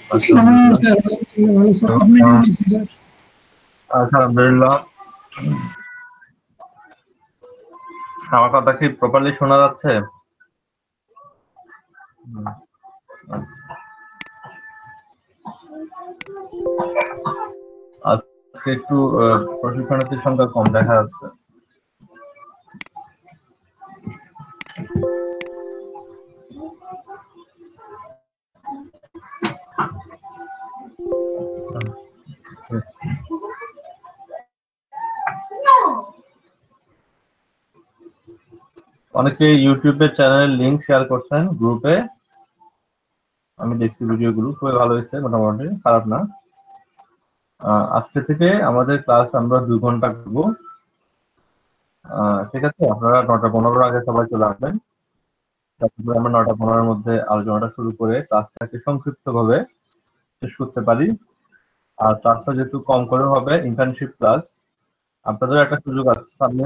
আলহামদুলিল্লাহ। আমার কথা কি প্রপারলি শোনা যাচ্ছে? আজকে একটু প্রশিক্ষণার্থীর সংখ্যা কম দেখা যাচ্ছে। অনেকে ইউটিউবের চ্যানেলের লিংক শেয়ার করছেন গ্রুপে, আমি দেখছি ভিডিওগুলো, খুবই ভালো হয়েছে, মোটামুটি খারাপ না। আজকে থেকে আমাদের ক্লাস আমরা 2 ঘন্টা করব, ঠিক আছে? আপনারা 9:15 আগে সবাই চলে আসবেন, তারপরে আমরা 9:15 মধ্যে আলোচনাটা শুরু করে ক্লাসটাকে সংক্ষিপ্তভাবে শেষ করতে পারি। আর ক্লাসটা যেহেতু কম করে হবে, ইন্টার্নশিপ ক্লাস, আপনাদের একটা সুযোগ আছে সামনে,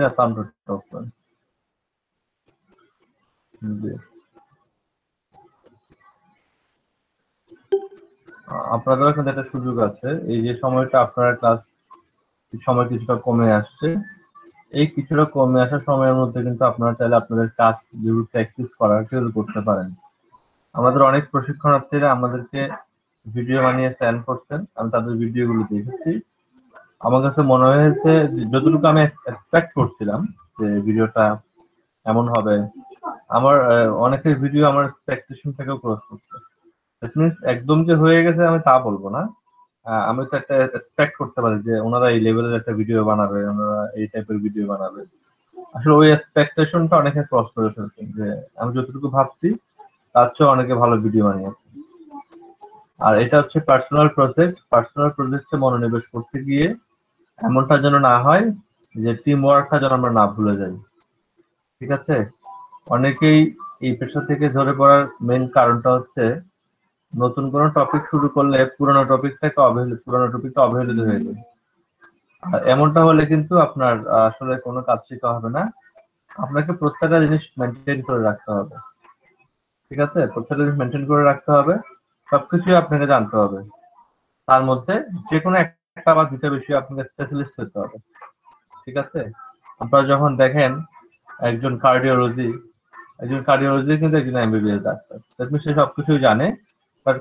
আপনাদেরও কিন্তু একটা সুযোগ আছে। এই যে সময়টা আপনারা ক্লাস সময় কিছুটা কমে আসছে, এই কিছুটা কমে আসার সময়ের মধ্যে কিন্তু আপনারা চাইলে আপনাদের কাজ যেগুলো প্র্যাকটিস করার সেগুলো করতে পারেন। আমাদের অনেক প্রশিক্ষণার্থীরা আমাদেরকে ভিডিও বানিয়ে সেন্ড করছেন, আমি তাদের ভিডিওগুলো দেখেছি। আমার কাছে মনে হয়েছে যতটুকু আমি এক্সপেক্ট করছিলাম যে ভিডিওটা এমন হবে, আমার অনেকের ভিডিও আমার এক্সপেকটেশন থেকেও ক্রস করছে। দ্যাট মিনস একদম যে হয়ে গেছে আমি তা বলবো না, আমি তো একটা এক্সপেক্ট করতে পারি যে ওনারা এই লেভেলের একটা ভিডিও বানাবে, ওনারা এই টাইপের ভিডিও বানাবে। আসলে ওই এক্সপেকটেশনটা অনেকে ক্রস করে ফেলছেন, যে আমি যতটুকু ভাবছি তার চেয়ে অনেকে ভালো ভিডিও বানিয়েছে। আর এটা হচ্ছে পার্সোনাল প্রজেক্টে মনোনিবেশ করতে গিয়ে এমনটা যেন না হয় যে টিম ওয়ার্কটা যেন আমরা না ভুলে যাই, ঠিক আছে? অনেকেই এই পেশা থেকে ঝরে পড়ার মেইন কারণটা হচ্ছে নতুন কোনো টপিক শুরু করলে পুরোনো টপিকটা অবহেলিত হয়ে যায়। আর এমনটা হলে কিন্তু আপনার আসলে কোনো কাজ শেখা হবে না। আপনাকে প্রত্যেকটা জিনিস মেনটেন করে রাখতে হবে, ঠিক আছে? প্রত্যেকটা জিনিস মেনটেন করে রাখতে হবে, সবকিছুই আপনাকে জানতে হবে। তার মধ্যে যে কোনো একটা বা দুটো বিষয়ে আপনাকে স্পেশালিস্ট হতে হবে, ঠিক আছে? আপনারা যখন দেখেন একজন কার্ডিওলজি কিন্তু একজন এমবিবিএস ডাক্তার, সে সবকিছুই জানে, বাট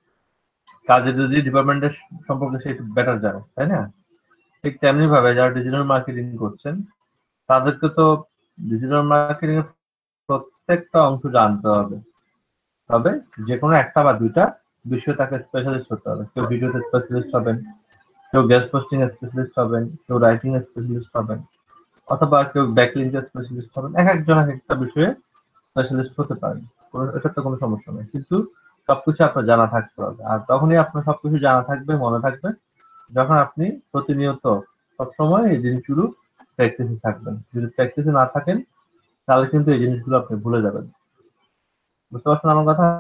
কার্ডিওলজি ডিপার্টমেন্টের সম্পর্কে সে একটু বেটার জানে, তাই না? ঠিক তেমনি ভাবে যারা ডিজিটাল মার্কেটিং করছেন তাদেরকে তো ডিজিটাল মার্কেটিং এর প্রত্যেকটা অংশ জানতে হবে। তবে যে কোনো একটা বা দুইটা বিষয় তাকে স্পেশালিস্ট হতে হবে। কেউ ভিডিওতে স্পেশালিস্ট হবেন, কেউ গেস্ট পোস্টিং এ স্পেশালিস্ট হবেন, কেউ রাইটিং এ স্পেশালিস্ট হবেন, অথবা কেউ ব্যাকলিঙ্ক এ স্পেশালিস্ট হবেন। এক একজন এক একটা বিষয়ে স্পেশালিস্ট হতে পারেন, এটা তো কোনো সমস্যা নেই, কিন্তু সবকিছু আপনার জানা থাকতে হবে। আর তখনই আপনার সবকিছু জানা থাকবে, মনে থাকবে, যখন আপনি প্রতিনিয়ত সবসময় এই জিনিসগুলো প্র্যাকটিসে থাকবেন। যদি প্র্যাকটিসে না থাকেন তাহলে কিন্তু এই জিনিসগুলো আপনি ভুলে যাবেন। বুঝতে পারছেন আমার কথা?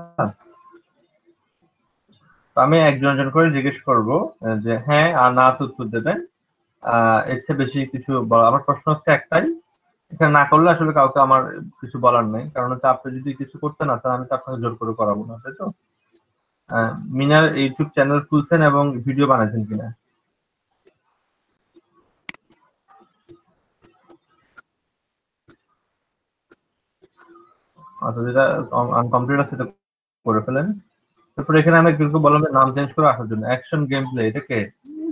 আমি একজন একজন করে জিজ্ঞেস করব যে হ্যাঁ আর না তো উত্তর দেবেন। এর চেয়ে বেশি কিছু আমার প্রশ্ন হচ্ছে একটাই, এটা না করলে আসলে কাউকে আমার কিছু বলার নেই, কারণ হচ্ছে আপনি যদি কিছু করতে না চান আমি তো আপনাকে জোর করে করাবো না, তাই তো? মিনার ইউটিউব চ্যানেল খুলছেন এবং ভিডিও বানাইছেন কিনা? আচ্ছা, যেটা আনকমপ্লিট আছে সেটা করে ফেলেন। তারপরে এখানে আমি কিন্তু বললাম যে নাম চেঞ্জ করে আসার জন্য অ্যাকশন গেম প্লে, এটা কে?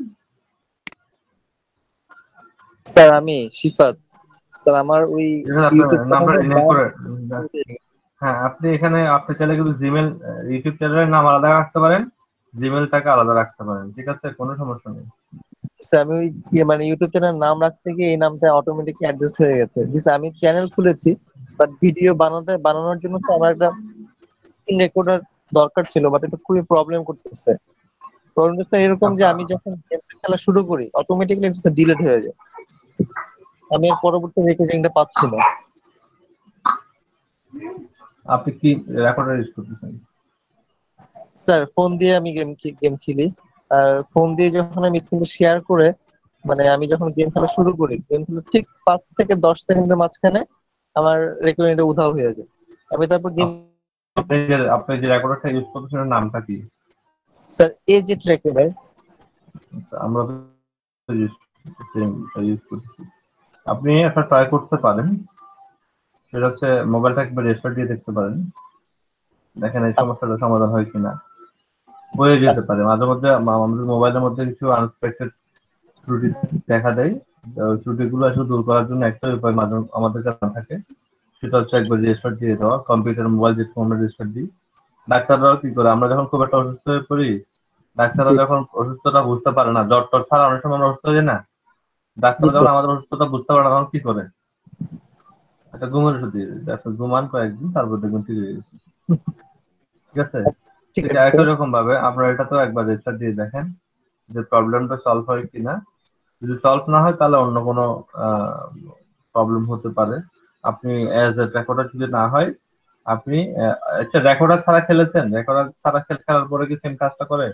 স্যার আমি শিফাত স্যার, আমার ওই ইউটিউব নামটা চ্যানেলের রিনেম নাম। করে। হ্যাঁ, আপনি এখানে আপনি চাইলে কিন্তু জিমেল ইউটিউব চ্যানেলের নাম আলাদা রাখতে পারেন, জিমেলটাকে আলাদা রাখতে পারেন, ঠিক আছে? কোনো সমস্যা নেই। স্যার আমি ওই মানে ইউটিউব চ্যানেলের নাম রাখতে গিয়ে এই নামটা অটোমেটিকলি অ্যাডজাস্ট হয়ে গেছে। জি স্যার, আমি চ্যানেল খুলেছি, বাট ভিডিও বানানোর জন্য স্যার আমার একটা স্ক্রিন রেকর্ডার দরকার ছিল, বাট এটা খুবই প্রবলেম করতেছে। প্রবলেমটা স্যার এরকম যে আমি যখন গেম খেলা শুরু করি অটোমেটিকলি এটা ডিলিট হয়ে যায়, আমি এর পরবর্তী রেকর্ডিংটা পাচ্ছি না। আপনি কি রেকর্ডার ইউজ করতেছেন? স্যার ফোন দিয়ে আমি গেম খেলি, আর ফোন দিয়ে যখন আমি স্ক্রিনটা শেয়ার করে মানে আমি যখন গেম খেলা শুরু করি, গেম খেলা ঠিক 5 থেকে 10 সেকেন্ডের মাঝখানে আমার রেকর্ডিংটা উধাও হয়ে যায়। আমি তারপর গেম আপনি যে রেকর্ডারটা ইউজ করতেছেন ওর নামটা কি? স্যার এজেট রেকর্ডার। আমরা ইউজ করছি। আপনি একটা ট্রাই করতে পারেন, সেটা হচ্ছে মোবাইলটা একবার রেস্টার্ট দিয়ে দেখতে পারেন, দেখেন এই সমস্যাটা সমাধান হয় কিনা। হয়ে যেতে পারে মাঝে মধ্যে আমাদের মোবাইলের মধ্যে কিছু আনএক্সপেক্টেড ত্রুটি দেখা দেয়। ত্রুটিগুলো আসলে দূর করার জন্য একটা উপায় মাঝে আমাদের কাছে থাকে, সেটা হচ্ছে একবার রেস্টার্ট দিয়ে দেওয়া। কম্পিউটার মোবাইল যেরকম আমরা রেস্টার্ট দিই, ডাক্তাররাও কি করে, আমরা যখন খুব একটা অসুস্থ হয়ে পড়ি, ডাক্তাররা জি যখন অসুস্থতা বুঝতে পারে না, জ্বর টর ছাড়া অনেক সময় আমরা অসুস্থ হয়ে যাই না, জি ডাক্তার যখন স্যার। আমাদের অসুস্থতা বুঝতে পারে না তখন কি করে, একটা ঘুমের ওষুধ দিয়ে দেয়, একটা ঘুমান কয়েকদিন, তারপর দেখবেন ঠিক হয়ে গেছে। ঠিক আছে? ঠিক ঠিক আছে একই স্যার। রকম ভাবে আপনারা এটা তো একবার রেস্টার্ট দিয়ে দেখেন যে প্রবলেমটা সলভ হয় কিনা। যদি সলভ না হয় তাহলে অন্য কোনো প্রবলেম হতে পারে। আপনি অ্যাজ এ রেকর্ডার যদি না হয়, আপনি আচ্ছা রেকর্ডার ছাড়া খেলেছেন? রেকর্ডার ছাড়া খেলার পরে কি সেম কাজটা করে?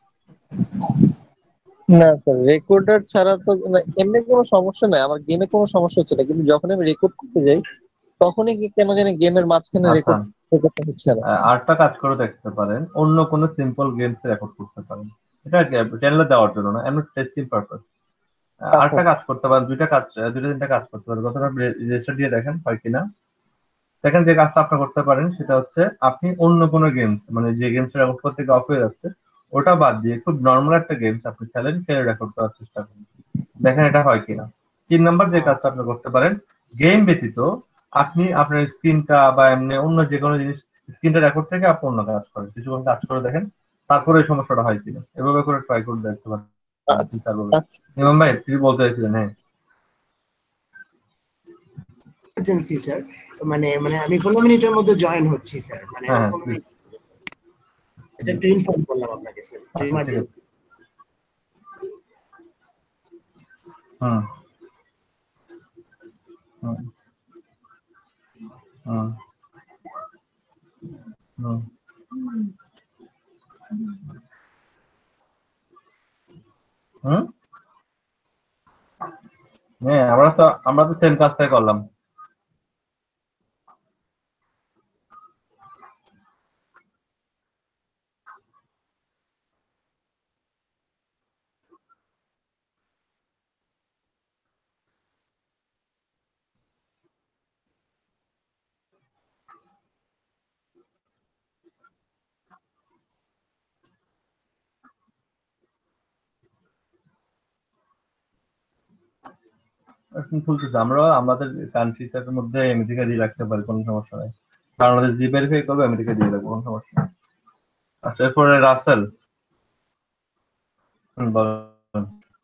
না স্যার, রেকর্ডার ছাড়া তো এমনি কোনো সমস্যা নাই, আমার গেমে কোনো সমস্যা হচ্ছে না, কিন্তু যখন আমি রেকর্ড করতে যাই তখনই কেন জানি গেমের মাঝখানে আচ্ছা, রেকর্ড হচ্ছে না। আরেকটা কাজ করে দেখতে পারেন, অন্য কোনো সিম্পল গেমস রেকর্ড করতে পারেন। এটা চ্যানেলে দেওয়ার জন্য না, এমনি টেস্টিং পারপাস। আচ্ছা আরেকটা কাজ করতে পারেন, দুইটা তিনটা কাজ করতে পারেন, যতটা রেজিস্টার দিয়ে দেখেন হয় কিনা। সেকেন্ড যে কাজটা আপনি করতে পারেন সেটা হচ্ছে আপনি অন্য কোনো গেমস, মানে যে গেমস রেকর্ড করতে গিয়ে অফ হয়ে যাচ্ছে, ওটা বাদ দিয়ে খুব নর্মাল একটা গেমস আপনি খেলেন, খেলে রেকর্ড করার চেষ্টা করুন, দেখেন এটা হয় কিনা। 3 নম্বর যে কাজটা আপনি করতে পারেন, গেম ব্যতীত আপনি আপনার স্ক্রিনটা বা এমনি অন্য যে কোনো জিনিস, স্ক্রিনটা রেকর্ড থেকে আপনি অন্য কাজ করেন, কিছুক্ষণ কাজ করে দেখেন, তারপরে এই সমস্যাটা হয় কিনা। এভাবে করে ট্রাই করে দেখতে পারেন। আচ্ছা বিচার করবেন। আচ্ছা। ইমাম ভাই তুমি বলতে চাইছিলেন? হ্যাঁ এমার্জেন্সি স্যার, মানে মানে আমি 15 মিনিটের মধ্যে জয়েন হচ্ছি স্যার, মানে হ্যাঁ আমার হ্যাঁ 15 প্লিজ। মিনিট। এটা একটু ইনফর্ম করলাম আপনাকে স্যার, আচ্ছা ঠিক আছে। এমার্জেন্সি। হুম হুম হুম হুম হুম। হ্যাঁ আমরা তো সেম কাজটাই করলাম। এখন খুলতেছে, আমরা আমাদের কান্ট্রিটার মধ্যে আমেরিকা দিয়ে রাখতে পারি, কোনো সমস্যা নাই। বাংলাদেশ দিয়ে ভেরিফাই করবে, আমেরিকা দিয়ে রাখবো, কোনো সমস্যা নেই। আচ্ছা এরপরে রাসেল। বলেন।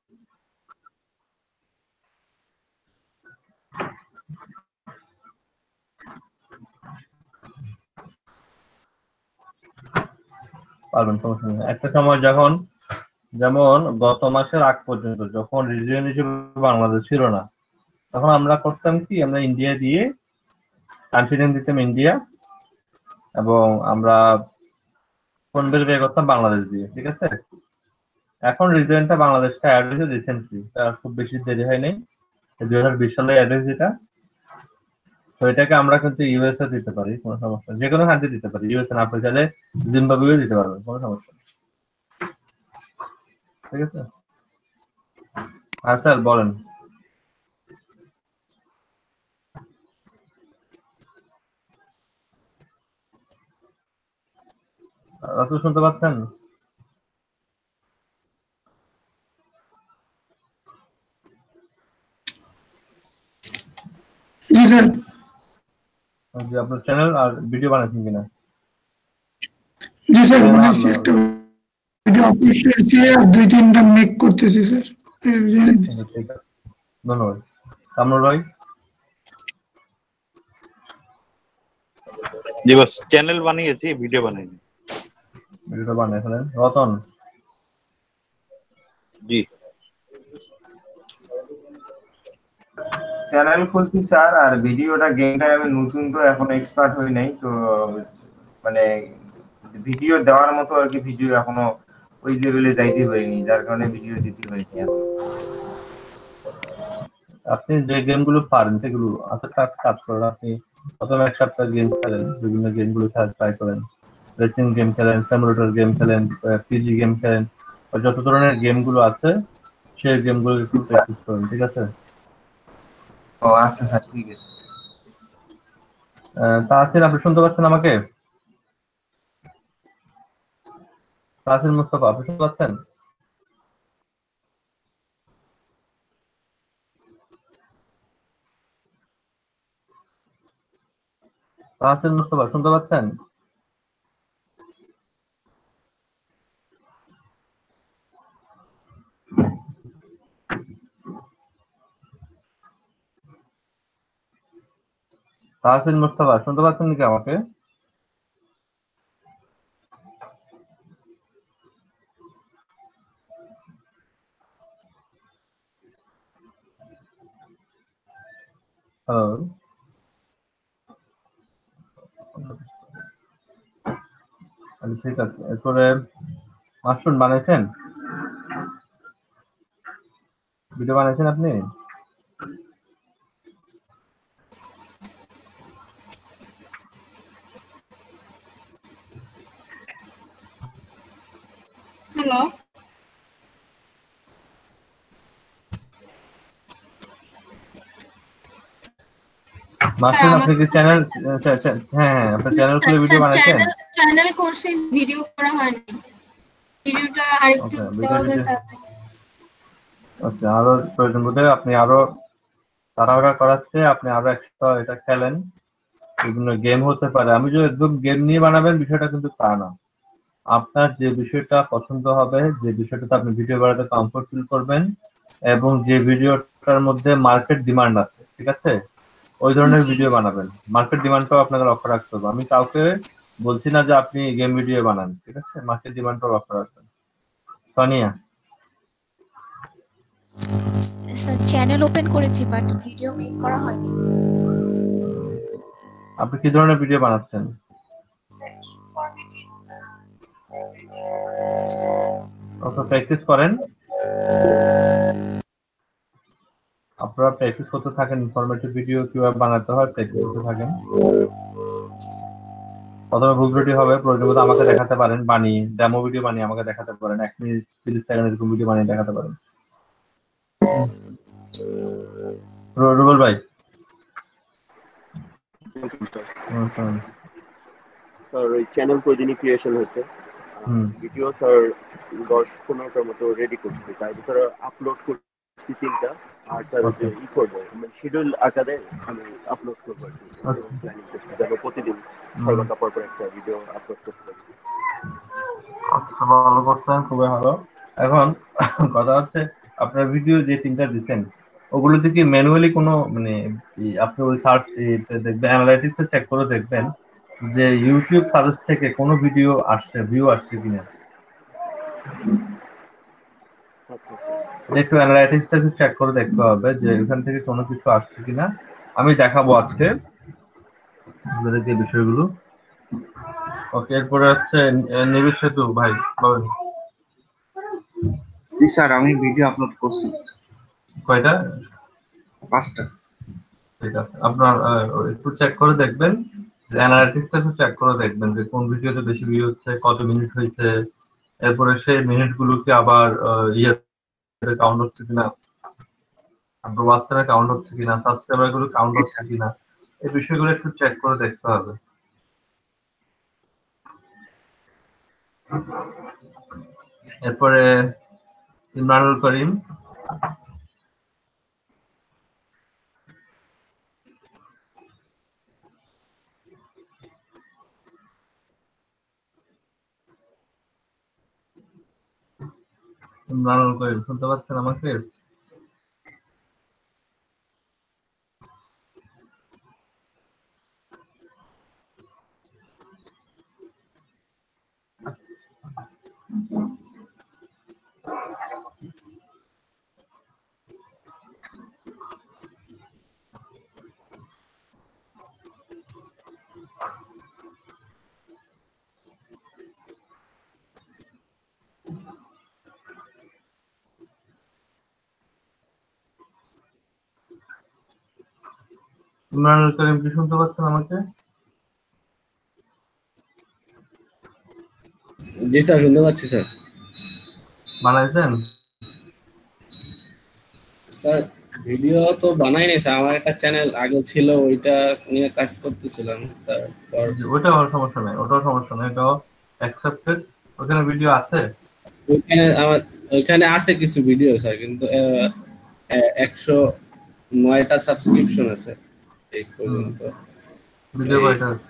পারবেন, সমস্যা নেই। একটা সময় যখন, যেমন গত মাসের আগ পর্যন্ত যখন রিজিয়ন হিসেবে বাংলাদেশ ছিল না, তখন আমরা করতাম কি, আমরা ইন্ডিয়া দিয়ে কান্ট্রি নেম দিতাম ইন্ডিয়া, এবং আমরা ফোন ভেরিফাই করতাম বাংলাদেশ দিয়ে, ঠিক আছে? এখন রিজিয়নটা বাংলাদেশটা অ্যাড হয়েছে রিসেন্টলি, তার খুব বেশি দেরি হয় নাই, 2020 সালে অ্যাড হয়েছে এটা। তো এটাকে আমরা কিন্তু ইউএসএ দিতে পারি, কোনো সমস্যা নেই। যে কোনো কান্ট্রি দিতে পারি, ইউএসএ না পেয়ে চাইলে জিম্বাবুয়েও দিতে পারবেন, কোনো সমস্যা নেই। ঠিক আছে? হ্যাঁ স্যার বলেন। রাসেল শুনতে পাচ্ছেন? জি স্যার। যে আপনার চ্যানেল আর ভিডিও বানাচ্ছেন কিনা? জি স্যার, চ্যানেল বানাইছি একটা ভিডিও আপলোড করেছি আর 2-3টা মেক করতেছি স্যার। জেনে দিচ্ছি। ঠিক আছে, ধন্যবাদ। কামরুল ভাই? জি বস, চ্যানেল বানিয়েছি, ভিডিও বানাইনি। ভিডিওটা বানিয়ে ফেলেন। রতন? জি চ্যানেল খুলছি স্যার, আর ভিডিওটা গেমটায় আমি নতুন, তো এখন এক্সপার্ট হই নাই তো, মানে ভিডিও দেওয়ার মতো আর কি ভিডিও এখনো ওই লেভেলে যাইতে পারিনি, যার কারণে ভিডিও দিতে হয়নি এখন। আপনি যে গেমগুলো পারেন সেগুলো আচ্ছা কাজ করেন, আপনি প্রথমে এক সপ্তাহ গেম খেলেন, বিভিন্ন গেমগুলো ট্রাই করেন, রেসিং গেম খেলেন, সিমুলেটর গেম খেলেন, পিজি গেম খেলেন, যত ধরনের গেমগুলো আছে সেই গেমগুলো একটু প্র্যাকটিস করুন, ঠিক আছে? ও আচ্ছা স্যার, ঠিক আছে। তাহসিন, আপনি শুনতে পাচ্ছেন আমাকে? তাহসিন মুস্তাফা, আপনি শুনতে পাচ্ছেন? তাহসিন মুস্তাফা শুনতে পাচ্ছেন? তাহসিন মুস্তাফা শুনতে পাচ্ছেন নাকি আমাকে? হ্যালো, ঠিক আছে। এরপরে মাশরুম বানাইছেন? ভিডিও বানাইছেন আপনি? হ্যালো, মাশরুম, আমার আপনি কি চ্যানেল, হ্যাঁ হ্যাঁ, আপনার চ্যানেল খুলে ভিডিও বানাইছেন? চ্যানেল কোর্সে ভিডিও করা হয়নি। ভিডিওটা আরেকটু ওকে, দিতে হবে তারপর। ওকে, আরো প্রয়োজন বোধে আপনি আরো তাড়াহুড়া করাচ্ছে, আপনি আরো একটা এটা খেলেন, বিভিন্ন গেম হতে পারে। আমি যে একদম গেম নিয়ে বানাবেন বিষয়টা কিন্তু তা না। আপনার যে বিষয়টা পছন্দ হবে, যে বিষয়টাতে আপনি ভিডিও বানাতে কমফোর্ট ফিল করবেন এবং যে ভিডিওটার মধ্যে মার্কেট ডিমান্ড আছে, ঠিক আছে, ওই ধরনের জি, ভিডিও বানাবেন। মার্কেট ডিমান্ডটাও আপনাকে লক্ষ্য রাখতে হবে। আমি কাউকে বলছি না যে আপনি গেম ভিডিও বানান, ঠিক আছে, মার্কেট ডিমান্ডটাও লক্ষ্য রাখবেন। সোনিয়া, স্যার চ্যানেল ওপেন করেছি বাট ভিডিও মেক করা হয়নি। আপনি কি ধরনের ভিডিও বানাচ্ছেন? স্যার ইনফরমেটিভ ওকে, প্র্যাকটিস করেন, আপনারা প্র্যাকটিস করতে থাকেন। ইনফরমেটিভ ভিডিও কিভাবে বানাতে হয় প্র্যাকটিস করতে থাকেন। প্রথমে ভুল ত্রুটি হবে, প্রয়োজন মতো আমাকে দেখাতে পারেন, বানিয়ে ডেমো ভিডিও বানিয়ে আমাকে দেখাতে পারেন, 1 মিনিট 30 সেকেন্ড এরকম ভিডিও বানিয়ে দেখাতে পারেন। রুবেল ভাই, স্যার ওই চ্যানেল প্রয়োজনীয় ক্রিয়েশন হচ্ছে হুম, ভিডিও স্যার 10-15টার মতো রেডি করছি, তার ভিতরে আপলোড করছি 3টা, আর স্যার ওকে, যে ই করবো মানে শিডিউল আকারে আমি আপলোড করবো আর কি, প্ল্যানিং করছি যাতে প্রতিদিন 6 ঘন্টা পর পর একটা ভিডিও আপলোড করতে পারি। আচ্ছা, ভালো করছেন, খুবই ভালো। এখন কথা হচ্ছে, আপনার ভিডিও যে 3টা দিচ্ছেন ওগুলোতে কি ম্যানুয়ালি কোনো মানে আপনি ওই সার্চ দেখবেন, অ্যানালাইটিক্সে চেক করে দেখবেন যে ইউটিউব সাজেস্ট থেকে কোনো ভিডিও আসছে, ভিউ আসছে কিনা। আচ্ছা একটু অ্যানালাইটিক্সটা একটু চেক করে দেখতে হবে যে এখান থেকে কোনো কিছু আসছে কিনা। আমি দেখাবো আজকে আপনাদেরকে এই বিষয়গুলো। ওকে, এরপরে হচ্ছে নিবিড় সেতু ভাই, বলেন। জি স্যার, আমি ভিডিও আপলোড করছি কয়টা? 5টা। ঠিক আছে, আপনার একটু চেক করে দেখবেন, অ্যানালিটিক্সটা একটু চেক করে দেখবেন যে কোন ভিডিওতে বেশি ভিউ হচ্ছে, কত মিনিট হয়েছে, এরপরে সেই মিনিটগুলোকে আবার ইয়েতে কাউন্ট হচ্ছে কিনা, আপনার ওয়াচ টাইমে কাউন্ট হচ্ছে কিনা, সাবস্ক্রাইবার গুলো কাউন্ট হচ্ছে কিনা, এই বিষয়গুলো একটু চেক করে দেখতে হবে। এরপরে ইমরানুল করিম, ইমরানুল করিম শুনতে পাচ্ছেন আমাকে? ইমরানুল করিম কি শুনতে পাচ্ছেন আমাকে? জি স্যার, শুনতে পাচ্ছি স্যার। বানাইছেন? স্যার ভিডিও তো বানাই নাই স্যার, আমার একটা চ্যানেল আগে ছিল, ওইটা নিয়ে কাজ করতেছিলাম। তারপর ওটা আমার সমস্যা নাই, ওটাও সমস্যা নাই, এটাও অ্যাকসেপ্টেড। ওখানে ভিডিও আছে? ওইখানে আছে কিছু ভিডিও স্যার, কিন্তু 109টা সাবস্ক্রিপশন আছে এই পর্যন্ত। ভিডিও কয়টা আছে?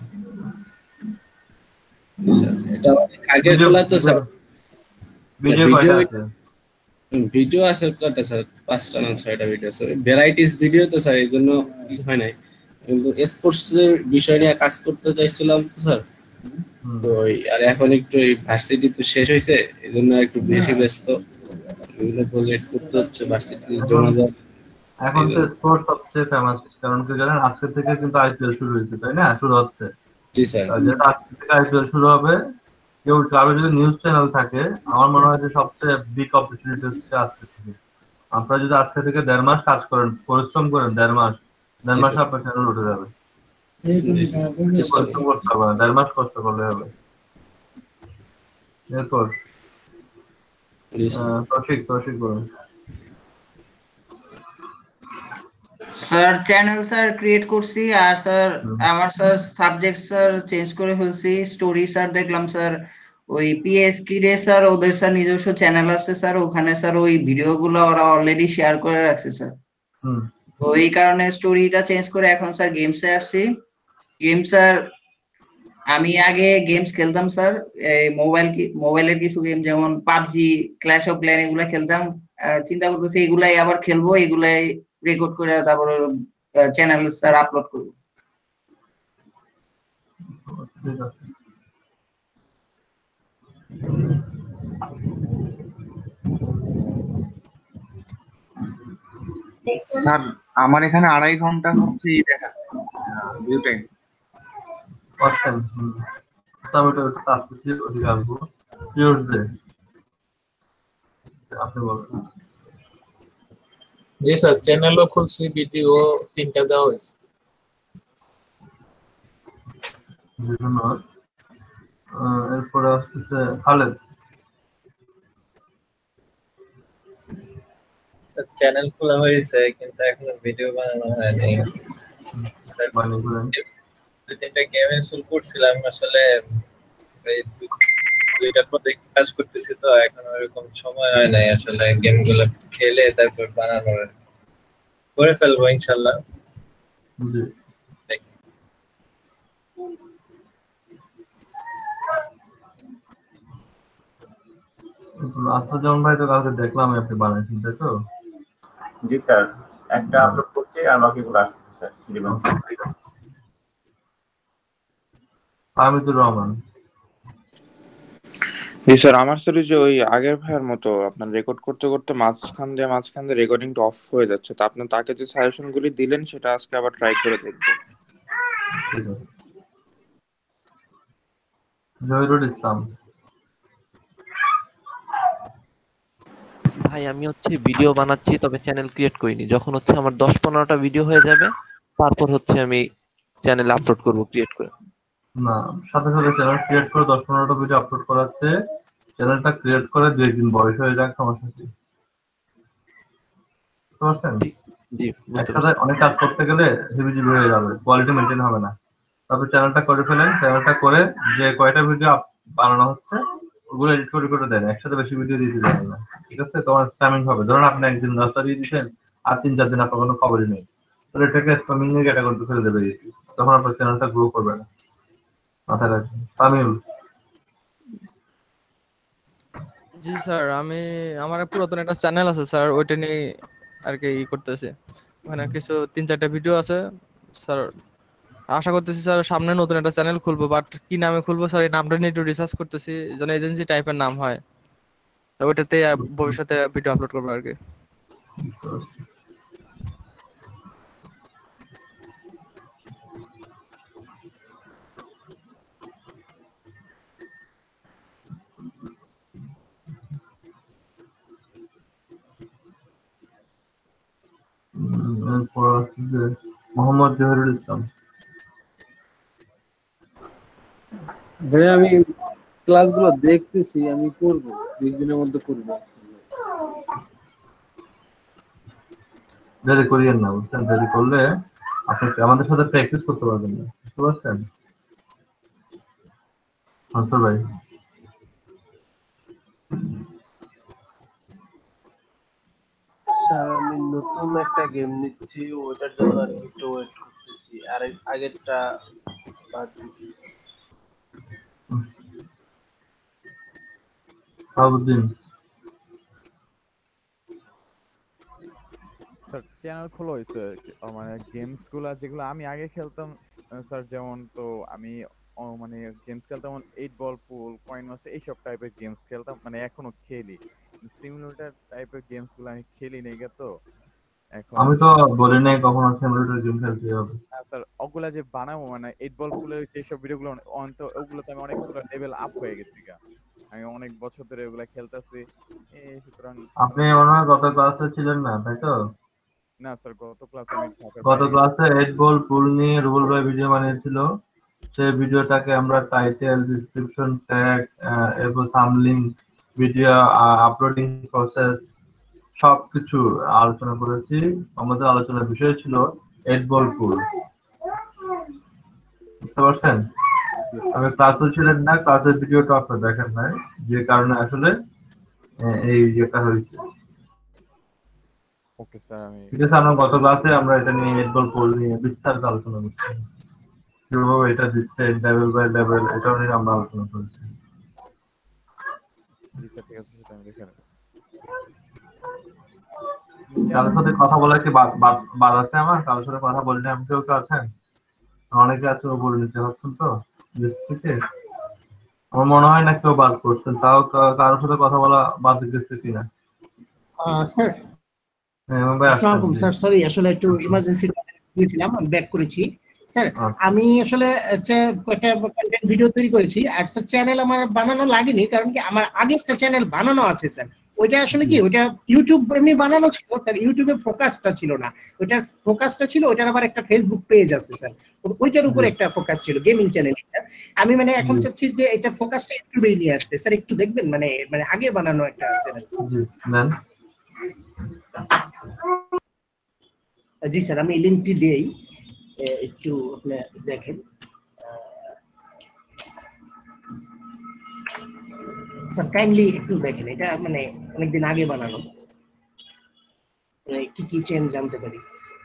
এটা আগের গুলা তো স্যার ভিডিও কয়টা আছে? ভিডিও আছে কয়টা স্যার, 5টা না 6টা ভিডিও স্যার, ভ্যারাইটিস ভিডিও তো স্যার, এই জন্য কি হয় নাই। কিন্তু স্পোর্টস এর বিষয় নিয়ে কাজ করতে চাইছিলাম তো স্যার, তো আর এখন একটু ভার্সিটি তো শেষ হয়েছে, এই জন্য একটু বেশি ব্যস্ত, বিভিন্ন প্রজেক্ট করতে হচ্ছে, ভার্সিটি জমা দেওয়া। এখন তো স্পোর্টস সবচেয়ে ফেমাস, কারণ কি জানেন, আজকে থেকে কিন্তু আইপিএল শুরু হয়েছে, তাই না? শুরু হচ্ছে। জি স্যার। যেটা আজকে থেকে আইপিএল শুরু হবে, কেউ কারো যদি নিউজ চ্যানেল থাকে, আমার মনে হয় যে সবচেয়ে বিগ অপরচুনিটি হচ্ছে আজকে থেকে। আপনারা যদি আজকে থেকে 1.5 মাস কাজ করেন, পরিশ্রম করেন, 1.5 মাসে আপনার চ্যানেল উঠে যাবে। পরিশ্রম করতে হবে না, 1.5 মাস কষ্ট করলে হবে। এরপর তৌফিক বলুন। স্যার চ্যানেল স্যার ক্রিয়েট করছি, আর স্যার আমার স্যার সাবজেক্ট স্যার চেঞ্জ করে ফেলছি। স্টোরি স্যার দেখলাম স্যার ওই পিএস কিরে স্যার, ওদের স্যার নিজস্ব চ্যানেল আছে স্যার, ওখানে স্যার ওই ভিডিওগুলো ওরা অলরেডি শেয়ার করে রাখছে স্যার। তো এই কারণে স্টোরিটা চেঞ্জ করে এখন স্যার গেমসে আসছি। গেম স্যার আমি আগে গেমস খেলতাম স্যার, এই মোবাইলের কিছু গেম যেমন পাবজি, ক্ল্যাশ অফ ক্ল্যান এগুলা খেলতাম। চিন্তা করতেছি এগুলাই আবার খেলবো, এগুলাই রেকর্ড করে তারপর চ্যানেল স্যার আপলোড করবো। স্যার আমার এখানে 2.5 ঘন্টা হচ্ছে দেখাচ্ছে ভিউ টাইম। জি স্যার, চ্যানেলও খুলছি, ভিডিও 3টা দেওয়া হয়েছে। এরপরে আসতেছে খালেদ। স্যার চ্যানেল খোলা হয়েছে, কিন্তু এখনো ভিডিও বানানো হয়নি স্যার। 2-3টা গেম ইনস্টল করছিলাম, আসলে এই 2টা প্রজেক্ট কাজ করতেছি, তো এখন ওরকম সময় হয় নাই আসলে গেমগুলো খেলে তারপর বানানোর। করে ফেলবো ইনশাআল্লাহ। যেমন ভাই তো কালকে দেখলাম আপনি বানাইছেন, তাই তো? জি স্যার, একটা আপলোড করছি আর বাকিগুলো আসছে স্যার। হামিদুর রহমান। জি স্যার, আমার স্যার যে ওই আগের ভাইয়ের মতো আপনার রেকর্ড করতে করতে মাঝখান দিয়ে রেকর্ডিংটা অফ হয়ে যাচ্ছে, তা আপনি তাকে যে সাজেশনগুলি দিলেন সেটা আজকে আবার ট্রাই করে দেখব। জহিরুল ইসলাম। ভাই আমি হচ্ছে ভিডিও বানাচ্ছি, তবে চ্যানেল ক্রিয়েট করিনি। যখন হচ্ছে আমার 10-15টা ভিডিও হয়ে যাবে, তারপর হচ্ছে আমি চ্যানেল আপলোড করব ক্রিয়েট করে। না, সাথে সাথে চ্যানেল ক্রিয়েট করে 10-15টা ভিডিও আপলোড করাচ্ছে, চ্যানেলটা ক্রিয়েট করে 2 দিন বয়স হয়ে যাক, সমস্যা কি? বুঝতে পারছেন? জি, একসাথে অনেক কাজ করতে গেলে হিবিজিবি হয়ে যাবে, কোয়ালিটি মেনটেন হবে না। তারপর চ্যানেলটা করে ফেলেন, চ্যানেলটা করে যে কয়টা ভিডিও বানানো হচ্ছে ওগুলো এডিট করে করে দেন, একসাথে বেশি ভিডিও দিতে যাবেন না, ঠিক আছে? তোমার স্প্যামিং হবে। ধরুন আপনি একদিন 10টা দিয়ে দিচ্ছেন, আর 3-4 দিন আপনার কোনো খবরই নেই, তাহলে এটাকে স্প্যামিং এর ক্যাটাগরিতে ফেলে দেবে, তখন আপনার চ্যানেলটা গ্রো করবে না। মাথায় রাখবেন। তামিল। জি স্যার, আমার পুরাতন একটা চ্যানেল আছে স্যার, ওইটা নিয়ে আর কি করতেছি। ওখানে কিছু 3-4টা ভিডিও আছে স্যার। আশা করতেছি স্যার সামনে নতুন একটা চ্যানেল খুলবো, বাট কি নামে খুলবো স্যার এই নামটা নিয়ে একটু রিসার্চ করতেছি, যেন এজেন্সি টাইপের নাম হয়, তো ওইটাতে ভবিষ্যতে ভিডিও আপলোড করবো আর কি। এরপর আসছে মোহাম্মদ জহিরুল ইসলাম। ভাই আমি ক্লাসগুলো দেখতেছি, আমি করব 20 দিনের মধ্যে করব। দেরি করিয়েন না, বুঝছেন? দেরি করলে আপনি আমাদের সাথে প্র্যাকটিস করতে পারবেন না, বুঝতে পারছেন? আনসার ভাই, স্যার আমি নতুন একটা গেম নিচ্ছি, ওটার জন্য আর কি একটু ওয়েট করতেছি, আর আগেরটা বাদ দিছি। সাবুদ্দিন স্যার চ্যানেল খোলা হয়েছে, মানে গেমস গুলা যেগুলো আমি আগে খেলতাম স্যার, যেমন তো আমি মানে গেমস খেলতাম 8 বল পুল, কয়েন মাস্টার, এইসব টাইপের গেমস খেলতাম, মানে এখনো খেলি। সিমুলেটর টাইপের গেমস গুলো আমি খেলি নাই তো এখন। আমি তো বলি নাই কখনো সিমুলেটর গেম খেলতে হবে। স্যার ওগুলা যে বানাবো, মানে 8 বল পুলের যেসব ভিডিওগুলো ওগুলোতে আমি অনেক পুরো লেভেল আপ হয়ে গেছি গা, আমি অনেক বছর ধরে ওগুলা খেলতেছি। সুতরাং আপনি মনে হয় গত ক্লাসে ছিলেন না, তাই তো? না স্যার, গত ক্লাসে আমি গত ক্লাসে 8 বল পুল নিয়ে রুবেল ভাই ভিডিও বানিয়েছিল। সেই ভিডিওটাকে আমরা টাইটেল, ডিসক্রিপশন, ট্যাগ, এরপর সামলিং, ভিডিও আপলোডিং প্রসেস সবকিছু আলোচনা করেছি। আমাদের আলোচনার বিষয় ছিল 8 বল পুল, বুঝতে পারছেন? আমি ক্লাসে ছিলেন না, ক্লাসের ভিডিওটা আপনি দেখেন নাই, যে কারণে আসলে এই যেটা হয়েছে। ওকে স্যার, আমি ঠিক আছে, আমরা গত ক্লাসে আমরা এটা নিয়ে 8 বল পুল নিয়ে বিস্তারিত আলোচনা করছি, কিভাবে এটা দিচ্ছে লেভেল বাই লেভেল, এটা নিয়ে আমরা আলোচনা করেছি। জি স্যার, ঠিক আছে, সেটা আমি দেখে নেব। কারোর সাথে কথা বলার কি বাদ আছে? আমার কারোর সাথে কথা বললে আমি কেউ আছেন? অনেকে আছে, ও বলে নিতে হচ্ছেন তো থেকে। আমার মনে হয় না কেউ বাদ করছেন, তাও কারোর সাথে কথা বলা বাদ দিতেছে কিনা। স্যার আসসালামু আলাইকুম স্যার, সরি আসলে একটু ইমার্জেন্সি গিয়েছিলাম, আমি ব্যাক করেছি স্যার। আমি আসলে একটা কন্টেন্ট ভিডিও তৈরি করেছি, আর স্যার চ্যানেল আমার বানানো লাগেনি, কারণ কি আমার আগে একটা চ্যানেল বানানো আছে স্যার। ওইটা আসলে কি, ওইটা ইউটিউব এমনি বানানো ছিল স্যার, ইউটিউবে ফোকাসটা ছিল না, ওইটার ফোকাসটা ছিল ওইটার আবার একটা ফেসবুক পেজ আছে স্যার, ওইটার উপর একটা ফোকাস ছিল, গেমিং চ্যানেল স্যার। আমি মানে এখন চাচ্ছি যে এটা ফোকাসটা ইউটিউবে নিয়ে আসতে স্যার, একটু দেখবেন, মানে মানে আগে বানানো একটা চ্যানেল। জি স্যার, আমি লিংকটি দেই, একটু আপনি দেখেন স্যার, কাইন্ডলি একটু দেখেন। এটা মানে অনেকদিন আগে বানানো, কি কি চেঞ্জ জানতে পারি।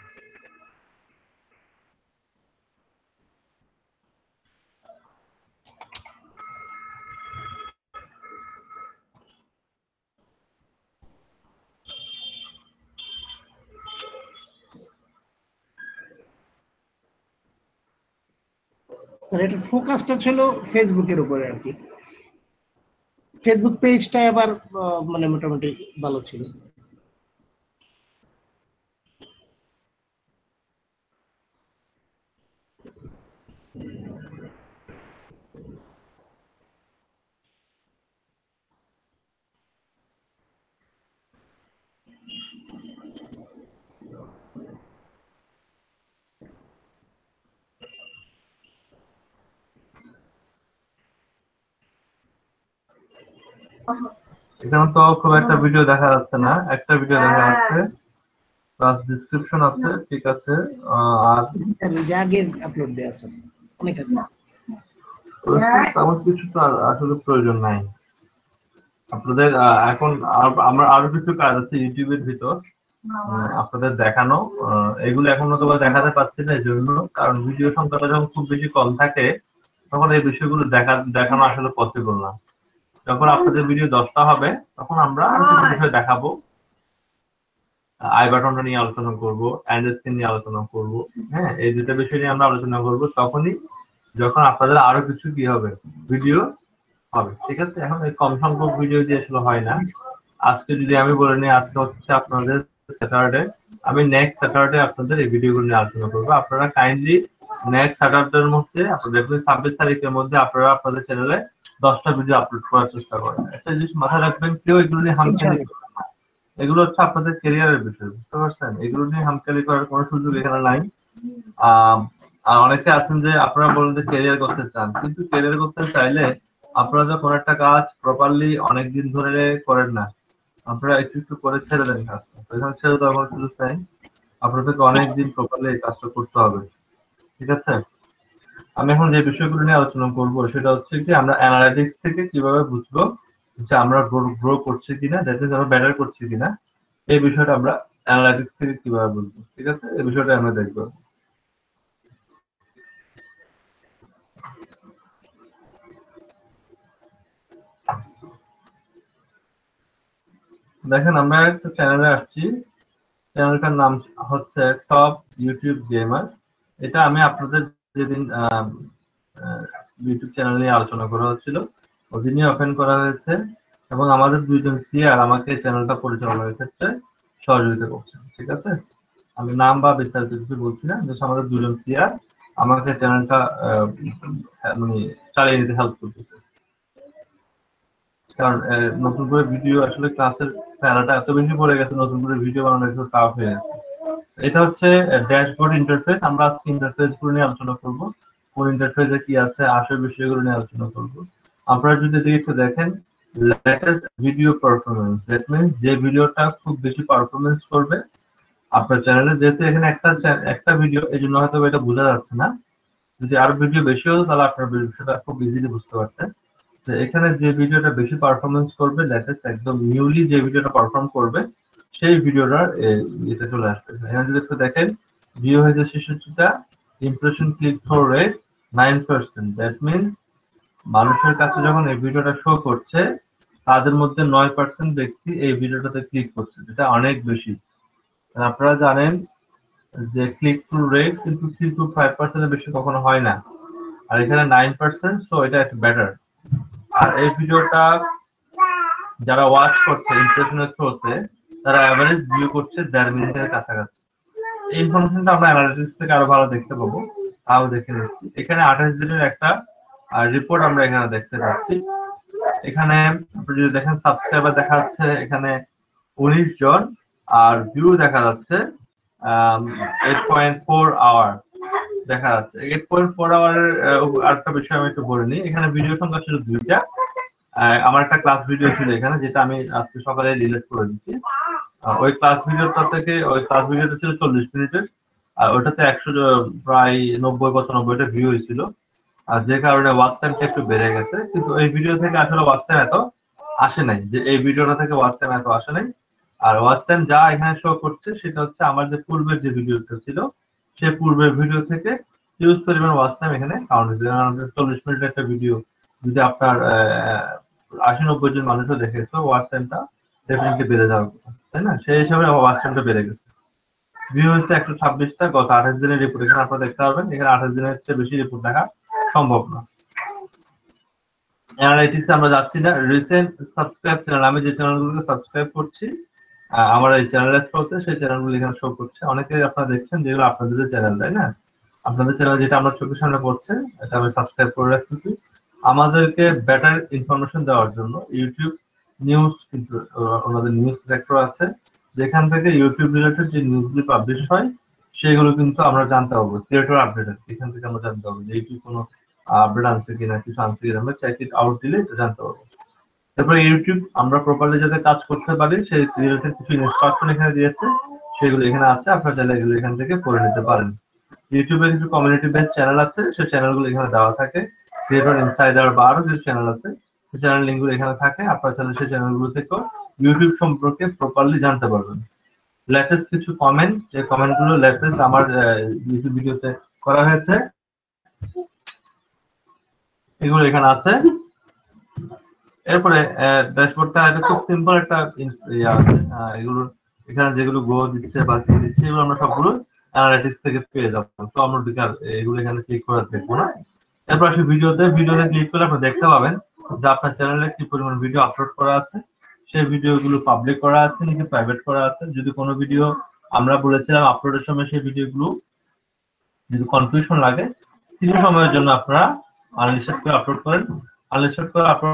স্যার এটা ফোকাসটা ছিল ফেসবুকের উপরে আর কি, ফেসবুক পেজটা আবার মানে মোটামুটি ভালো ছিল। এখানে তো খুব একটা ভিডিও দেখা যাচ্ছে না, একটা ভিডিও দেখা যাচ্ছে, প্লাস ডেসক্রিপশন আছে, ঠিক আছে। আর স্যার আগের আপলোড দেয়া আছে অনেক আগে, তেমন কিছু তো আসলে প্রয়োজন নাই আপনাদের। এখন আমরা আরো কিছু কাজ আছে ইউটিউবের ভিতর আপনাদের দেখানো, এগুলো এখনো তো দেখাতে পারছি না, এই জন্য, কারণ ভিডিও সংখ্যাটা যখন খুব বেশি কম থাকে তখন এই বিষয়গুলো দেখানো আসলে পসিবল না। যখন আপনাদের ভিডিও 10টা হবে তখন আমরা আরো কিছু বিষয় দেখাবো, আই বাটনটা নিয়ে আলোচনা করব, অ্যান্ড্রয়েড সিন নিয়ে আলোচনা করব, হ্যাঁ, এই দুটো বিষয় নিয়ে আমরা আলোচনা করব তখনই, যখন আপনাদের আরো কিছু কি হবে, ভিডিও হবে, ঠিক আছে। এখন এই কম সংখ্যক ভিডিও দিয়ে আসলে হয় না। আজকে যদি আমি বলে নিই, আজকে হচ্ছে আপনাদের স্যাটারডে, আমি নেক্সট স্যাটারডে আপনাদের এই ভিডিওগুলো নিয়ে আলোচনা করবো। আপনারা কাইন্ডলি নেক্সট স্যাটারডের মধ্যে, আপনাদের 26 তারিখের মধ্যে আপনারা আপনাদের চ্যানেলে 10টা ভিডিও আপলোড করার চেষ্টা করেন। একটা জিনিস মাথায় রাখবেন, কেউ এগুলো নিয়ে হামখানি করবেন না, এগুলো হচ্ছে আপনাদের ক্যারিয়ারের বিষয়, বুঝতে পারছেন? এগুলো নিয়ে হামখানি করার কোনো সুযোগ এখানে নাই। আর অনেকে আছেন যে আপনারা বলেন যে ক্যারিয়ার করতে চান, কিন্তু ক্যারিয়ার করতে চাইলে আপনারা যখন একটা কাজ প্রপারলি অনেকদিন ধরে করেন না, আপনারা একটু একটু করে ছেড়ে দেন কাজটা, এখানে ছেড়ে দেওয়ার সুযোগ নাই, আপনাদেরকে অনেকদিন প্রপারলি এই কাজটা করতে হবে, ঠিক আছে? আমি এখন যে বিষয়গুলো নিয়ে আলোচনা করব সেটা হচ্ছে কি আমরা অ্যানালাইটিক্স থেকে কিভাবে বুঝবো যে আমরা গ্রো করছি কিনা, দ্যাট ইজ আমরা বেটার করছি কিনা, এই বিষয়টা আমরা অ্যানালাইটিক্স থেকে কিভাবে বুঝবো, ঠিক আছে? এই বিষয়টা আমরা দেখবো। দেখেন আমরা একটা চ্যানেলে আসছি, চ্যানেলটার নাম হচ্ছে টপ ইউটিউব গেমার। এটা আমি আপনাদের যেদিন ইউটিউব চ্যানেল নিয়ে আলোচনা করা হচ্ছিল ওদিনই ওপেন করা হয়েছে, এবং আমাদের দুইজন সিআর আমাকে চ্যানেলটা পরিচালনার ক্ষেত্রে সহযোগিতা করছেন, ঠিক আছে? আমি নাম বা বিস্তারিত কিছু বলছি না, জাস্ট আমাদের দুজন সিআর আমাকে চ্যানেলটা মানে চালিয়ে নিতে হেল্প করতেছে, কারণ নতুন করে ভিডিও আসলে ক্লাসের প্যারাটা এত বেশি পড়ে গেছে, নতুন করে ভিডিও বানানো একটু টাফ হয়ে গেছে। এটা হচ্ছে ড্যাশবোর্ড ইন্টারফেস। আমরা আজকে ইন্টারফেস গুলো নিয়ে আলোচনা করব, কোন ইন্টারফেসে কি আছে, আসল বিষয়গুলো নিয়ে আলোচনা করব। আপনারা যদি একটু দেখেন latest video performance, that means যে ভিডিওটা খুব বেশি পারফরমেন্স করবে আপনার চ্যানেলে, যেহেতু এখানে একটা ভিডিও, এই জন্য হয়তো এটা বোঝা যাচ্ছে না, যদি আরো ভিডিও বেশি হতো তাহলে আপনার বিষয়টা খুব ইজিলি বুঝতে পারতেন। এখানে যে ভিডিওটা বেশি পারফরমেন্স করবে, লেটেস্ট একদম নিউলি যে ভিডিওটা পারফর্ম করবে সেই ভিডিওটার এটা চলে আসবে। এখানে যদি একটু দেখেন ভিউ হয়েছে 66টা, impression click through rate 9%, that means মানুষের কাছে যখন এই ভিডিওটা শো করছে তাদের মধ্যে 9% ব্যক্তি এই ভিডিওটাতে ক্লিক করছে, যেটা অনেক বেশি। আপনারা জানেন যে ক্লিক থ্রু রেট কিন্তু 3 to 5% এর বেশি কখনো হয় না, আর এখানে 9%, সো এটা একটু বেটার। আর এই ভিডিওটা যারা ওয়াচ করছে ইমপ্রেশনের থ্রুতে তারা এভারেজ ভিউ করছে 1.5 মিনিটের কাছাকাছি। এই ইনফরমেশনটা আমরা অ্যানালিটিক্স থেকে আরো ভালো দেখতে পাবো, তাও দেখে নিচ্ছি। এখানে 28 দিনের একটা রিপোর্ট আমরা এখানে দেখতে পাচ্ছি। এখানে আপনি যদি দেখেন সাবস্ক্রাইবার দেখা যাচ্ছে এখানে 19 জন, আর ভিউ দেখা যাচ্ছে 8.4 আওয়ার দেখা যাচ্ছে। 8.4 আওয়ারের আরেকটা বিষয় আমি একটু বলে নিই, এখানে ভিডিও সংখ্যা ছিল 2টা। আমার একটা ক্লাস ভিডিও ছিল এখানে, যেটা আমি আজকে সকালে রিলিজ করে দিচ্ছি। ওই ক্লাস ভিডিওটা ছিল 40 মিনিটের, আর ওটাতে প্রায় 90-95টা ভিউ হয়েছিল, আর যে কারণে ওয়াচ টাইমটা একটু বেড়ে গেছে। কিন্তু এই ভিডিও থেকে আসলে ওয়াচ টাইম এত আসে নাই, যে এই ভিডিওটা থেকে ওয়াচ টাইম এত আসে নাই। আর ওয়াচ টাইম যা এখানে শো করছে সেটা হচ্ছে আমার যে পূর্বের যে ভিডিওটা ছিল সেই পূর্বের ভিডিও থেকে হিউজ পরিমাণ ওয়াচ টাইম এখানে কাউন্ট হয়েছে। 40 মিনিটের একটা ভিডিও যদি আপনার 80-90 জন মানুষও দেখে, তো ওয়াচ টাইমটা ডেফিনেটলি বেড়ে যাওয়ার কথা, তাই না? সেই হিসাবে ওয়াচ টাইমটা বেড়ে গেছে। ভিউ হচ্ছে 126টা, গত 28 দিনের রিপোর্ট এখানে আপনারা দেখতে পারবেন। এখানে 28 দিনের চেয়ে বেশি রিপোর্ট দেখা সম্ভব না। অ্যানালাইটিক্সে আমরা যাচ্ছি না, রিসেন্ট সাবস্ক্রাইব চ্যানেল, আমি যে চ্যানেলগুলোকে সাবস্ক্রাইব করছি আমার এই চ্যানেলের থ্রুতে, সেই চ্যানেলগুলো এখানে শো করছে। অনেকেই আপনারা দেখছেন যেগুলো আপনাদের চ্যানেল, তাই না? আপনাদের চ্যানেল যেটা আমার চোখের সামনে পড়ছে এটা আমি সাবস্ক্রাইব করে রাখতেছি। আমাদেরকে বেটার ইনফরমেশন দেওয়ার জন্য ইউটিউব নিউজ, কিন্তু ওনাদের নিউজ সেক্টর আছে যেখান থেকে ইউটিউব রিলেটেড যে নিউজগুলি পাবলিশ হয় সেগুলো কিন্তু আমরা জানতে পারবো। ক্রিয়েটর আপডেট এখান থেকে আমরা জানতে পারবো যে ইউটিউব কোনো আপডেট আনছে কিনা, কিছু আনছে কিনা, আমরা চেক ইট আউট দিলে জানতে পারবো। তারপরে ইউটিউব আমরা প্রপারলি যাতে কাজ করতে পারি সেই রিলেটেড কিছু ইনস্ট্রাকশন এখানে দিয়েছে, সেগুলো এখানে আছে, আপনারা চাইলে এগুলো এখান থেকে পড়ে নিতে পারেন। ইউটিউবে কিছু কমিউনিটি বেসড চ্যানেল আছে, সেই চ্যানেলগুলো এখানে দেওয়া থাকে। ক্রিয়েটর ইনসাইডার বা আরো কিছু চ্যানেল আছে, সেই চ্যানেল লিঙ্কগুলো এখানে থাকে। আপনারা চাইলে সেই চ্যানেলগুলো থেকেও ইউটিউব সম্পর্কে প্রপারলি জানতে পারবেন। লেটেস্ট কিছু কমেন্ট, যে কমেন্টগুলো লেটেস্ট আমার ইউটিউব ভিডিওতে করা হয়েছে এগুলো এখানে আছে। এরপরে ড্যাশবোর্ডটা এটা খুব সিম্পল একটা আছে, এগুলো এখানে যেগুলো গো দিচ্ছে বা সি দিচ্ছে এগুলো আমরা সবগুলো অ্যানালাইটিক্স থেকে পেয়ে যাবো। তো আমরা এগুলো এখানে ক্লিক করে দেখবো না। এরপর আসলে ভিডিওতে ক্লিক করলে আপনি দেখতে পাবেন যে আপনার চ্যানেলে কি পরিমাণ ভিডিও আপলোড করা আছে, সেই ভিডিওগুলো পাবলিক করা আছে নাকি প্রাইভেট করা আছে। যদি কোনো ভিডিও আমরা বলেছিলাম আপলোডের সময় সেই ভিডিওগুলো যদি কনফিউশন লাগে কিছু সময়ের জন্য আপনারা আনলিস্টেড করে আপলোড করেন। আনলিস্টেড করে আপলোড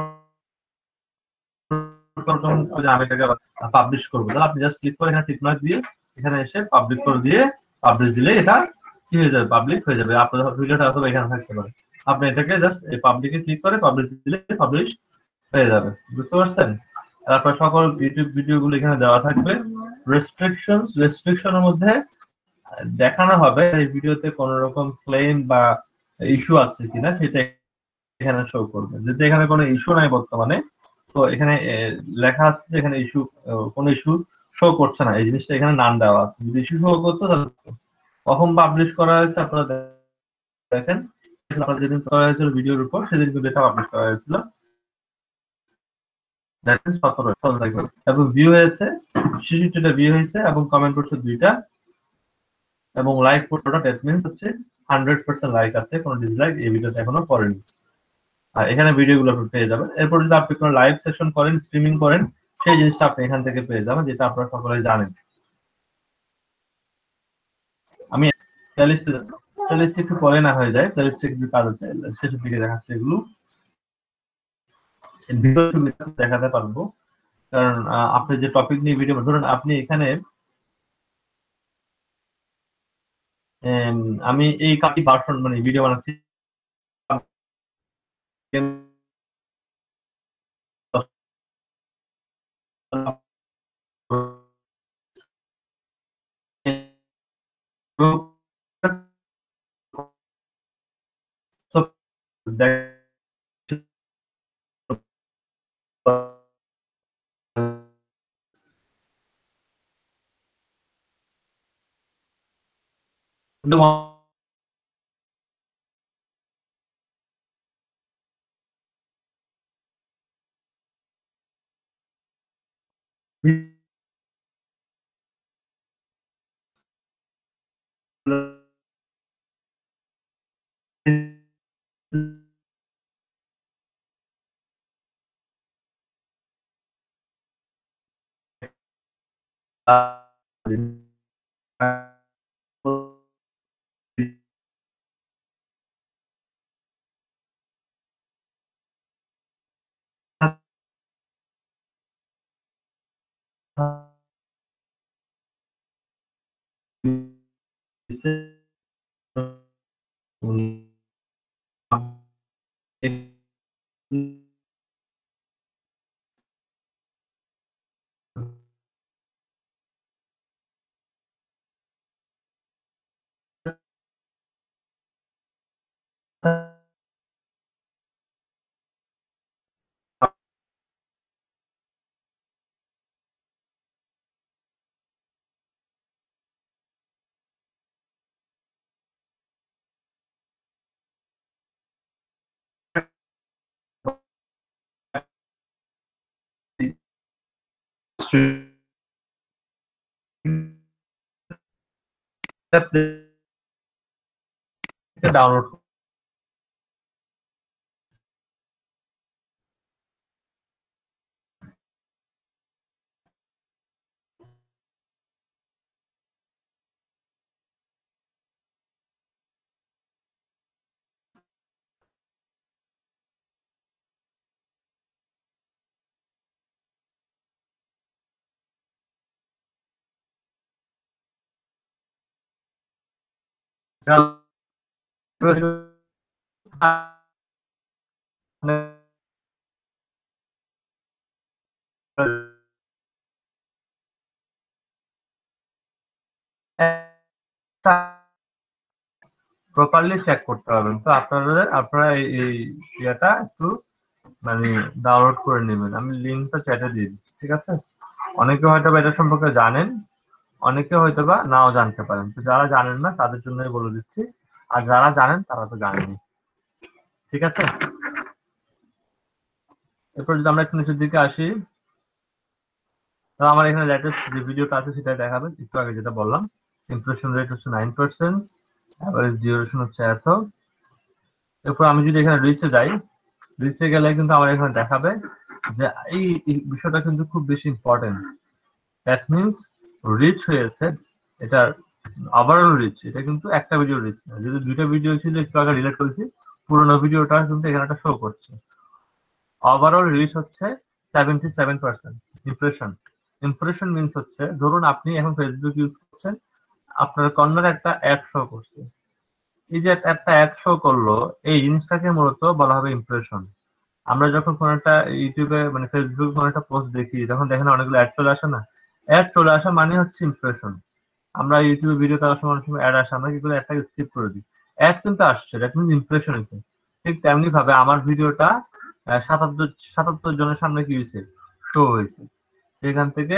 আমি এটাকে পাবলিশ করবো, তাহলে আপনি জাস্ট ক্লিক করে এখানে টিক মার্ক দিয়ে এখানে এসে পাবলিক করে দিয়ে পাবলিশ দিলে এটা কি হয়ে যাবে, পাবলিক হয়ে যাবে। আপনার ভিডিওটা অথবা এখানে থাকতে পারে। আপনি এটাকে জাস্ট এই পাবলিকে ক্লিক করে পাবলিশ দিলে পাবলিশ হয়ে যাবে, বুঝতে পারছেন? তারপর সকল ইউটিউব ভিডিওগুলো এখানে দেওয়া থাকবে। রেস্ট্রিকশনের মধ্যে দেখানো হবে এই ভিডিওতে কোন রকম ক্লেম বা ইস্যু আছে কিনা সেটা এখানে শো করবে। যদি এখানে কোনো ইস্যু নাই বর্তমানে, তো এখানে লেখা আছে যে এখানে কোনো ইস্যু শো করছে না, এই জিনিসটা এখানে নাম দেওয়া আছে। যদি ইস্যু শো করতো তাহলে কখন পাবলিশ করা হয়েছে আপনারা দেখেন, আপনারা যেদিন করা হয়েছিল ভিডিওর উপর সেদিন কিন্তু এটা পাবলিশ করা হয়েছিল, দেখেন 17 তারিখ এবং ভিউ হয়েছে 66টা ভিউ হয়েছে এবং কমেন্ট করছে 2টা এবং লাইক ফটোটা দ্যাট মিন্স হচ্ছে 100% লাইক আছে, কোনো ডিসলাইক এই ভিডিওতে এখনো করেনি। আর এখানে ভিডিওগুলো আপনি পেয়ে যাবেন। এরপর যদি আপনি কোনো লাইভ সেশন করেন, স্ট্রিমিং করেন, সেই জিনিসটা আপনি এখান থেকে পেয়ে যাবেন, যেটা আপনারা সকলে জানেন। আমি প্লেলিস্ট একটু পরে না হয়ে যায়, প্লেলিস্ট একটু কাজ আছে, শেষের দিকে দেখাচ্ছে এগুলো ভিডিও দেখাতে পারবো। কারণ আপনি যে টপিক নিয়ে ভিডিও ধরুন, আপনি এখানে আমি এই কাটি ভার্সন মানে ভিডিও বানাচ্ছি, ডাউনলোড প্রপারলি চেক করতে পারবেন। তো আপনারা এই ইয়েটা একটু মানে ডাউনলোড করে নেবেন, আমি লিঙ্কটা চ্যাটে দিয়ে দিচ্ছি, ঠিক আছে? অনেকে হয়তো এটা সম্পর্কে জানেন, অনেকে হয়তো বা নাও জানতে পারেন। তো যারা জানেন না তাদের জন্যই বলে দিচ্ছি, আর যারা জানেন তারা তো জানেনি, ঠিক আছে? এরপর যদি আমরা একটু নিচের দিকে আসি, তো আমার এখানে লেটেস্ট যে ভিডিওটা আছে সেটা দেখাবেন। একটু আগে যেটা বললাম, ইমপ্রেশন রেট হচ্ছে 9%, অ্যাভারেজ ডিউরেশন হচ্ছে এত। এরপর আমি যদি এখানে রিচে যাই, রিচে গেলে কিন্তু আমার এখানে দেখাবে যে এই বিষয়টা কিন্তু খুব বেশি ইম্পর্টেন্ট। দ্যাট মিনস রিচ হয়েছে, এটা ওভারঅল রিচ, এটা কিন্তু একটা ভিডিও রিচ না। যদি দুইটা ভিডিও ছিল একটু আগে রিলেট করেছি, পুরোনো ভিডিওটা কিন্তু এখানে একটা শো করছে। ওভারঅল রিচ হচ্ছে 77%। ইমপ্রেশন মিনস হচ্ছে, ধরুন আপনি এখন ফেসবুক ইউজ করছেন, আপনার কর্নারে একটা অ্যাড শো করছে, এই যে একটা অ্যাড শো করলো, এই জিনিসটাকে মূলত বলা হবে ইমপ্রেশন। আমরা যখন কোনো একটা ইউটিউবে মানে ফেসবুকে কোনো একটা পোস্ট দেখি, যখন দেখেন অনেকগুলো অ্যাড চলে আসে না, অ্যাড চলে আসা মানে হচ্ছে ইমপ্রেশন। আমরা ইউটিউবে ভিডিও করার সময় অনেক সময় অ্যাড আসে, আমরা কি করে অ্যাডটাকে স্কিপ করে দিই, অ্যাড কিন্তু আসছে, দ্যাট মিনস ইমপ্রেশন হয়েছে। ঠিক তেমনি ভাবে আমার ভিডিওটা ৭৭ জনের সামনে কি হয়েছে, শো হয়েছে। সেখান থেকে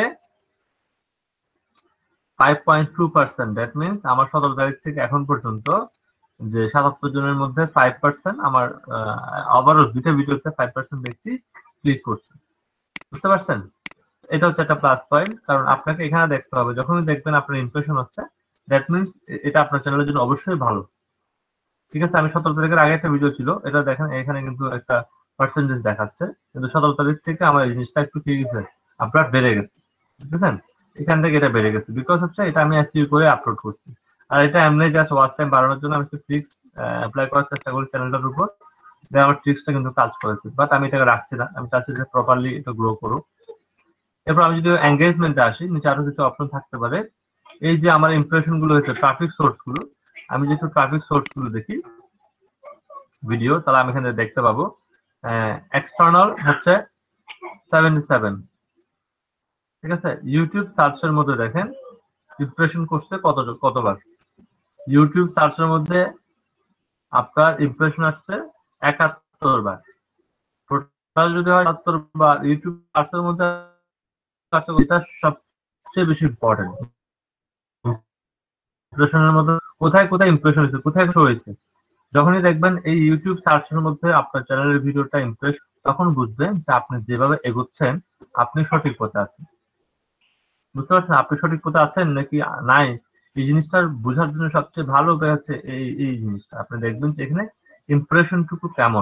5.2%, দ্যাট মিনস আমার ১৭ তারিখ থেকে এখন পর্যন্ত যে ৭৭ জনের মধ্যে 5% আমার ওভারঅল দুইটা ভিডিওতে 5% ব্যক্তি ক্লিক করছে। বুঝতে পারছেন? এটা হচ্ছে একটা প্লাস পয়েন্ট, কারণ আপনাকে এখানে দেখতে হবে যখনই দেখবেন আপনার ইমপ্রেশন হচ্ছে, দ্যাট মিনস এটা আপনার চ্যানেলের জন্য অবশ্যই ভালো। ঠিক আছে, আমি ১৭ তারিখের আগে একটা ভিডিও ছিল, এটা দেখেন এখানে কিন্তু একটা পার্সেন্টেজ দেখাচ্ছে, কিন্তু ১৭ তারিখ থেকে আমার এই জিনিসটা একটু কি গেছে, আপনার বেড়ে গেছে। বুঝতেছেন? এখান থেকে এটা বেড়ে গেছে, বিকজ হচ্ছে এটা আমি এসইও করে আপলোড করছি। আর এটা এমনি জাস্ট ওয়াচ টাইম বাড়ানোর জন্য আমি একটু ট্রিক্স অ্যাপ্লাই করার চেষ্টা করি চ্যানেলটার উপর, যে আমার ট্রিক্সটা কিন্তু কাজ করেছে, বাট আমি এটাকে রাখছি না, আমি চাচ্ছি যে প্রপারলি এটা গ্রো করুক। এরপর আমি যদি এঙ্গেজমেন্টে আসি, নিচে আরো কিছু অপশন থাকতে পারে। এই যে আমার ইমপ্রেশন গুলো হচ্ছে ট্রাফিক সোর্স গুলো, আমি যদি ট্রাফিক সোর্স গুলো দেখি ভিডিও, তাহলে আমি এখানে দেখতে পাবো এক্সটার্নাল হচ্ছে 77। ঠিক আছে, ইউটিউব সার্চের মধ্যে দেখেন ইমপ্রেশন করছে কতবার। ইউটিউব সার্চের মধ্যে আপনার ইমপ্রেশন আসছে ৭১ বার। টোটাল যদি হয় ৭৭ বার, ইউটিউব সার্চের মধ্যে এটা সবচেয়ে বেশি ইম্পর্টেন্ট। ইমপ্রেশনের মধ্যে কোথায় কোথায় ইমপ্রেশন হয়েছে, কোথায় শো হয়েছে, যখনই দেখবেন এই ইউটিউব সার্চের মধ্যে আপনার চ্যানেলের ভিডিওটা ইমপ্রেস, তখন বুঝবেন যে আপনি যেভাবে এগোচ্ছেন আপনি সঠিক পথে আছেন। বুঝতে পারছেন আপনি সঠিক পথে আছেন নাকি নাই? এই জিনিসটার বোঝার জন্য সবচেয়ে ভালো উপায় হচ্ছে এই জিনিসটা। আপনি দেখবেন যে এখানে ইমপ্রেশনটুকু কেমন।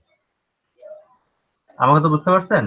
আমাকে তো বুঝতে পারছেন?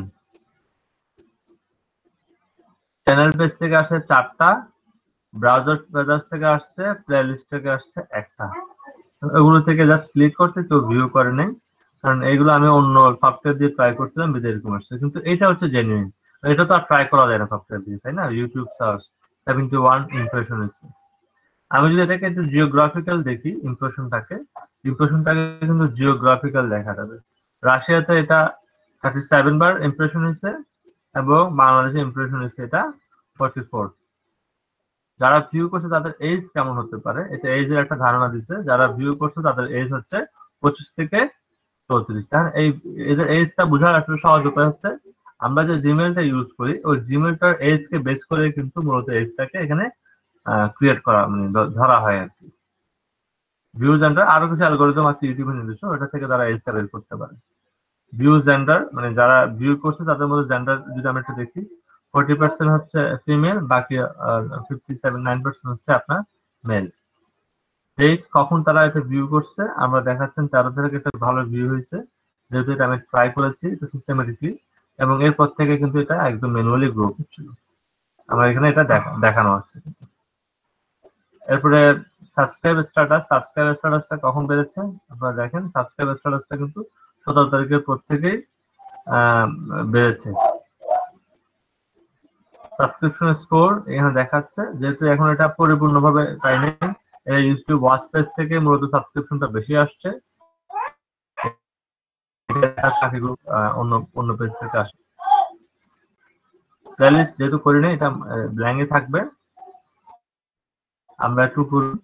চ্যানেল পেজ থেকে আসে 4টা, ব্রাউজার পেজ থেকে আসছে, প্লেলিস্ট থেকে আসছে 1টা। ওগুলো থেকে জাস্ট ক্লিক করছে, কেউ ভিউ করে নাই, কারণ এইগুলো আমি অন্য সফটওয়্যার দিয়ে ট্রাই করছিলাম, বিদে এরকম আসছে। কিন্তু এটা হচ্ছে জেনুইন, এটা তো আর ট্রাই করা যায় না সফটওয়্যার দিয়ে, তাই না? ইউটিউব সার্চ 71 ইমপ্রেশন হচ্ছে। আমি যদি এটাকে একটু জিওগ্রাফিক্যাল দেখি, ইমপ্রেশনটাকে কিন্তু জিওগ্রাফিক্যাল দেখা যাবে। রাশিয়াতে এটা 37 বার ইমপ্রেশন হয়েছে এবং বাংলাদেশে ইমপ্রেশন হয়েছে এটা 44। যারা ভিউ করছে তাদের এজ কেমন হতে পারে, এটা এজের একটা ধারণা দিচ্ছে। যারা ভিউ করছে তাদের এজ হচ্ছে 25 থেকে 34। কারণ এই এদের এজটা বোঝার আসলে সহজ উপায় হচ্ছে আমরা যে জিমেলটা ইউজ করি, ওই জিমেলটার এজ কে বেস করে কিন্তু মূলত এজটাকে এখানে ক্রিয়েট করা মানে ধরা হয় আর কি। ভিউ জেন্ডার আরো কিছু অ্যালগরিদম আছে ইউটিউবে নিজস্ব, ওটা থেকে তারা এজটা বের করতে পারে। ভিউ জেন্ডার মানে যারা ভিউ করছে তাদের মধ্যে জেন্ডার যদি আমরা একটু দেখি, 40% হচ্ছে ফিমেল, বাকি 57-9% হচ্ছে আপনার মেল। ডেট কখন তারা এটা ভিউ করছে আমরা দেখাচ্ছেন 13 তারিখ এটা ভালো ভিউ হয়েছে, যেহেতু এটা আমি ট্রাই করেছি এটা সিস্টেমেটিকলি, এবং এরপর থেকে কিন্তু এটা একদম ম্যানুয়ালি গ্রো করছিল। আমার এখানে এটা দেখানো হচ্ছে। এরপরে সাবস্ক্রাইব স্ট্যাটাসটা কখন বেড়েছে আপনারা দেখেন, সাবস্ক্রাইব স্ট্যাটাসটা কিন্তু 17 তারিখের পর থেকেই বেড়েছে। সাবস্ক্রিপশন স্কোর এখানে দেখাচ্ছে, যেহেতু এখন এটা পরিপূর্ণভাবে তাই নেই, ইউটিউব ওয়াচ পেজ থেকে মূলত সাবস্ক্রিপশনটা বেশি আসছে, অন্য পেজ থেকে আসে। প্লেলিস্ট যেহেতু করি না, এটা ব্ল্যাঙ্কে থাকবে। আমরা একটু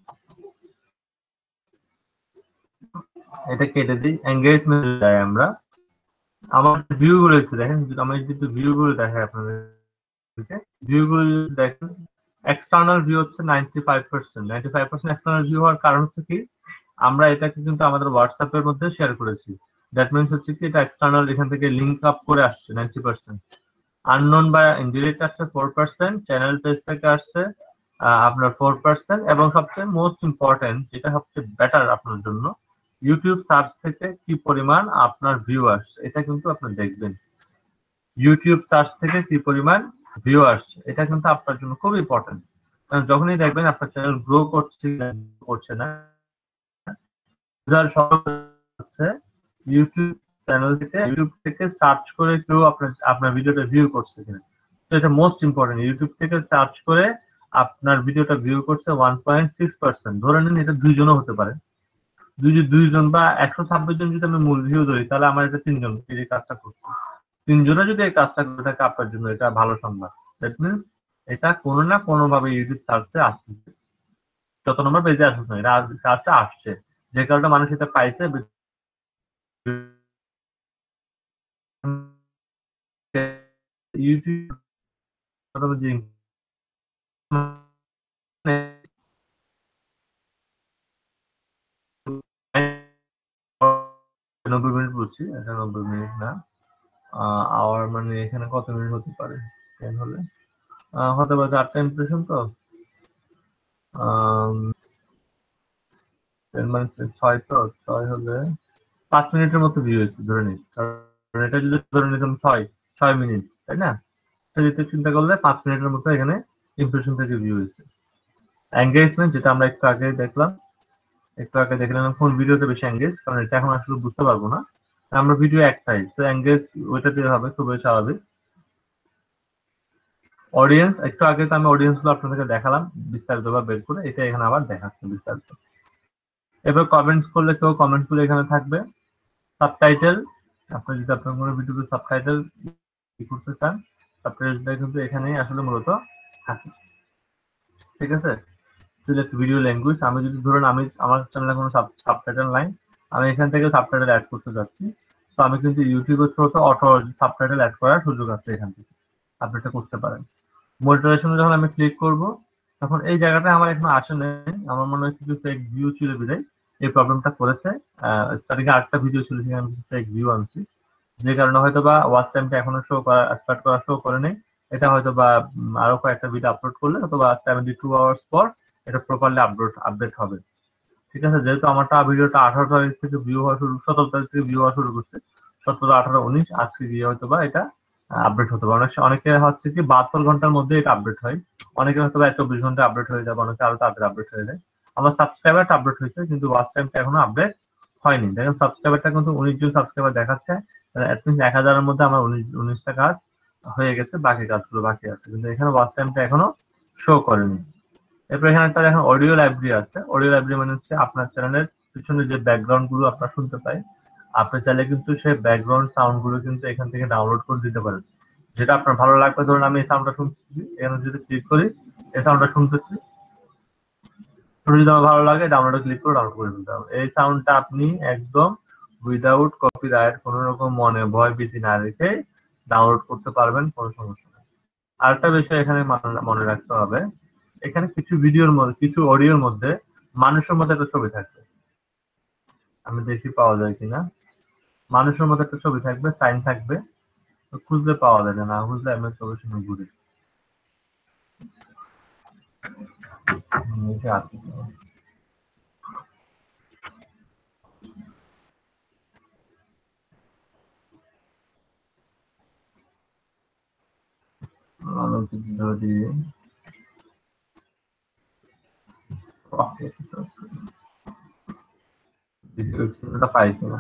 এটা কেটে দিই, এঙ্গেজমেন্ট যাই আমরা। আমার ভিউ গুলো দেখেন, আমি যদি ভিউ গুলো দেখাই আপনাদের, ভিউ গুলো দেখেন, এক্সটার্নাল ভিউ হচ্ছে 95% এক্সটার্নাল ভিউ হওয়ার কারণ হচ্ছে কি, আমরা এটাকে কিন্তু আমাদের হোয়াটসঅ্যাপ এর মধ্যে শেয়ার করেছি। দ্যাট মিনস হচ্ছে কি এটা এক্সটার্নাল এখান থেকে লিংক আপ করে আসছে 90%। আননোন বা ইনডিরেক্ট আসছে 4%, চ্যানেল পেজ থেকে আসছে আপনার 4%, এবং সবচেয়ে মোস্ট ইম্পর্টেন্ট যেটা সবচেয়ে বেটার আপনার জন্য, ইউটিউব সার্চ থেকে কি পরিমাণ আপনার ভিউ আসছে এটা কিন্তু আপনি দেখবেন। ইউটিউব সার্চ থেকে কি পরিমাণ ভিউ আসছে এটা কিন্তু আপনার জন্য খুব ইম্পর্টেন্ট, কারণ যখনই দেখবেন আপনার চ্যানেল গ্রো করছে না, ইউটিউব চ্যানেল থেকে ইউটিউব থেকে সার্চ করে কেউ আপনার ভিডিওটা ভিউ করছে কিনা। তো এটা মোস্ট ইম্পর্টেন্ট, ইউটিউব থেকে সার্চ করে আপনার ভিডিওটা ভিউ করছে 1.6%, ধরে নিন এটা 2 জনও হতে পারে, দুইজন বা 126 জন যদি আমি মূল ভিউ ধরি, তাহলে আমার এটা 3 জন এই কাজটা করছে। 3 জনে যদি এই কাজটা করে থাকে আপনার জন্য, এটা ভালো সংবাদ। দ্যাট মিনস এটা কোনো না কোনো ভাবে ইউটিউব সার্চে আসছে, যত নম্বর পেজে আসুক না, এটা সার্চে আসছে, যে কারণে মানুষ এটা পাইছে। ইউটিউব যে 90 মিনিট বলছি, এটা 90 মিনিট না, আওয়ার মানে এখানে কত মিনিট হতে পারে? 10 হলে হতে পারে 8টা ইমপ্রেশন, তো 10 মানে 6, তো 6 হলে 5 মিনিটের মতো ভিউ হয়েছে ধরে নিই, কারণ এটা যদি ধরে নিতাম 6 মিনিট, তাই না? সেটা চিন্তা করলে 5 মিনিটের মতো এখানে ইমপ্রেশন থেকে ভিউ হয়েছে। এঙ্গেজমেন্ট যেটা আমরা একটু আগে দেখলাম কোন ভিডিওতে বেশি এঙ্গেজ, কারণ এটা এখন আসলে বুঝতে পারবো না, আমরা ভিডিও একটাই, তো এঙ্গেজ ওইটাতে হবে, খুবই স্বাভাবিক। অডিয়েন্স, একটু আগে তো আমি অডিয়েন্স গুলো আপনাদেরকে দেখালাম বিস্তারিত ভাবে বের করে, এটা এখানে আবার দেখাচ্ছে বিস্তারিত। এবার কমেন্টস করলে কেউ কমেন্ট গুলো এখানে থাকবে। সাবটাইটেল, আপনি যদি আপনার কোনো ভিডিওতে সাবটাইটেল করতে চান, সাবটাইটেলটা কিন্তু এখানেই আসলে মূলত থাকে, ঠিক আছে? সিলেক্ট ভিডিও ল্যাঙ্গুয়েজ, আমি যদি ধরুন আমি আমার চ্যানেলে কোনো সাবটাইটেল নাই, আমি এখান থেকে সাবটাইটেল অ্যাড করতে যাচ্ছি, তো আমি কিন্তু ইউটিউবের থ্রুতে অটো সাবটাইটেল অ্যাড করার সুযোগ আছে, এখান থেকে আপনি এটা করতে পারেন। মনিটরেশনে যখন আমি ক্লিক করব, তখন এই জায়গাটা আমার এখন আসে নাই, আমার মনে হয় কিছু ফেক ভিউ ছিল বিদায় এই প্রবলেমটা করেছে। স্টার্টিং এ আরেকটা ভিডিও ছিল, সেখানে আমি ফেক ভিউ আনছি, যে কারণে হয়তো বা ওয়াচ টাইমটা এখনো স্টার্ট করা শো করে নেই। এটা হয়তো বা আরো কয়েকটা ভিডিও আপলোড করলে হয়তো বা 72 আওয়ার্স পর এটা প্রপারলি আপডেট হবে, ঠিক আছে? যেহেতু আমারটা ভিডিওটা 18 তারিখ থেকে ভিউ হওয়া শুরু, 17 তারিখ থেকে ভিউ হওয়া শুরু করছে, 17, 18, 19 আজকে গিয়ে হয়তো বা এটা আপডেট হতে পারে। অনেকে হচ্ছে কি 72 ঘন্টার মধ্যে এটা আপডেট হয়, অনেকে হয়তো বা 24 ঘন্টা আপডেট হয়ে যাবে, অনেকে আরো তাড়াতাড়ি আপডেট হয়ে যায়। আমার সাবস্ক্রাইবারটা আপডেট হয়েছে, কিন্তু ওয়াচ টাইমটা এখনো আপডেট হয়নি। দেখেন সাবস্ক্রাইবারটা কিন্তু 19 জন সাবস্ক্রাইবার দেখাচ্ছে, অ্যাটলিস্ট 1000 এর মধ্যে আমার 19টা কাজ হয়ে গেছে, বাকি কাজগুলো বাকি আছে, কিন্তু এখানে ওয়াচ টাইমটা এখনো শো করেনি। এরপর এখানে একটা দেখেন অডিও লাইব্রেরি আছে। অডিও লাইব্রেরি মানে হচ্ছে আপনার চ্যানেলের পিছনে যে ব্যাকগ্রাউন্ড গুলো আপনারা শুনতে পাই, আপনি চাইলে কিন্তু সেই ব্যাকগ্রাউন্ড সাউন্ড গুলো কিন্তু এখান থেকে ডাউনলোড করে দিতে পারেন, যেটা আপনার ভালো লাগবে। ধরুন আমি এই সাউন্ডটা শুনতেছি, এখানে যদি ক্লিক করি এই সাউন্ডটা শুনতেছি, যদি আমার ভালো লাগে ডাউনলোডে ক্লিক করে ডাউনলোড করে দিতে হবে। এই সাউন্ডটা আপনি একদম উইদাউট কপিরাইট, কোনো রকম মনে ভয় ভীতি না রেখে ডাউনলোড করতে পারবেন, কোনো সমস্যা নেই। আরেকটা বিষয় এখানে মনে রাখতে হবে, এখানে কিছু ভিডিওর মধ্যে, কিছু অডিওর মধ্যে মানুষের মধ্যে একটা ছবি থাকবে, আমি দেখি পাওয়া যায় কিনা। মানুষের মধ্যে একটা ছবি থাকবে, সাইন থাকবে, খুঁজলে পাওয়া যাবে না, খুঁজলে আমি সলিউশন ঘুরি। যদি ডিসক্রিপশনটা পাই কিনা,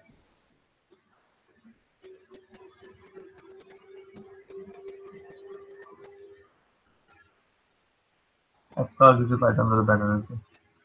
একটা যদি পাইতাম তাহলে ব্যাটার হতো।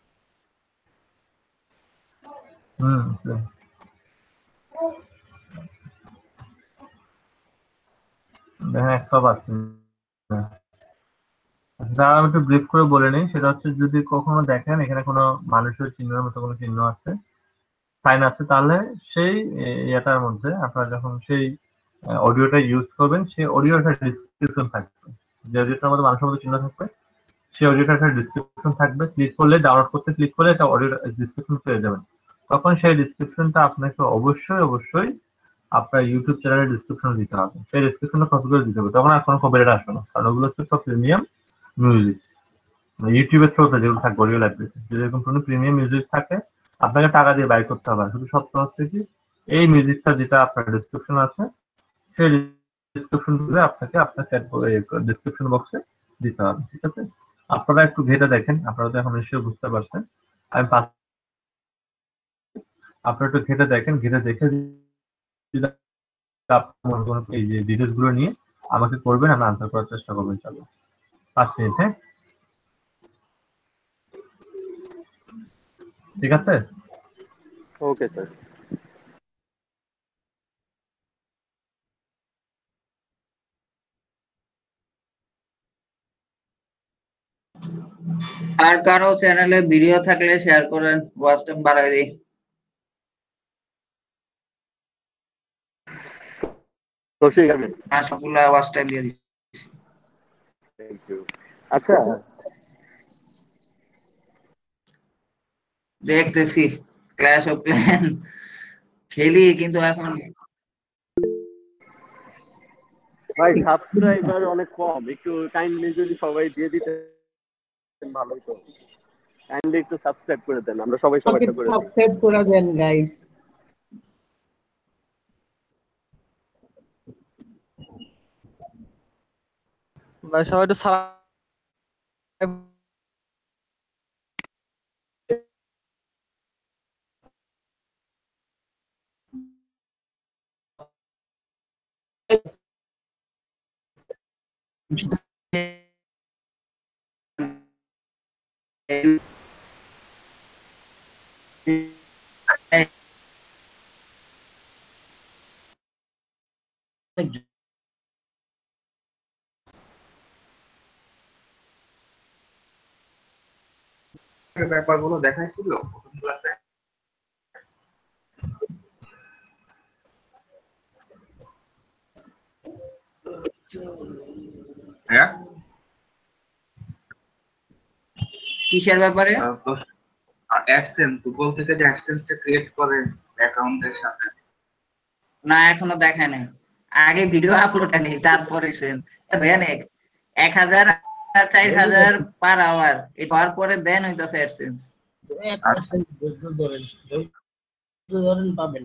দেখেন একটা পাচ্ছি না। যা আমি একটু ব্রিফ করে বলে নিই, সেটা হচ্ছে যদি কখনো দেখেন এখানে কোনো মানুষের চিহ্নের মতো কোনো চিহ্ন আছে, সাইন আছে, তাহলে সেই ইয়েটার মধ্যে আপনারা যখন সেই অডিওটা ইউজ করবেন, সেই অডিওটার ডিসক্রিপশন থাকবে, যে অডিওটার মধ্যে মানুষের মতো চিহ্ন থাকবে, সেই অডিওটার একটা ডিসক্রিপশন থাকবে। ক্লিক করলে, ডাউনলোড করতে ক্লিক করলে এটা অডিও ডিসক্রিপশন পেয়ে যাবেন। তখন সেই ডিসক্রিপশনটা আপনাকে অবশ্যই আপনার ইউটিউব চ্যানেলের ডিসক্রিপশন দিতে হবে, সেই ডিসক্রিপশনটা কপি করে দিতে হবে, তখন আর কোনো কপিরাইট আসবে না, কারণ ওগুলো হচ্ছে সব প্রিমিয়াম মিউজিক। ইউটিউবের থ্রুতে যেগুলো থাকবে অডিও লাইব্রেরিতে, যদি এরকম কোনো প্রিমিয়াম মিউজিক থাকে আপনাকে টাকা দিয়ে বাই করতে হবে। শুধু সত্য হচ্ছে কি এই মিউজিকটা যেটা আপনার ডিসক্রিপশন আছে, সেই ডিসক্রিপশন দিয়ে আপনাকে আপনার ডিসক্রিপশন বক্সে দিতে হবে, ঠিক আছে? আপনারা একটু ঘেটে দেখেন, আপনারা তো এখন নিশ্চয়ই বুঝতে পারছেন। আমি আপনারা একটু ঘেটে দেখেন, ঘেটে দেখে এই যে ডিটেলস গুলো নিয়ে আমাকে করবেন, আমি আনসার করার চেষ্টা করবো ইনশাআল্লাহ। 5 মিনিট, হ্যাঁ, ঠিক আছে? Okay sir. আর কারো চ্যানেলে ভিডিও থাকলে শেয়ার করেন, ওয়াচ টাইম বাড়াই দিই। তৌফিক আহমেদ। হ্যাঁ, সবগুলা ওয়াচ টাইম দিয়ে দিচ্ছি। Thank you. আচ্ছা, দেখতেছি ক্ল্যাশ অফ ক্ল্যান খেলি, কিন্তু এখন ভাই সাবস্ক্রাইবার অনেক কম, একটু কাইন্ডলি যদি সবাই দিয়ে দিতে ভালো হতো। কাইন্ডলি একটু সাবস্ক্রাইব করে দেন, আমরা সবাই সবাইটা করে দিই। সাবস্ক্রাইব করে দেন গাইস। ভাই সবাই একটু ব্যাপারগুলো দেখাইছিল প্রথম ক্লাসে। হ্যাঁ, কিসের ব্যাপারে? অ্যাডসেন্স, গুগল থেকে যে অ্যাডসেন্সটা ক্রিয়েট করেন অ্যাকাউন্টের সাথে। না, এখনো দেখায় নাই। আগে ভিডিও আপলোড নেই, তারপরে সেন্স দেন 1000 আর 4000 পার আওয়ার, এটা হওয়ার পরে দেন হইতাছে অ্যাডসেন্স। 1% ধৈর্য ধরেন, ধৈর্য ধরেন পাবেন।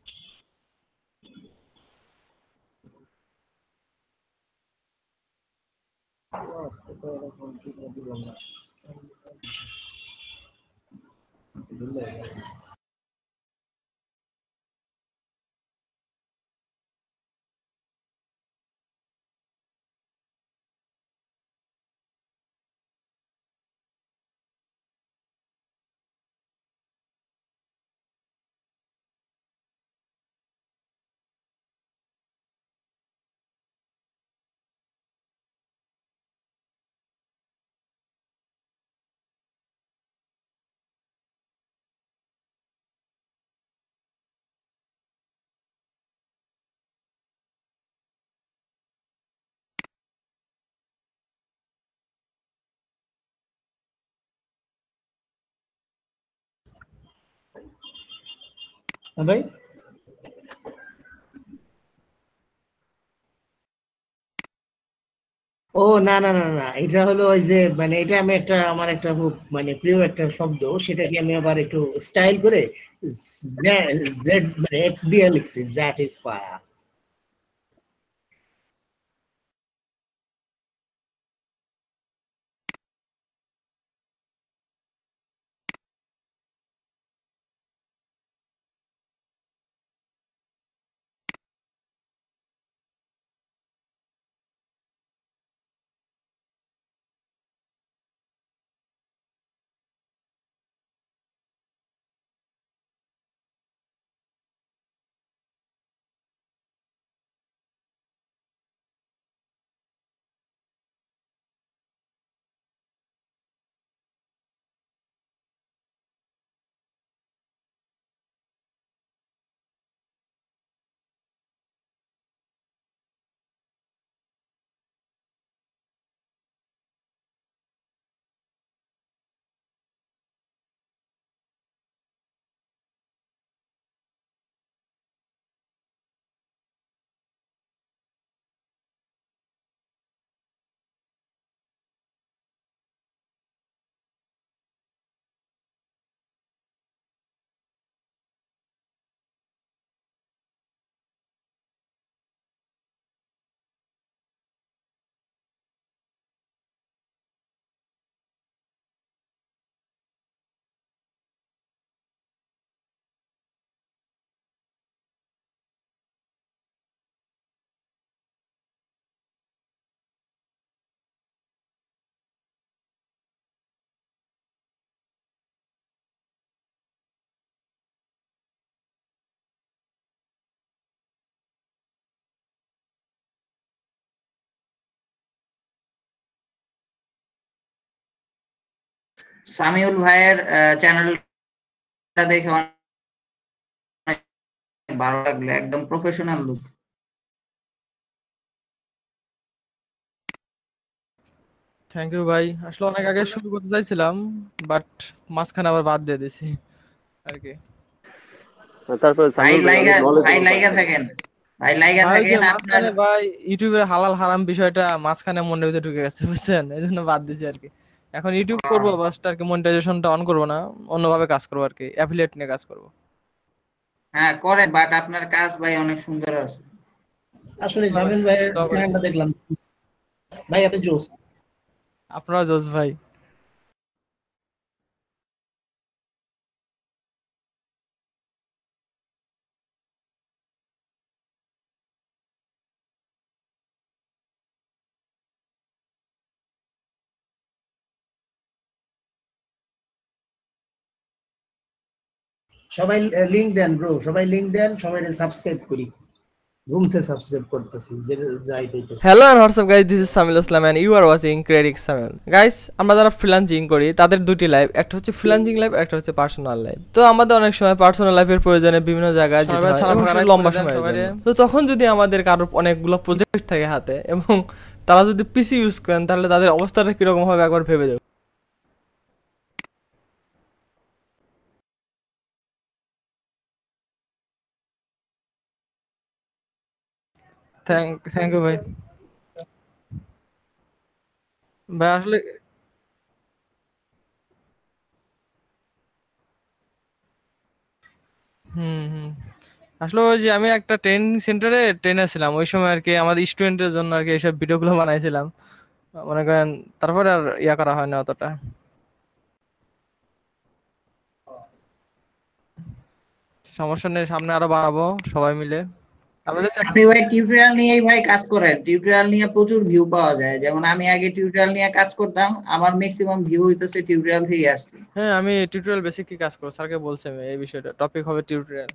ভাই ও না না না না, এটা হলো ওই যে মানে এটা আমি একটা আমার একটা খুব মানে প্রিয় একটা শব্দ, সেটাকে আমি আবার একটু স্টাইল করে জেড মানে এক্স দিয়ে লিখছি, দ্যাট ইজ ফায়ার। সামিউল ভাইয়ের চ্যানেলটা দেখে অনেক ভালো লাগলো, একদম প্রফেশনাল লুক। থ্যাংক ইউ ভাই। আসলে অনেক আগে শুরু করতে চাইছিলাম, বাট মাঝখানে আবার বাদ দিয়ে দিছি আর কি। তারপর ভাই সামিউল ভাই অনেক লাইগা নলেজেবল থাকেন, ভাই লাইগা ভাই ওই যে থাকেন আপনার। মাঝখানে ভাই ইউটিউবের হালাল হারাম বিষয়টা মাঝখানে মনের ভিতরে ঢুকে গেছে, বুঝছেন, এই জন্য বাদ দিছি আর কি। এখন ইউটিউব করবো বাস্ট আর কি, মনিটাইজেশনটা অন করবো না, অন্যভাবে কাজ করবো আর কি, অ্যাফিলিয়েট নিয়ে কাজ করবো। হ্যাঁ করেন, বাট আপনার কাজ ভাই অনেক সুন্দর আছে। আসলে জামিল ভাইয়ের চ্যানেলটা দেখলাম ভাই, আপনি জোস। আপনারা জোস ভাই। সবাই লিংক দেন ব্রো, সবাই লিংক দেন, সবাই সাবস্ক্রাইব করি। রুমসে সাবস্ক্রাইব করতেছি যে যাই পাইতেছি। Hello and WhatsApp guys, this is Samil Islam and you are watching credit Samil. Guys, আমরা যারা ফ্রিল্যান্সিং করি তাদের দুটি লাইভ, একটা হচ্ছে ফ্রিল্যান্সিং লাইভ, একটা হচ্ছে পার্সোনাল লাইভ। তো আমাদের অনেক সময় পার্সোনাল লাইফের প্রয়োজনে বিভিন্ন জায়গায় যেতে হয় লম্বা সময়ের জন্য। তো তখন যদি আমাদের কারোর অনেকগুলো প্রজেক্ট থাকে হাতে এবং তারা যদি পিসি ইউজ করেন, তাহলে তাদের অবস্থাটা কিরকম হবে একবার ভেবে দেখুন। থ্যাংক ইউ ভাই। ভাই আসলে আসলে ওই যে আমি একটা ট্রেনিং সেন্টারে ট্রেনার ছিলাম, ওই সময় আর কি আমাদের স্টুডেন্টের জন্য আর কি এইসব ভিডিওগুলো বানাইছিলাম, মনে করেন। তারপরে আর ইয়া করা হয় না অতটা। সমস্যা নেই, সামনে আরো বাড়াবো সবাই মিলে। আপনি ভাই টিউটোরিয়াল নিয়েই ভাই কাজ করেন, টিউটোরিয়াল নিয়ে প্রচুর ভিউ পাওয়া যায়। যেমন আমি আগে টিউটোরিয়াল নিয়ে কাজ করতাম, আমার ম্যাক্সিমাম ভিউ হইতেছে টিউটোরিয়াল থেকে আসছে। হ্যাঁ, আমি টিউটোরিয়াল বেসিক কি কাজ করব, স্যারকে বলছি আমি এই বিষয়টা, টপিক হবে টিউটোরিয়াল।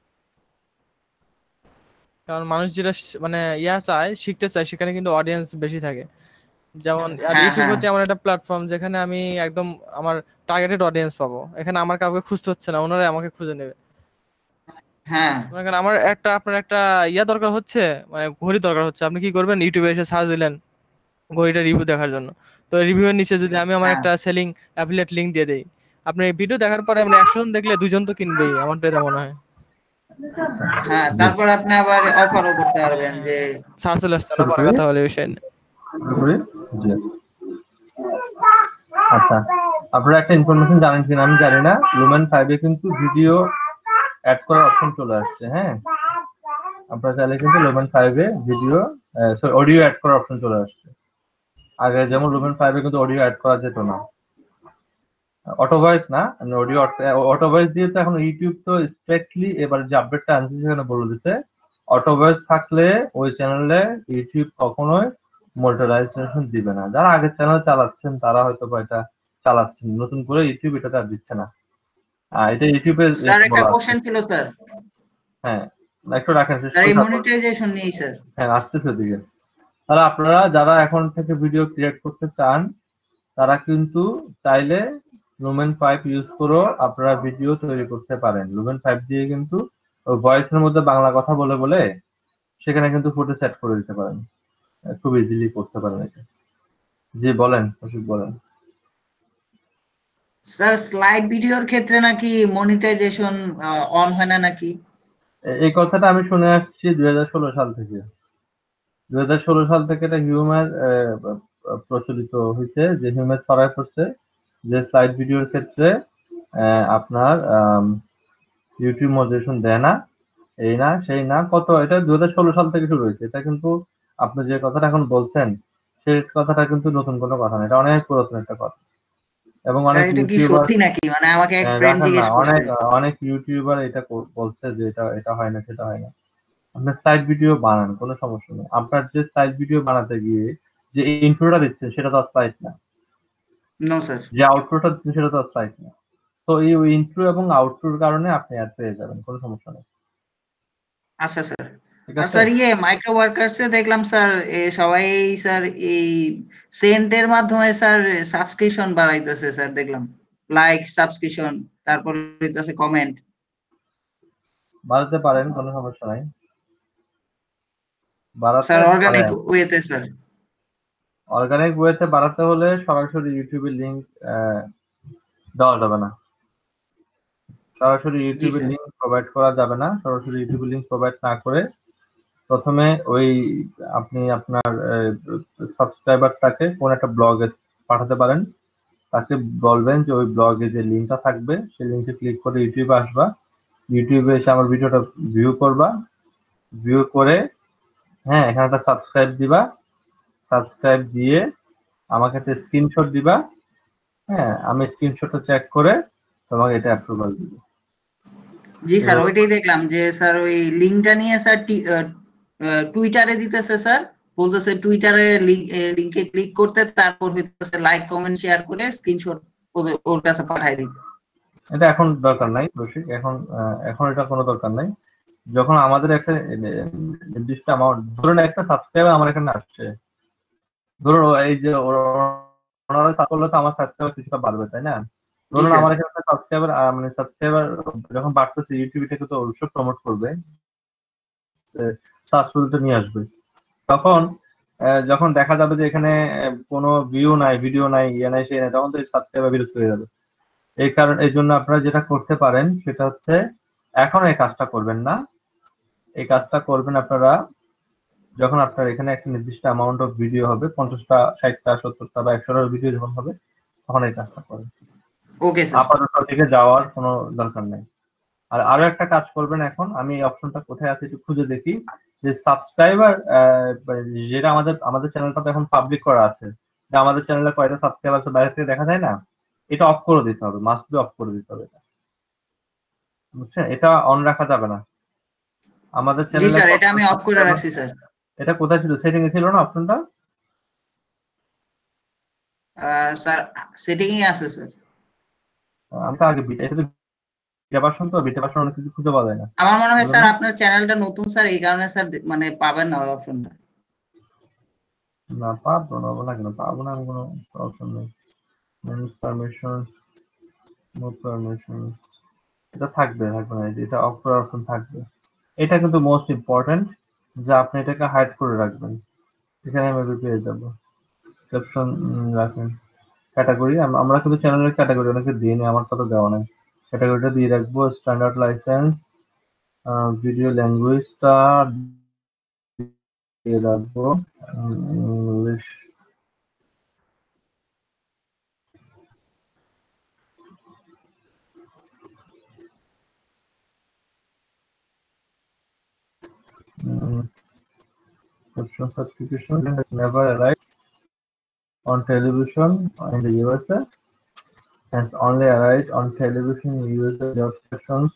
কারণ মানুষ যেটা মানে ইয়া চায়, শিখতে চায়, সেখানে কিন্তু অডিয়েন্স বেশি থাকে। যেমন আর ইউটিউব হচ্ছে এমন একটা প্ল্যাটফর্ম যেখানে আমি একদম আমার টার্গেটেড অডিয়েন্স পাবো। এখানে আমার কাউকে খুঁজতে হচ্ছে না, ওনারাই আমাকে খুঁজে নেবে। হ্যাঁ, আমার আপনার একটা ইয়া দরকার হচ্ছে, মানে ঘড়ি দরকার হচ্ছে। আপনি কি করবেন, ইউটিউবে এসে সার্চ দিলেন ঘড়িটা রিভিউ দেখার জন্য। তো রিভিউ এর নিচে যদি আমি আমার একটা সেলিং অ্যাফিলিয়েট লিংক দিয়ে দেই, আপনি ভিডিও দেখার পরে আপনি 100 জন দেখলে 2 জন তো কিনবেই, আমারটা এটা মনে হয়। হ্যাঁ, তারপর আপনি আবার অফারও করতে পারবেন যে সার্চ চলে আসছে না, পরে কথা বলে বিষয় নিয়ে। আচ্ছা, আপনারা একটা ইনফরমেশন জানেন কিনা আমি জানি না, লুমেন 5 এ কিন্তু ভিডিও অ্যাড করার অপশন চলে আসছে। হ্যাঁ, আপনারা চাইলে কিন্তু লুমেন 5 এ ভিডিও অডিও অ্যাড করার অপশন চলে আসছে। আগে যেমন লুমেন 5 এ কিন্তু অডিও অ্যাড করা যেত না, অটো ভয়েস না, অডিও অটো ভয়েস দিয়ে তো এখন ইউটিউব তো স্ট্রিক্টলি এবার যে আপডেটটা আনছে সেখানে বলে দিচ্ছে অটো ভয়েস থাকলে ওই চ্যানেলে ইউটিউব কখনোই মনিটাইজেশন দিবে না। যারা আগের চ্যানেল চালাচ্ছেন তারা হয়তো বা এটা চালাচ্ছেন, নতুন করে ইউটিউব এটা আর দিচ্ছে না। এটা ইউটিউবে স্যার একটা কোশ্চেন ছিল স্যার। হ্যাঁ, একটু রাখেন শেষ স্যার, করে। মনিটাইজেশন নিয়ে স্যার। হ্যাঁ, আসতেছে ওদিকে। তাহলে আপনারা যারা এখন থেকে ভিডিও ক্রিয়েট করতে চান তারা কিন্তু চাইলে লুমেন 5 ইউজ করে আপনারা ভিডিও তৈরি করতে পারেন। লুমেন 5 দিয়ে কিন্তু ওই ভয়েসের মধ্যে বাংলা কথা বলে বলে সেখানে কিন্তু ফুটে সেট করে দিতে পারেন, খুব ইজিলি করতে পারেন এটা। জি বলেন, অসুখ বলেন। স্যার, স্লাইড ভিডিওর ক্ষেত্রে নাকি মনিটাইজেশন অন হয় না নাকি? এই কথাটা আমি শুনে আসছি 2016 সাল থেকে। 2016 সাল থেকে এটা হিউম্যার প্রচলিত হয়েছে, যে হিউম্যার ছড়ায় পড়ছে যে স্লাইড ভিডিওর ক্ষেত্রে আপনার ইউটিউব মনিটাইজেশন দেয় না, এই না সেই না কত। এটা 2016 সাল থেকে শুরু হয়েছে। এটা কিন্তু আপনি যে কথাটা এখন বলছেন সেই কথাটা কিন্তু নতুন কোনো কথা না, এটা অনেক পুরাতন একটা কথা। এবং অনেক ইউটিউবার নাকি, মানে আমাকে এক ফ্রেন্ড জিজ্ঞেস করছে, অনেক ইউটিউবার এটা বলছে যে এটা হয় না, সেটা হয় না। আপনি স্লাইড ভিডিও বানান, কোনো সমস্যা নেই। আপনার যে স্লাইড ভিডিও বানাতে গিয়ে যে ইন্ট্রোটা দিচ্ছেন সেটা তো স্লাইড না। No sir. যে আউটরোটা দিচ্ছেন সেটা তো স্লাইড না। তো এই ইন্ট্রো এবং আউটরোর কারণে আপনি অ্যাড পেয়ে যাবেন, কোনো সমস্যা নেই। আচ্ছা স্যার। আর স্যার মাইক্রো ওয়ার্কারসে দেখলাম স্যার সবাই স্যার এই সেন্টের মাধ্যমে স্যার সাবস্ক্রিপশন বাড়াইতেছে স্যার, দেখলাম লাইক সাবস্ক্রিপশন তারপর হইতাছে কমেন্ট বাড়াতে পারেন, কোনো সমস্যা নাই। বাড়াতে স্যার অর্গানিক পারেন। ওয়েতে স্যার অর্গানিক ওয়েতে বাড়াতে হলে সরাসরি ইউটিউবের লিংক দেওয়া যাবে না। সরাসরি ইউটিউবের লিংক প্রোভাইড করা যাবে না। সরাসরি ইউটিউবের লিংক প্রোভাইড না করে প্রথমে ওই আপনি আপনার সাবস্ক্রাইবারটাকে কোন একটা ব্লগে পাঠাতে পারেন। তাকে বলবেন যে ওই ব্লগে যে লিংকটা থাকবে সেই লিংকে ক্লিক করে ইউটিউবে আসবা। ইউটিউবে এসে আমার ভিডিওটা ভিউ করবা। ভিউ করে হ্যাঁ এখানে একটা সাবস্ক্রাইব দিবা। সাবস্ক্রাইব দিয়ে আমাকে একটা স্ক্রিনশট দিবা। হ্যাঁ আমি স্ক্রিনশটটা চেক করে তোমাকে এটা অ্যাপ্রুভাল দিব। জি স্যার ওইটাই দেখলাম যে স্যার ওই লিংকটা নিয়ে স্যার টুইটারে দিতেছে স্যার, বলতেছে টুইটারে লিংকে ক্লিক করতে, তারপর হইতেছে লাইক কমেন্ট শেয়ার করে স্ক্রিনশট ওর কাছে পাঠিয়ে দিতে। এটা এখন দরকার নাই রশিক, এখন এটা কোনো দরকার নাই। যখন আমাদের একটা নির্দিষ্ট অ্যামাউন্ট, ধরুন একটা সাবস্ক্রাইবার আমার এখানে আসছে, ধরুন এই যে ওনারা করলে তো আমার সাবস্ক্রাইবার কিছুটা বাড়বে তাই না? ধরুন আমার এখানে সাবস্ক্রাইবার মানে সাবস্ক্রাইবার যখন বাড়তেছে ইউটিউব এটাকে তো অবশ্যই প্রমোট করবে, সার্চ রেজাল্টে নিয়ে আসবে। তখন যখন দেখা যাবে যে এখানে কোনো ভিউ নাই, ভিডিও নাই, ইয়ে নাই, সে নাই, তখন তো সাবস্ক্রাইবার বিরক্ত হয়ে যাবে। এই জন্য আপনারা যেটা করতে পারেন সেটা হচ্ছে এখন এই কাজটা করবেন না। এই কাজটা করবেন আপনারা যখন আপনার এখানে একটা নির্দিষ্ট অ্যামাউন্ট অফ ভিডিও হবে, 50টা 60টা 70টা বা 100টা ভিডিও যখন হবে তখন এই কাজটা করেন। Okay sir. আপাতত দিকে যাওয়ার কোনো দরকার নেই। আর আরো একটা কাজ করবেন, এখন আমি এই অপশনটা কোথায় আছে একটু খুঁজে দেখি, যে সাবস্ক্রাইবার যেটা আমাদের চ্যানেলটা এখন পাবলিক করা আছে, যে আমাদের চ্যানেলে কয়টা সাবস্ক্রাইবার আছে বাইরে থেকে দেখা যায় না, এটা অফ করে দিতে হবে, মাস্ট বি অফ করে দিতে হবে এটা, বুঝছেন? এটা অন রাখা যাবে না আমাদের চ্যানেলে। জি স্যার এটা আমি অফ করে রাখছি স্যার। এটা কোথায় ছিল? সেটিং এ ছিল না অপশনটা? স্যার সেটিং এ আছে স্যার। আমি তো আগে এটা তো বিটা ভার্সন, তো বিটা ভার্সন অনেক কিছু খুঁজে পাওয়া যায় না। আমার মনে হয় স্যার আপনার চ্যানেলটা নতুন স্যার, এই কারণে স্যার মানে পাবেন না ওই অপশনটা। না পাবো না কেন? পাবো না, আমি কোনো অপশন নেই। ম্যানেজ পারমিশন, নো পারমিশন, এটা থাকবে না, এটা অফ করার অপশন থাকবে। এটা কিন্তু মোস্ট ইম্পর্টেন্ট যে আপনি এটাকে হাইড করে রাখবেন। এখানে আমি পেয়ে যাবো ক্যাপশন রাখেন, ক্যাটাগরি আমরা কিন্তু চ্যানেলের ক্যাটাগরি অনেকে দিয়ে নিই, আমার তো দেওয়া নেই। ক্যাটাগরিটা দিয়ে রাখবো স্ট্যান্ডার্ড লাইসেন্স, ভিডিও ল্যাঙ্গুয়েজটা দিয়ে রাখবো English. Subscription has never arrived on television in the USA, has only arrived on television in USA job sections.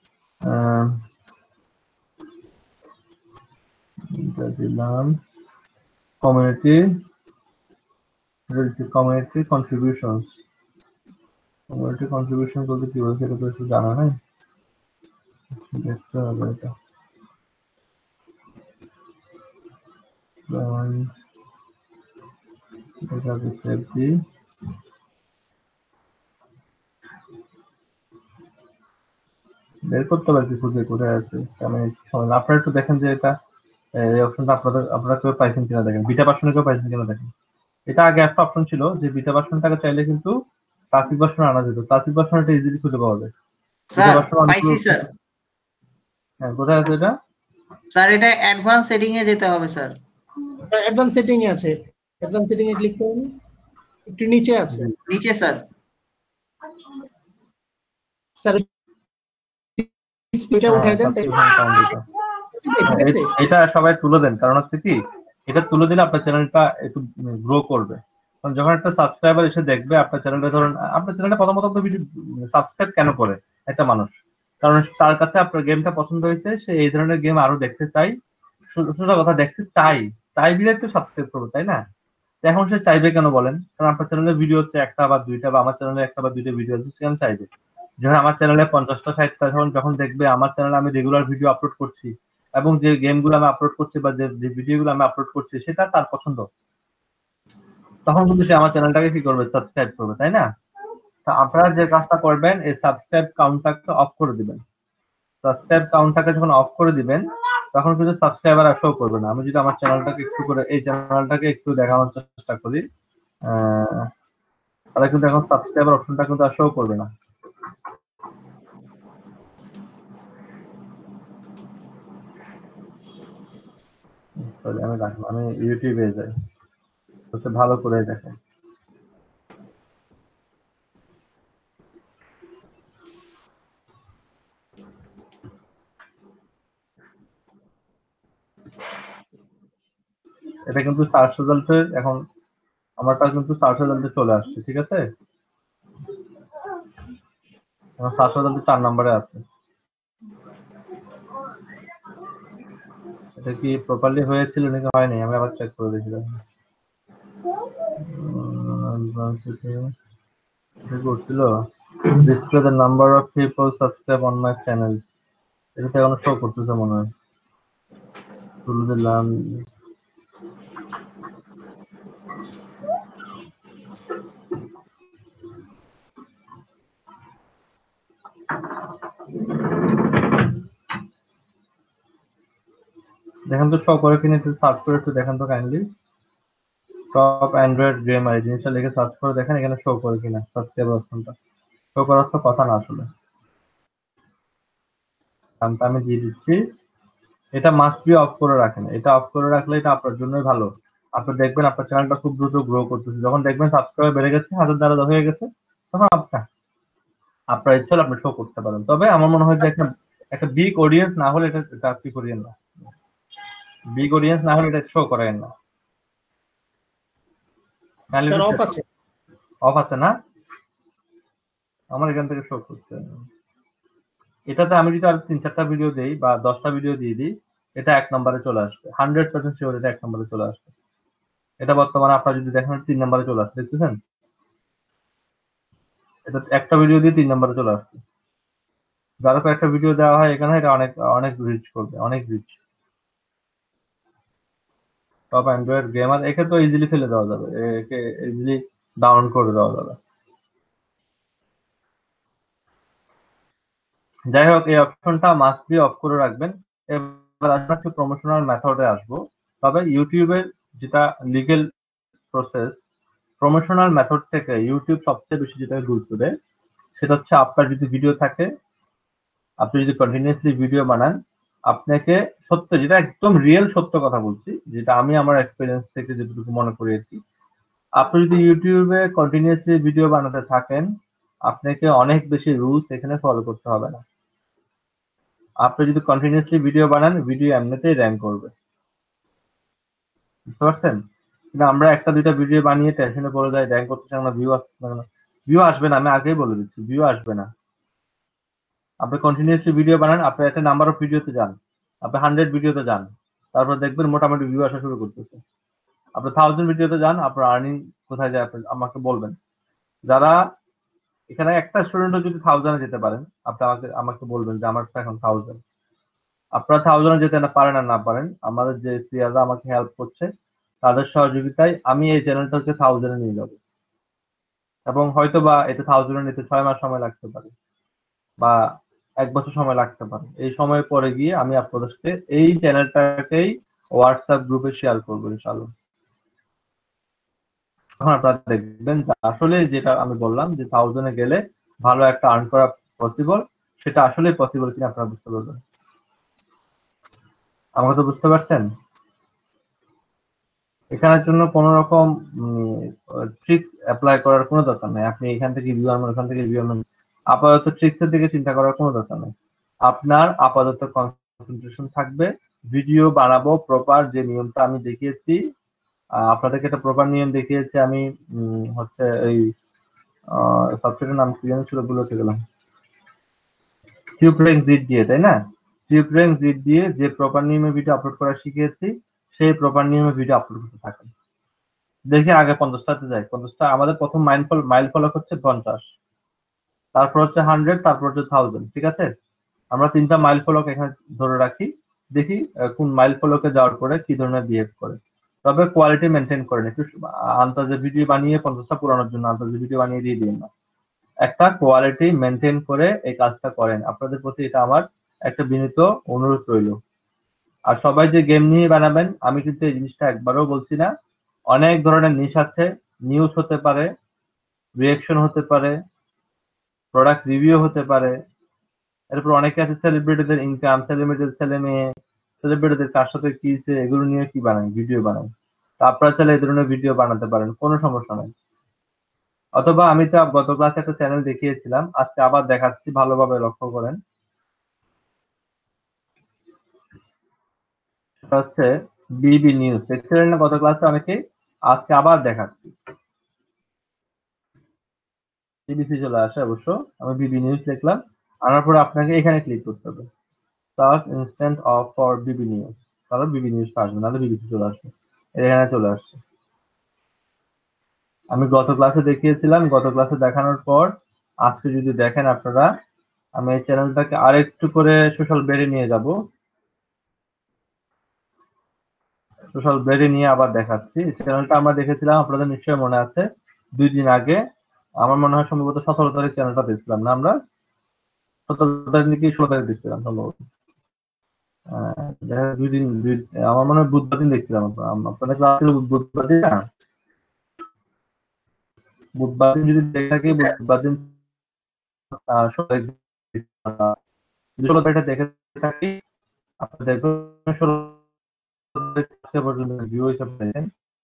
Community contributions. Community contribution বলতে কি বলছে এটা তো একটু জানা নাই, দেখতে হবে এটা। Safety. বের করতে পারছি খুঁজে কোথায় আছে। আপনারা একটু দেখেন যে এটা এই অপশনটা আপনারা কেউ পাইছেন কিনা দেখেন, বিটা ভার্সনে কেউ পাইছেন কিনা দেখেন। এটা আগে একটা অপশন ছিল যে বিটা ভার্সনটাকে চাইলে কিন্তু ক্লাসিক ভার্সনে আনা যেত, ক্লাসিক ভার্সন এটা ইজিলি খুঁজে পাওয়া যায়। পাইছি স্যার। হ্যাঁ কোথায় আছে এটা? স্যার এটা অ্যাডভান্স সেটিং এ যেতে হবে স্যার। স্যার অ্যাডভান্স সেটিং এ আছে, অ্যাডভান্স সেটিং এ ক্লিক করুন, একটু নিচে আছে। নিচে স্যার। স্যার ডিসপ্লেটা উঠাই দেন। এটা সবাই তুলে দেন, কারণ হচ্ছে কি এটা তুলে দিলে আপনার চ্যানেলটা একটু গ্রো করবে। কারণ যখন একটা সাবস্ক্রাইবার এসে দেখবে আপনার চ্যানেলটা, ধরুন আপনার চ্যানেলটা প্রথমত ভিডিও সাবস্ক্রাইব কেন করে একটা মানুষ, কারণ তার কাছে আপনার গেমটা পছন্দ হয়েছে, সে এই ধরনের গেম আরো দেখতে চাই, সোজা কথা দেখতে চাই বিরাট তো সাবস্ক্রাইব করবে তাই না? এখন সে চাইবে কেন বলেন? কারণ আপনার চ্যানেলে ভিডিও হচ্ছে একটা বা দুইটা, বা আমার চ্যানেলে একটা বা দুইটা ভিডিও আছে, সেখানে চাইবে। যখন আমার চ্যানেলে 50টা 60টা যখন দেখবে আমার চ্যানেলে আমি রেগুলার ভিডিও আপলোড করছি এবং যে গেমগুলো আমি আপলোড করছি বা যে ভিডিওগুলো আমি আপলোড করছি সেটা তার পছন্দ, তখন কিন্তু সে আমার চ্যানেলটাকে কি করবে? সাবস্ক্রাইব করবে তাই না? আপনারা যে কাজটা করবেন এই সাবস্ক্রাইব কাউন্টটাকে অফ করে দিবেন। সাবস্ক্রাইব কাউন্টটাকে যখন অফ করে দিবেন তখন কিন্তু সাবস্ক্রাইবার আর শো করবে না। আমি যদি আমার চ্যানেলটাকে একটু করে এই চ্যানেলটাকে একটু দেখানোর চেষ্টা করি, তাহলে কিন্তু এখন সাবস্ক্রাইবার অপশনটা কিন্তু আর শো করবে না। সরি আমি রাখলাম, আমি ইউটিউবে যাই, হচ্ছে ভালো করে দেখেন। এটা কিন্তু সার্চ রেজাল্টে এখন আমারটা কিন্তু সার্চ রেজাল্টে চলে আসছে, ঠিক আছে? এখন সার্চ রেজাল্টে 4 নম্বরে আছে। এটা কি প্রপারলি হয়েছিল নাকি হয়নি আমি আবার চেক করে দেখি। এটা করছিল display the number of people subscribe on my channel, এটা এখন শো করতেছে মনে হয়। তুলে দিলাম। দেখেন তো শো করে কিনা, একটু সার্চ করে একটু দেখেন তো কাইন্ডলি। টপ অ্যান্ড্রয়েড গেমার এই জিনিসটা লিখে সার্চ করে দেখেন এখানে শো করে কিনা সাবস্ক্রাইব অপশনটা। শো করার তো কথা না আসলে, আমি দিয়ে দিচ্ছি। এটা মাস্ট বি অফ করে রাখেন, এটা অফ করে রাখলে এটা আপনার জন্যই ভালো। আপনি দেখবেন আপনার চ্যানেলটা খুব দ্রুত গ্রো করতেছে। যখন দেখবেন সাবস্ক্রাইবার বেড়ে গেছে, 1000 হয়ে গেছে, তখন আপনার ইচ্ছা হলে আপনি শো করতে পারেন। তবে আমার মনে হয় যে একটা বিগ অডিয়েন্স না হলে এটা আপনি করিয়েন না। বিগ অডিয়েন্স না হলে এটা শো করেন না। স্যার অফ আছে, অফ আছে না? আমার এখান থেকে শো করছে। এটাতে আমি যদি আর 3-4টা ভিডিও দেই বা 10টা ভিডিও দিয়ে দিই, এটা 1 নম্বরে চলে আসবে। 100% শিওর এটা 1 নম্বরে চলে আসবে। এটা বর্তমানে আপনারা যদি দেখেন 3 নম্বরে চলে আসছে, দেখতেছেন? এটা একটা ভিডিও দিয়ে 3 নম্বরে চলে আসছে। যারা একটা ভিডিও দেওয়া হয় এখানে, এটা অনেক অনেক রিচ করবে, অনেক রিচ। টপ অ্যান্ড্রয়েড গেমার একে তো ইজিলি ফেলে দেওয়া যাবে, একে ইজিলি ডাউন করে দেওয়া যাবে। যাই হোক, এই অপশনটা মাস্ট বি অফ করে রাখবেন। এবার আমরা একটু প্রমোশনাল মেথডে আসবো। তবে ইউটিউবের যেটা লিগ্যাল প্রসেস, প্রমোশনাল মেথড থেকে ইউটিউব সবচেয়ে বেশি যেটা গুরুত্ব দেয় সেটা হচ্ছে আপনার যদি ভিডিও থাকে, আপনি যদি কন্টিনিউয়াসলি ভিডিও বানান, আপনাকে সত্য, যেটা একদম রিয়েল সত্য কথা বলছি, যেটা আমি আমার এক্সপিরিয়েন্স থেকে যেটুকু মনে করি আর কি, আপনি যদি ইউটিউবে কন্টিনিউয়াসলি ভিডিও বানাতে থাকেন, আপনাকে অনেক বেশি রুলস এখানে ফলো করতে হবে না। আপনি যদি কন্টিনিউয়াসলি ভিডিও বানান, ভিডিও এমনিতেই র্যাঙ্ক করবে, বুঝতে পারছেন? কিন্তু আমরা 1-2টা ভিডিও বানিয়ে টেনশনে পড়ে যাই, র্যাঙ্ক করতে চাই না, ভিউ আসছে না। ভিউ আসবে না, আমি আগেই বলে দিচ্ছি, ভিউ আসবে না। আপনি কন্টিনিউয়াসলি ভিডিও বানান, আপনি একটা নাম্বার অফ ভিডিওতে যান, আপনি 100 ভিডিওতে যান, তারপর দেখবেন মোটামুটি ভিউ আসা শুরু করতেছে। আপনি 1000 ভিডিওতে যান, আপনার আর্নিং কোথায় যায় আপনি আমাকে বলবেন। যারা এখানে একটা স্টুডেন্টও যদি 1000-এ যেতে পারেন, আপনি আমাকে বলবেন যে আমার এখন 1000। আপনারা 1000-এ যেতে পারেন আর না পারেন, আমাদের যে সিআররা আমাকে হেল্প করছে তাদের সহযোগিতায় আমি এই চ্যানেলটাকে 1000-এ নিয়ে যাব। এবং হয়তো বা এটা 1000-এ নিতে 6 মাস সময় লাগতে পারে বা 1 বছর সময় লাগতে পারে। এই সময় পরে গিয়ে আমি আপনাদেরকে এই চ্যানেলটাকেই হোয়াটসঅ্যাপ গ্রুপে শেয়ার করবো ইনশাআল্লাহ। তখন আপনারা দেখবেন আসলে যেটা আমি বললাম যে 1000-এ গেলে ভালো একটা আর্ন করা পসিবল, সেটা আসলে পসিবল কিনা আপনারা বুঝতে পারবেন। আমাকে তো বুঝতে পারছেন? এখানের জন্য কোনো রকম ট্রিক্স অ্যাপ্লাই করার কোনো দরকার নেই। আপনি এখান থেকে ভিউ আনবেন, ওখান থেকে ভিউ আনবেন, আপাতত ট্রিক্সের দিকে চিন্তা করার কোনো দরকার নেই। আপনার আপাতত কনসেন্ট্রেশন থাকবে ভিডিও বানাবো প্রপার, যে নিয়মটা আমি দেখিয়েছি আপনাদেরকে, একটা প্রপার নিয়ম দেখিয়েছি আমি। হচ্ছে এই সফটওয়্যারের নাম কি জানি ছিল, ভুলে গেলাম। টিউবরেঞ্জ জিট দিয়ে, তাই না? টিউবরেঞ্জ জিট দিয়ে যে প্রপার নিয়মে ভিডিও আপলোড করা শিখিয়েছি, সেই প্রপার নিয়মে ভিডিও আপলোড করতে থাকেন। দেখি আগে 50টাতে যাই। 50টা আমাদের প্রথম মাইল ফলক হচ্ছে 50, তারপর হচ্ছে 100, তারপর হচ্ছে 1000, ঠিক আছে? আমরা 3টা মাইল ফলক এখানে ধরে রাখি, দেখি কোন মাইল ফলকে যাওয়ার পরে কি ধরনের বিহেভ করে। তবে কোয়ালিটি মেনটেন করেন, একটু আন্দাজে ভিডিও বানিয়ে 50টা পুরানোর জন্য আন্দাজে ভিডিও বানিয়ে দিয়ে দিন না। একটা কোয়ালিটি মেনটেন করে এই কাজটা করেন। আপনাদের প্রতি এটা আমার একটা বিনীত অনুরোধ রইল। আর সবাই যে গেম নিয়ে বানাবেন, আমি কিন্তু এই জিনিসটা একবারও বলছি না। অনেক ধরনের নিশ আছে, নিউজ হতে পারে, রিঅ্যাকশন হতে পারে, প্রোডাক্ট রিভিউ হতে পারে, এরপর অনেকে আছে সেলিব্রিটিদের ইনকাম, সেলিব্রিটিদের ছেলে মেয়ে, সেলিব্রিটিদের কার সাথে কি হয়েছে এগুলো নিয়ে কি বানায়, ভিডিও বানায়। তো আপনারা চাইলে এই ধরনের ভিডিও বানাতে পারেন, কোনো সমস্যা নাই। অথবা আমি তো গত ক্লাসে একটা চ্যানেল দেখিয়েছিলাম, আজকে আবার দেখাচ্ছি, ভালোভাবে লক্ষ্য করেন। সেটা হচ্ছে বিবি নিউজ। দেখছিলেন না গত ক্লাসে অনেকে? আজকে আবার দেখাচ্ছি। বিবিসি চলে আসে অবশ্য, আমি বিবি নিউজ লিখলাম, আনার পরে আপনাকে এখানে ক্লিক করতে হবে, search instant of for BB news, তাহলে বিবি নিউজ আসবে, নাহলে বিবিসি চলে আসবে। এখানে চলে আসছে। আমি গত ক্লাসে দেখিয়েছিলাম, গত ক্লাসে দেখানোর পর আজকে যদি দেখেন আপনারা, আমি এই চ্যানেলটাকে আরেকটু করে সোশ্যাল বেড়ে নিয়ে যাব, সোশ্যাল বেড়ে নিয়ে আবার দেখাচ্ছি। চ্যানেলটা আমরা দেখেছিলাম, আপনাদের নিশ্চয়ই মনে আছে, 2 দিন আগে, আমার মনে হয় সম্ভবত 17 তারিখ চ্যানেলটা দেখছিলাম না আমরা? 17 তারিখ নাকি 16 তারিখ দেখছিলাম সম্ভবত। আমার মনে হয় বুধবার দিন দেখছিলাম। আপনাদের ক্লাস ছিল বুধবার দিন না? বুধবার দিন যদি দেখে থাকি, বুধবার দিন 16 তারিখটা দেখে থাকি, আপনি দেখবেন 16 তারিখ পর্যন্ত ভিউ হিসাবে দেখেন।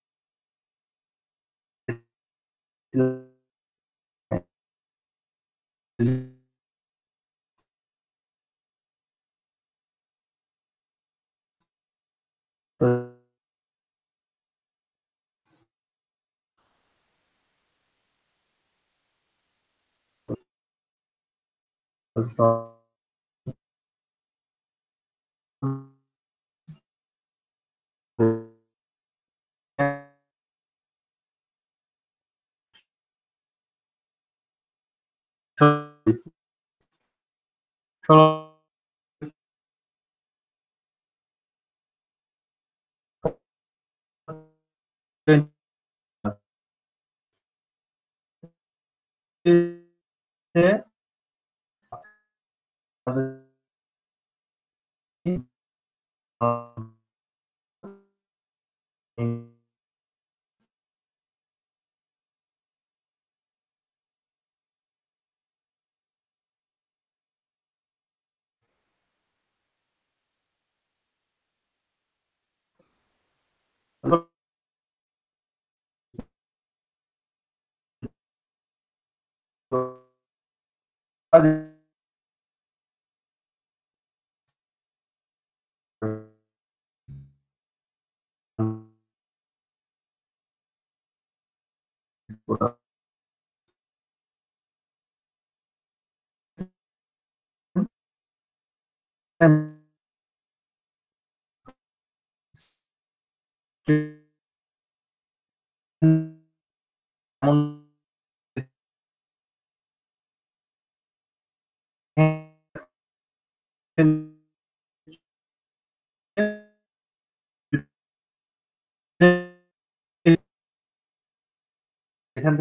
এখান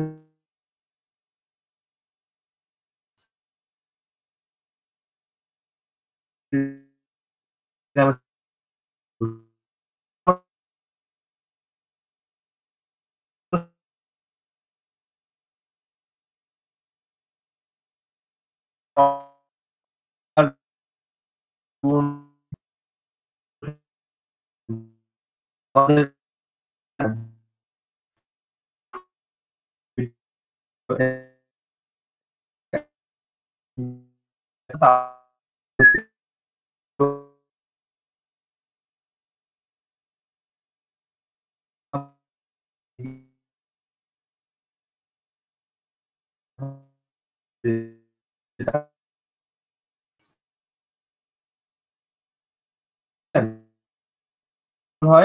হয়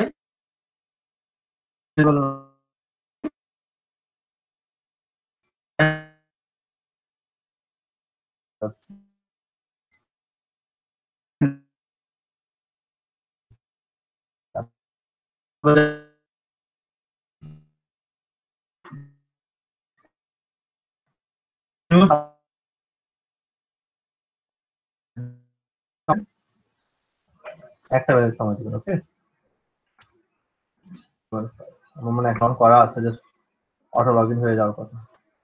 একটা মিনিট সময় দিবেন, ওকে? আমার মনে অ্যাকাউন্ট করা আছে, জাস্ট অটো লগ ইন হয়ে যাওয়ার কথা।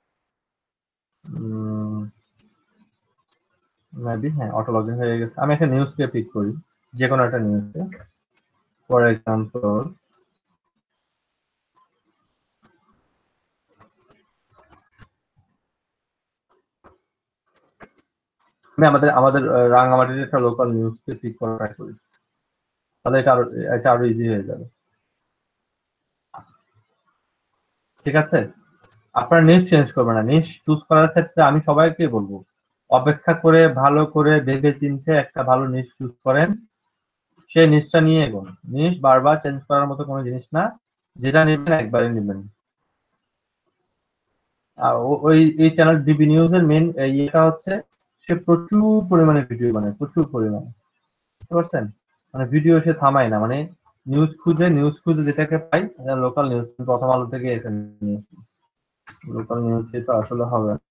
মেবি হ্যাঁ, অটো লগ ইন হয়ে গেছে। আমি একটা নিউজকে পিক করি, যে কোনো একটা নিউজকে। ফর এক্সাম্পল আমি আমাদের রাঙ্গামাটির একটা লোকাল নিউজকে পিক করা ট্রাই করি, তাহলে এটা আরো ইজি হয়ে যাবে। ঠিক আছে, আপনারা নিউজ চেঞ্জ করবেন না। নিউজ চুজ করার ক্ষেত্রে আমি সবাইকে বলবো, অপেক্ষা করে ভালো করে ভেবে চিন্তে একটা ভালো নিউজ চুজ করেন, সেই নিউজটা নিয়ে এগোন। নিউজ বারবার চেঞ্জ করার মতো কোনো জিনিস না, যেটা নেবেন একবারে নেবেন। ওই এই চ্যানেল ডিবি নিউজের মেন ইয়েটা হচ্ছে সে প্রচুর পরিমাণে ভিডিও বানায়, প্রচুর পরিমাণে, বুঝতে পারছেন? মানে ভিডিও সে থামায় না, মানে নিউজ খুঁজে যেটাকে পাই, লোকাল নিউজ, প্রথম আলো থেকে এসে নিউজ, লোকাল নিউজ তো আসলে হবে না,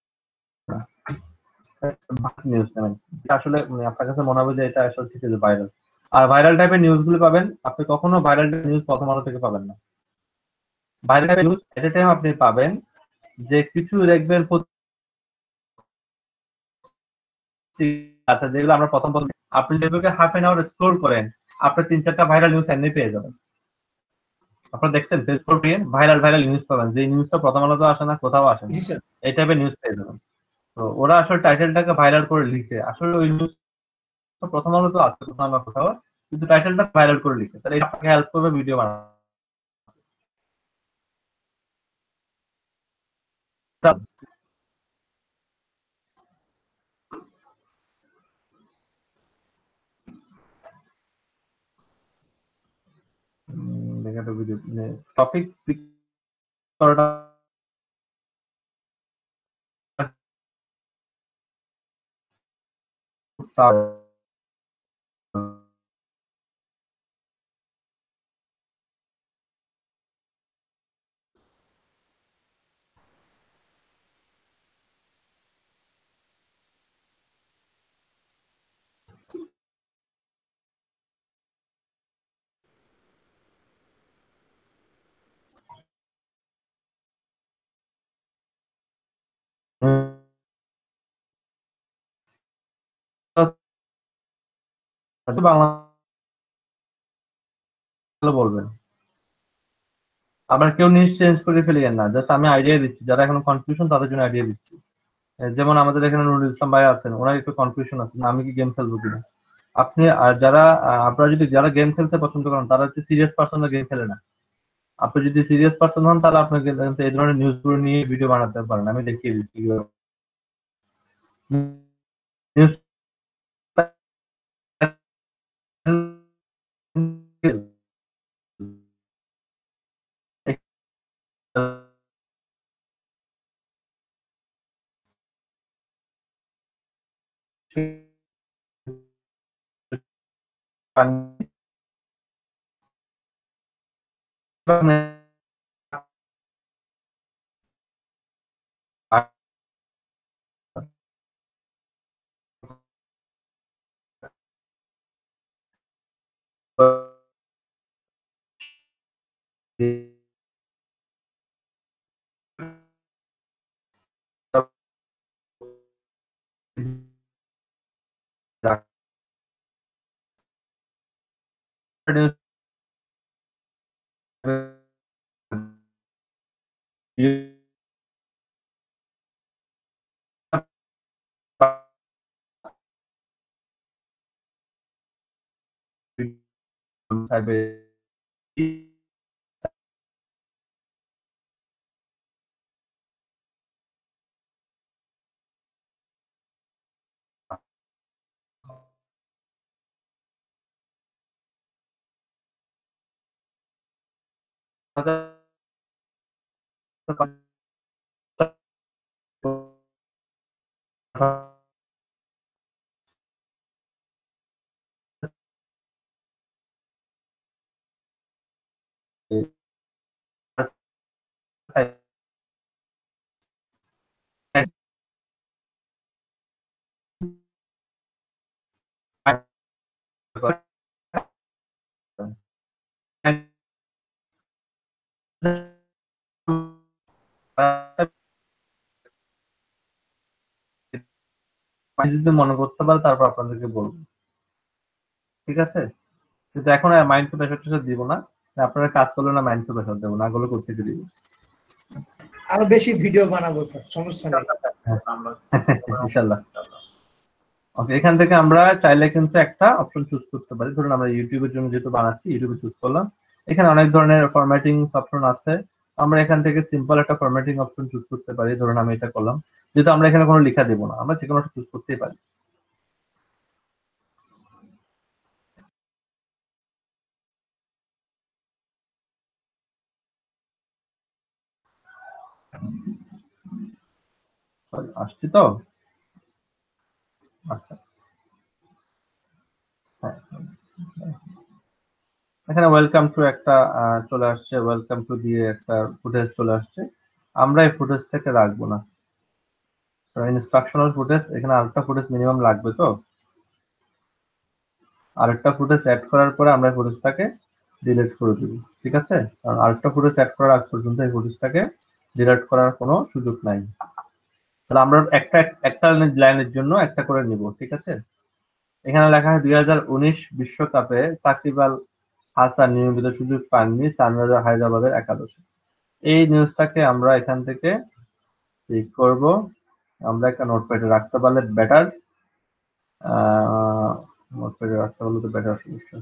নিউজ চ্যানেল আসলে আপনার কাছে মনে হবে যে এটা আসলে ঠিক আছে ভাইরাল। আর ভাইরাল টাইপের নিউজ গুলো পাবেন আপনি, কখনো ভাইরাল নিউজ প্রথম আলো থেকে পাবেন না। ভাইরাল টাইপের নিউজ এট এ টাইম আপনি পাবেন যে কিছু দেখবেন আচ্ছা, যেগুলো আমরা প্রথম আপনি যেগুলোকে হাফ এন আওয়ার স্ক্রোল করেন, আপনি 3-4টা ভাইরাল নিউজ এমনি পেয়ে যাবেন। আপনারা দেখছেন ফেসবুক পেয়ে ভাইরাল নিউজ পাবেন, যে নিউজটা প্রথম আলোতে আসে না, কোথাও আসে না, এই টাইপের নিউজ পেয়ে যাবেন। তো ওরা আসলে টাইটেলটাকে ভাইরাল করে লিখে, আসলে ওই নিউজ প্রথম আলো তো আছে কোথাও না কোথাও, কিন্তু টাইটেলটা ভাইরাল করে লিখে, তাহলে এটা আপনাকে হেল্প করবে ভিডিও বানানো। দেখে একটা ভিডিও টপিক পিক করাটা বাংলা বলবেন। আবার কেউ নিউজ চেঞ্জ করে ফেলিয়েন না, জাস্ট আমি আইডিয়া দিচ্ছি, যারা এখন কনফিউশন তাদের জন্য আইডিয়া দিচ্ছি। যেমন আমাদের এখানে নুরুল ইসলাম ভাই আছেন, ওনার একটু কনফিউশন আছে, আমি কি গেম খেলবো কিনা। আপনি আপনারা যদি যারা গেম খেলতে পছন্দ করেন, তারা হচ্ছে সিরিয়াস পার্সনরা গেম খেলে না। আপনি যদি সিরিয়াস পার্সন হন, তাহলে আপনাকে এই ধরনের নিউজ গুলো নিয়ে ভিডিও বানাতে পারেন, আমি দেখিয়ে দিচ্ছি। যদি মনে করতে পারে তারপর আপনাদেরকে বলবো, ঠিক আছে? কিন্তু এখন মাইন্ড প্রেশার দিব না, আপনারা কাজ করলে না মাইন্ড প্রেশার দেবো না, এগুলো করতে দিব। আরো বেশি ভিডিও বানাবো স্যার, সমস্যা নেই ইনশাআল্লাহ। ওকে, এখান থেকে আমরা চাইলে কিন্তু একটা অপশন চুজ করতে পারি। ধরুন আমরা ইউটিউবের জন্য যেহেতু বানাচ্ছি, ইউটিউবে চুজ করলাম। এখানে অনেক ধরনের ফরম্যাটিং অপশন আছে, আমরা এখান থেকে সিম্পল একটা ফরম্যাটিং অপশন চুজ করতে পারি। ধরুন আমি এটা করলাম, যেহেতু আমরা এখানে কোনো লেখা দেবো না, আমরা যে কোনো একটা চুজ করতেই পারি। আসছি তো? আচ্ছা, এখানে ওয়েলকাম টু একটা চলে আসছে, ওয়েলকাম টু দিয়ে একটা ফুটেজ চলে আসছে। আমরা এই ফুটেজটাকে রাখবো না, ইনস্ট্রাকশনাল ফুটেজ। এখানে আরেকটা ফুটেজ মিনিমাম লাগবে, তো আরেকটা ফুটেজ অ্যাড করার পরে আমরা ফুটেজটাকে ডিলিট করে দিব, ঠিক আছে? কারণ আরেকটা ফুটেজ অ্যাড করার আগ পর্যন্ত এই ফুটেজটাকে ডিলিট করার কোনো সুযোগ নাই। তাহলে আমরা একটা লাইনের জন্য একটা করে নিব, ঠিক আছে? এখানে লেখা হয় 2019 বিশ্বকাপে সাকিব আল হাসান নিয়মিত সুযোগ পাননি সানরাইজার্স হায়দ্রাবাদের একাদশে। এই নিউজটাকে আমরা এখান থেকে ক্লিক করব, আমরা একটা নোটপ্যাডে রাখতে পারলে বেটার, নোটপ্যাডে রাখতে পারলে তো বেটার সমস্যা।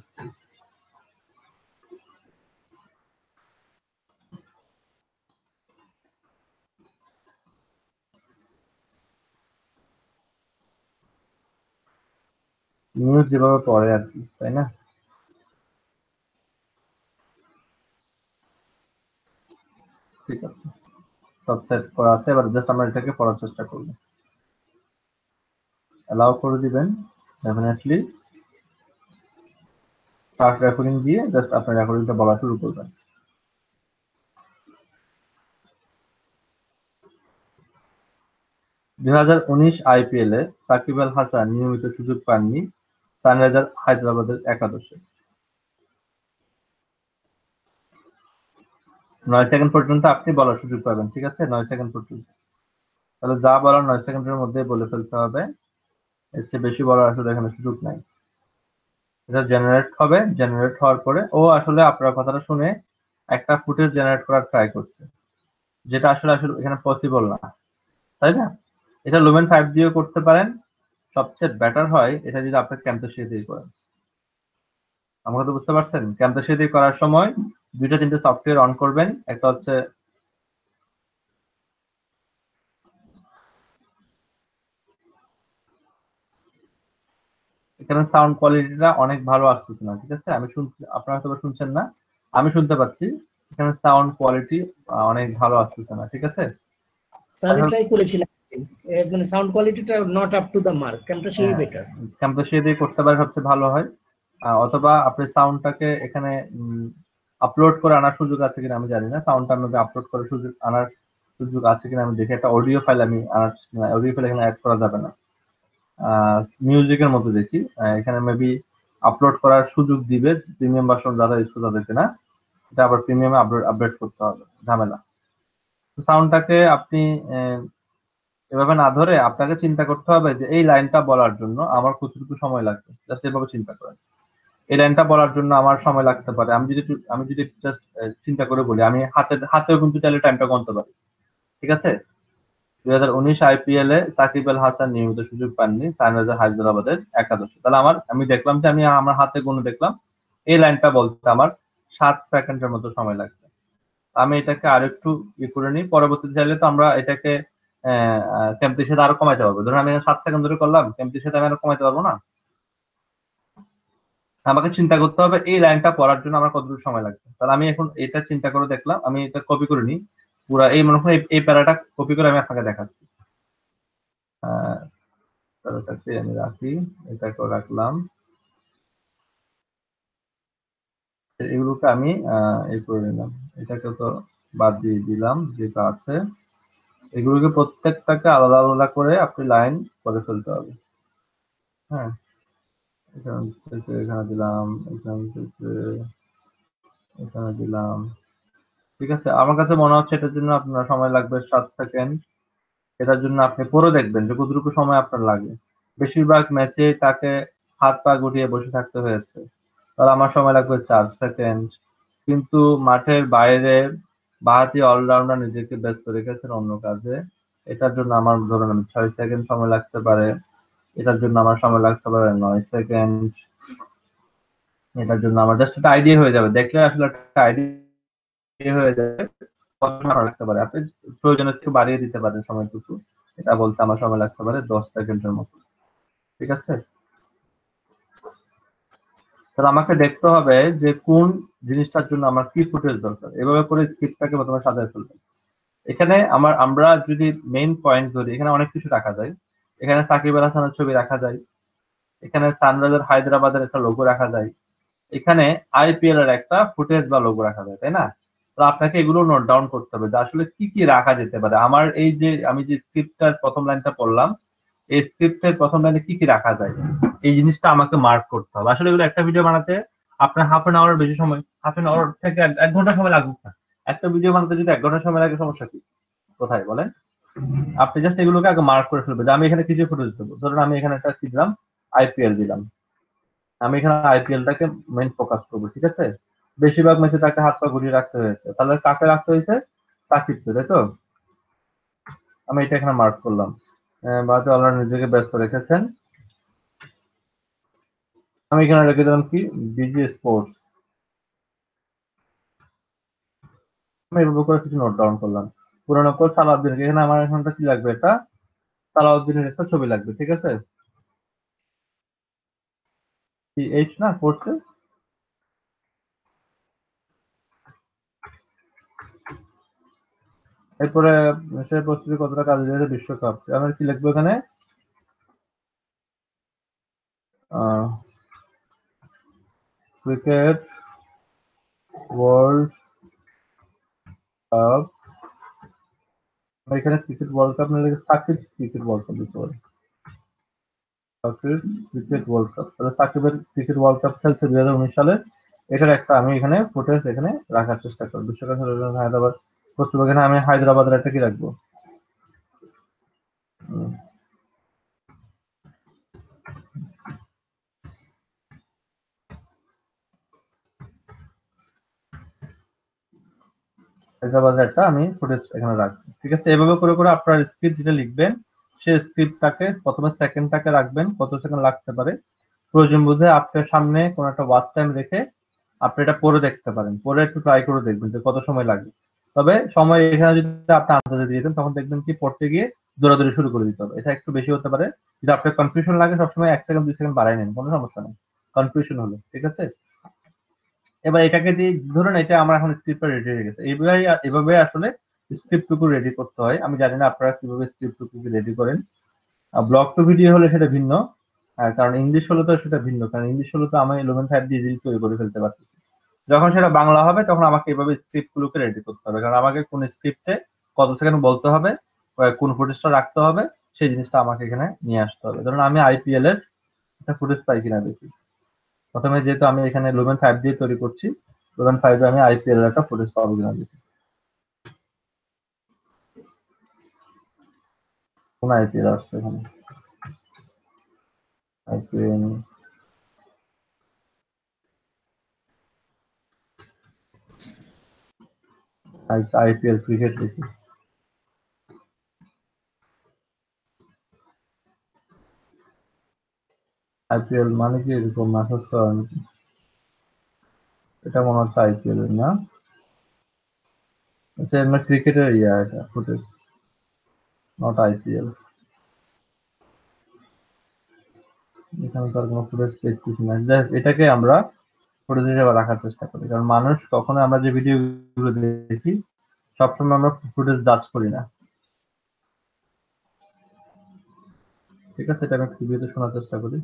নিউজ যেভাবে পড়ে আর কি, তাই না? ঠিক আছে, সব সেট করা আছে। এবার জাস্ট আমরা এটাকে পড়ার চেষ্টা করব। অ্যালাউ করে দিবেন ডেফিনেটলি। স্টার্ট রেকর্ডিং দিয়ে জাস্ট আপনার রেকর্ডিংটা বলা শুরু করবেন। IPL এ সাকিব আল হাসান নিয়মিত সুযোগ পাননি সানরাইজার্স হায়দ্রাবাদের একাদশে। 9 সেকেন্ড পর্যন্ত আপনি বলার সুযোগ পাবেন, ঠিক আছে? 9 সেকেন্ড পর্যন্ত। তাহলে যা বলার 9 সেকেন্ডের মধ্যে বলে ফেলতে হবে, এর চেয়ে বেশি বলার আসলে এখানে সুযোগ নাই। এটা জেনারেট হবে, জেনারেট হওয়ার পরে ও আসলে আপনার কথাটা শুনে একটা ফুটেজ জেনারেট করার ট্রাই করছে, যেটা আসলে এখানে পসিবল না, তাই না? এটা লুমেন 5 দিয়েও করতে পারেন, সবচেয়ে বেটার হয় এটা যদি আপনি ক্যাম্পাসিয়া দিয়ে করেন। আমাকে তো বুঝতে পারছেন? ক্যাম্পাসিয়া দিয়ে করার সময় 2-3টে সফটওয়্যার অন করবেন। একটা হচ্ছে এখানে সাউন্ড কোয়ালিটিটা অনেক ভালো আসতেছে না, ঠিক আছে? আমি শুনছি, আপনারা হয়তো শুনছেন না, আমি শুনতে পাচ্ছি। এখানে সাউন্ড কোয়ালিটি অনেক ভালো আসতেছে না, ঠিক আছে? স্যার ট্রাই করেছিলাম, মানে সাউন্ড কোয়ালিটিটা not up to the mark, ক্যাম্পাসিয়াই বেটার। ক্যাম্পাসিয়া দিয়ে করতে পারে সবচেয়ে ভালো হয়। অথবা আপনি সাউন্ডটাকে এখানে আপলোড করে আনার সুযোগ আছে কিনা আমি জানি না, সাউন্ডটার মধ্যে আপলোড করে আনার সুযোগ আছে কিনা আমি দেখি। একটা অডিও ফাইল আমি অডিও ফাইল এখানে অ্যাড করা যাবে না, মিউজিকের মতো দেখি। এখানে মেবি আপলোড করার সুযোগ দিবে প্রিমিয়াম ভার্সন যারা ইউজ করে তাদেরকে, না এটা আবার প্রিমিয়ামে আপডেট করতে হবে, ঝামেলা। সাউন্ডটাকে আপনি এভাবে না ধরে আপনাকে চিন্তা করতে হবে যে এই লাইনটা বলার জন্য আমার কতটুকু সময় লাগবে, জাস্ট এভাবে চিন্তা করেন। এই লাইনটা বলার জন্য আমার সময় লাগতে পারে, আমি যদি জাস্ট চিন্তা করে বলি, আমি হাতেও কিন্তু চাইলে টাইমটা গুনতে পারি, ঠিক আছে? 2019 IPL এ সাকিব আল হাসান নিয়মিত সুযোগ পাননি সানরাইজার্স হায়দ্রাবাদের একাদশে। তাহলে আমি দেখলাম যে আমি আমার হাতে গুনে দেখলাম এই লাইনটা বলতে আমার 7 সেকেন্ডের মতো সময় লাগবে। আমি এটাকে আরেকটু করে নিই, পরবর্তীতে চাইলে তো আমরা এটাকে ক্যাম্পের সাথে আরো কমাইতে পারবো। ধরুন আমি 7 সেকেন্ড ধরে করলাম, ক্যাম্পের সাথে আমি আরো কমাইতে পারবো না? আমাকে চিন্তা করতে হবে এই লাইনটা পড়ার জন্য আমার কতটুকু সময় লাগবে। তাহলে আমি এখন এটা চিন্তা করে দেখলাম, আমি এটা কপি করে নিই পুরা, এই মনে হয় এই প্যারাটা কপি করে আমি আপনাকে দেখাচ্ছি। প্যারাটাকে আমি রাখি, এটাকে রাখলাম, এগুলোকে আমি এই করে নিলাম, এটাকে তো বাদ দিয়ে দিলাম যেটা আছে। এগুলোকে প্রত্যেকটাকে আলাদা আলাদা করে আপনি লাইন করে ফেলতে হবে। হ্যাঁ, এখান থেকে এখানে দিলাম, এখান থেকে এখানে দিলাম। ঠিক আছে, আমার কাছে মনে হচ্ছে এটার জন্য আপনার সময় লাগবে 7 সেকেন্ড। এটার জন্য আপনি পরে দেখবেন যে কতটুকু সময় আপনার লাগে। বেশিরভাগ ম্যাচে তাকে হাত পা গুটিয়ে বসে থাকতে হয়েছে, তাহলে আমার সময় লাগবে 4 সেকেন্ড। কিন্তু মাঠের বাইরে বাঁহাতি অলরাউন্ডার নিজেকে ব্যস্ত রেখেছেন অন্য কাজে, এটার জন্য আমার ধরুন 6 সেকেন্ড সময় লাগতে পারে। এটার জন্য আমার সময় লাগতে পারে 9 সেকেন্ড। এটার জন্য আমার জাস্ট একটা আইডিয়া হয়ে যাবে, দেখলে আসলে একটা আইডিয়া হয়ে যাবে কত সময় লাগতে পারে। আপনি প্রয়োজনের থেকে বাড়িয়ে দিতে পারেন সময়টুকু। এটা বলতে আমার সময় লাগতে পারে 10 সেকেন্ডের মতো। ঠিক আছে, তাহলে আমাকে দেখতে হবে যে কোন জিনিসটার জন্য আমার কি ফুটেজ দরকার। এভাবে করে স্ক্রিপ্টটাকে প্রথমে সাজায় ফেলবেন। এখানে আমরা যদি মেইন পয়েন্ট ধরি, এখানে অনেক কিছু রাখা যায়। এখানে সাকিব আল হাসানের ছবি রাখা যায়, এখানে সানরাইজার হায়দ্রাবাদের একটা লোগো রাখা যায়, এখানে আইপিএল এর একটা ফুটেজ বা লোগো রাখা যায়, তাই না? তো আপনাকে এগুলো নোট ডাউন করতে হবে যে আসলে কি কি রাখা যেতে পারে। আমার এই যে আমি যে স্ক্রিপ্টটার প্রথম লাইনটা পড়লাম, এই স্ক্রিপ্টের প্রথম লাইনে কি কি রাখা যায়, এই জিনিসটা আমাকে মার্ক করতে হবে। আসলে এগুলো একটা ভিডিও বানাতে আপনার হাফ এন আওয়ারের বেশি সময়, হাফ এন আওয়ার থেকে 1 ঘন্টা সময় লাগুক না। একটা ভিডিও বানাতে যদি 1 ঘন্টা সময় লাগে, সমস্যা কি কোথায় বলেন? আপনি জাস্ট এগুলোকে আগে মার্ক করে ফেলবেন যে আমি এখানে কিছু ফুটেজ দেবো। ধরুন আমি এখানে একটা কি দিলাম, আইপিএল দিলাম, আমি এখানে আইপিএলটাকে মেইন ফোকাস করবো। ঠিক আছে, বেশিরভাগ ম্যাচে তাকে হাত পা ঘুরিয়ে রাখতে হয়েছে, তাহলে কাকে রাখতে হয়েছে? সাকিবকে, তাই তো? আমি এটা এখানে মার্ক করলাম। বাদে অলরেডি নিজেকে ব্যস্ত রেখেছেন, আমি এখানে রেখে দিলাম কি বিজি স্পোর্টস। আমি এভাবে করে কিছু নোট ডাউন করলাম। পুরোনো কোচ সালাউদ্দিন, এখানে আমার এখানটা কি লাগবে, এটা সালাউদ্দিনের একটা ছবি লাগবে। ঠিক আছে, এইচ না কোর্সে। এরপরে সে প্রস্তুতি কতটা কাজে দিয়েছে বিশ্বকাপ, আমি কি লিখবো এখানে? ক্রিকেট ওয়ার্ল্ড কাপ, এখানে ক্রিকেট ওয়ার্ল্ড কাপ না লিখে সাকিব ক্রিকেট ওয়ার্ল্ড কাপ দিতে পারি। সাকিব ক্রিকেট ওয়ার্ল্ড কাপ, তাহলে সাকিবের ক্রিকেট ওয়ার্ল্ড কাপ খেলছে 2019 সালে, এটার একটা আমি এখানে ফুটেজ এখানে রাখার চেষ্টা করব। বিশ্বকাপ হায়দ্রাবাদ প্রস্তুত, এখানে আমি হায়দ্রাবাদের একটা কি রাখবো, হায়দ্রাবাদের একটা আমি ফুটেজ এখানে রাখবো। ঠিক আছে, এভাবে করে করে আপনার স্ক্রিপ্ট যেটা লিখবেন, সেই স্ক্রিপ্টটাকে প্রথমে সেকেন্ডটাকে রাখবেন কত সেকেন্ড লাগতে পারে। প্রয়োজন বুঝে আপনার সামনে কোনো একটা ওয়াচ টাইম রেখে আপনি এটা পড়ে দেখতে পারেন, পরে একটু ট্রাই করে দেখবেন যে কত সময় লাগে। তবে সময় এখানে যদি আপনি আন্দাজে দিয়ে দেন, তখন দেখবেন কি পড়তে গিয়ে দৌড়াদৌড়ি শুরু করে দিতে হবে, এটা একটু বেশি হতে পারে। যদি আপনার কনফিউশন লাগে, সবসময় 1 সেকেন্ড 2 সেকেন্ড বাড়াই নেন, কোনো সমস্যা নেই কনফিউশন হলে। ঠিক আছে, এবার এটাকে দিয়ে ধরুন এটা আমার এখন স্ক্রিপ্টটা রেডি হয়ে গেছে। এভাবে আসলে স্ক্রিপ্টটুকু রেডি করতে হয়। আমি জানি না আপনারা কিভাবে স্ক্রিপ্টটুকু রেডি করেন। ব্লগ টু ভিডিও হলে সেটা ভিন্ন, কারণ ইংলিশ হলে তো সেটা ভিন্ন, কারণ ইংলিশ হলে তো আমি 11 দিয়ে ইজিলি তৈরি করে ফেলতে পারছি। যখন সেটা বাংলা হবে তখন আমাকে এভাবে স্ক্রিপ্টগুলোকে রেডি করতে হবে, কারণ আমাকে কোন স্ক্রিপ্টে কত সেকেন্ড বলতে হবে, কোন ফুটেজটা রাখতে হবে, সেই জিনিসটা আমাকে এখানে নিয়ে আসতে হবে। ধরুন আমি আইপিএল এর একটা ফুটেজ পাই কিনা দেখি। প্রথমে যেহেতু আমি এখানে 11 দিয়ে তৈরি করছি, 11 আমি আইপিএল এর একটা ফুটেজ পাবো কিনা দেখি। কোন আইপিএল আসছে এখানে, আইপিএল আইপিএল ক্রিকেট দেখি। আইপিএল মানে কি এরকম মেসেজ করা নাকি? এটা মনে হচ্ছে আইপিএল এর না, আচ্ছা এমনি ক্রিকেটের এটা ফুটেজ, নট আইপিএল। এখানে তার কোনো ফুটেজ দেখতেছি না। এটাকে আমরা ফুটেজ হিসেবে রাখার চেষ্টা করি, কারণ মানুষ কখনো আমরা যে ভিডিওগুলো দেখি সবসময় আমরা ফুটেজ জাজ করি না। ঠিক আছে, এটা আমি ভিডিওতে শোনার চেষ্টা করি।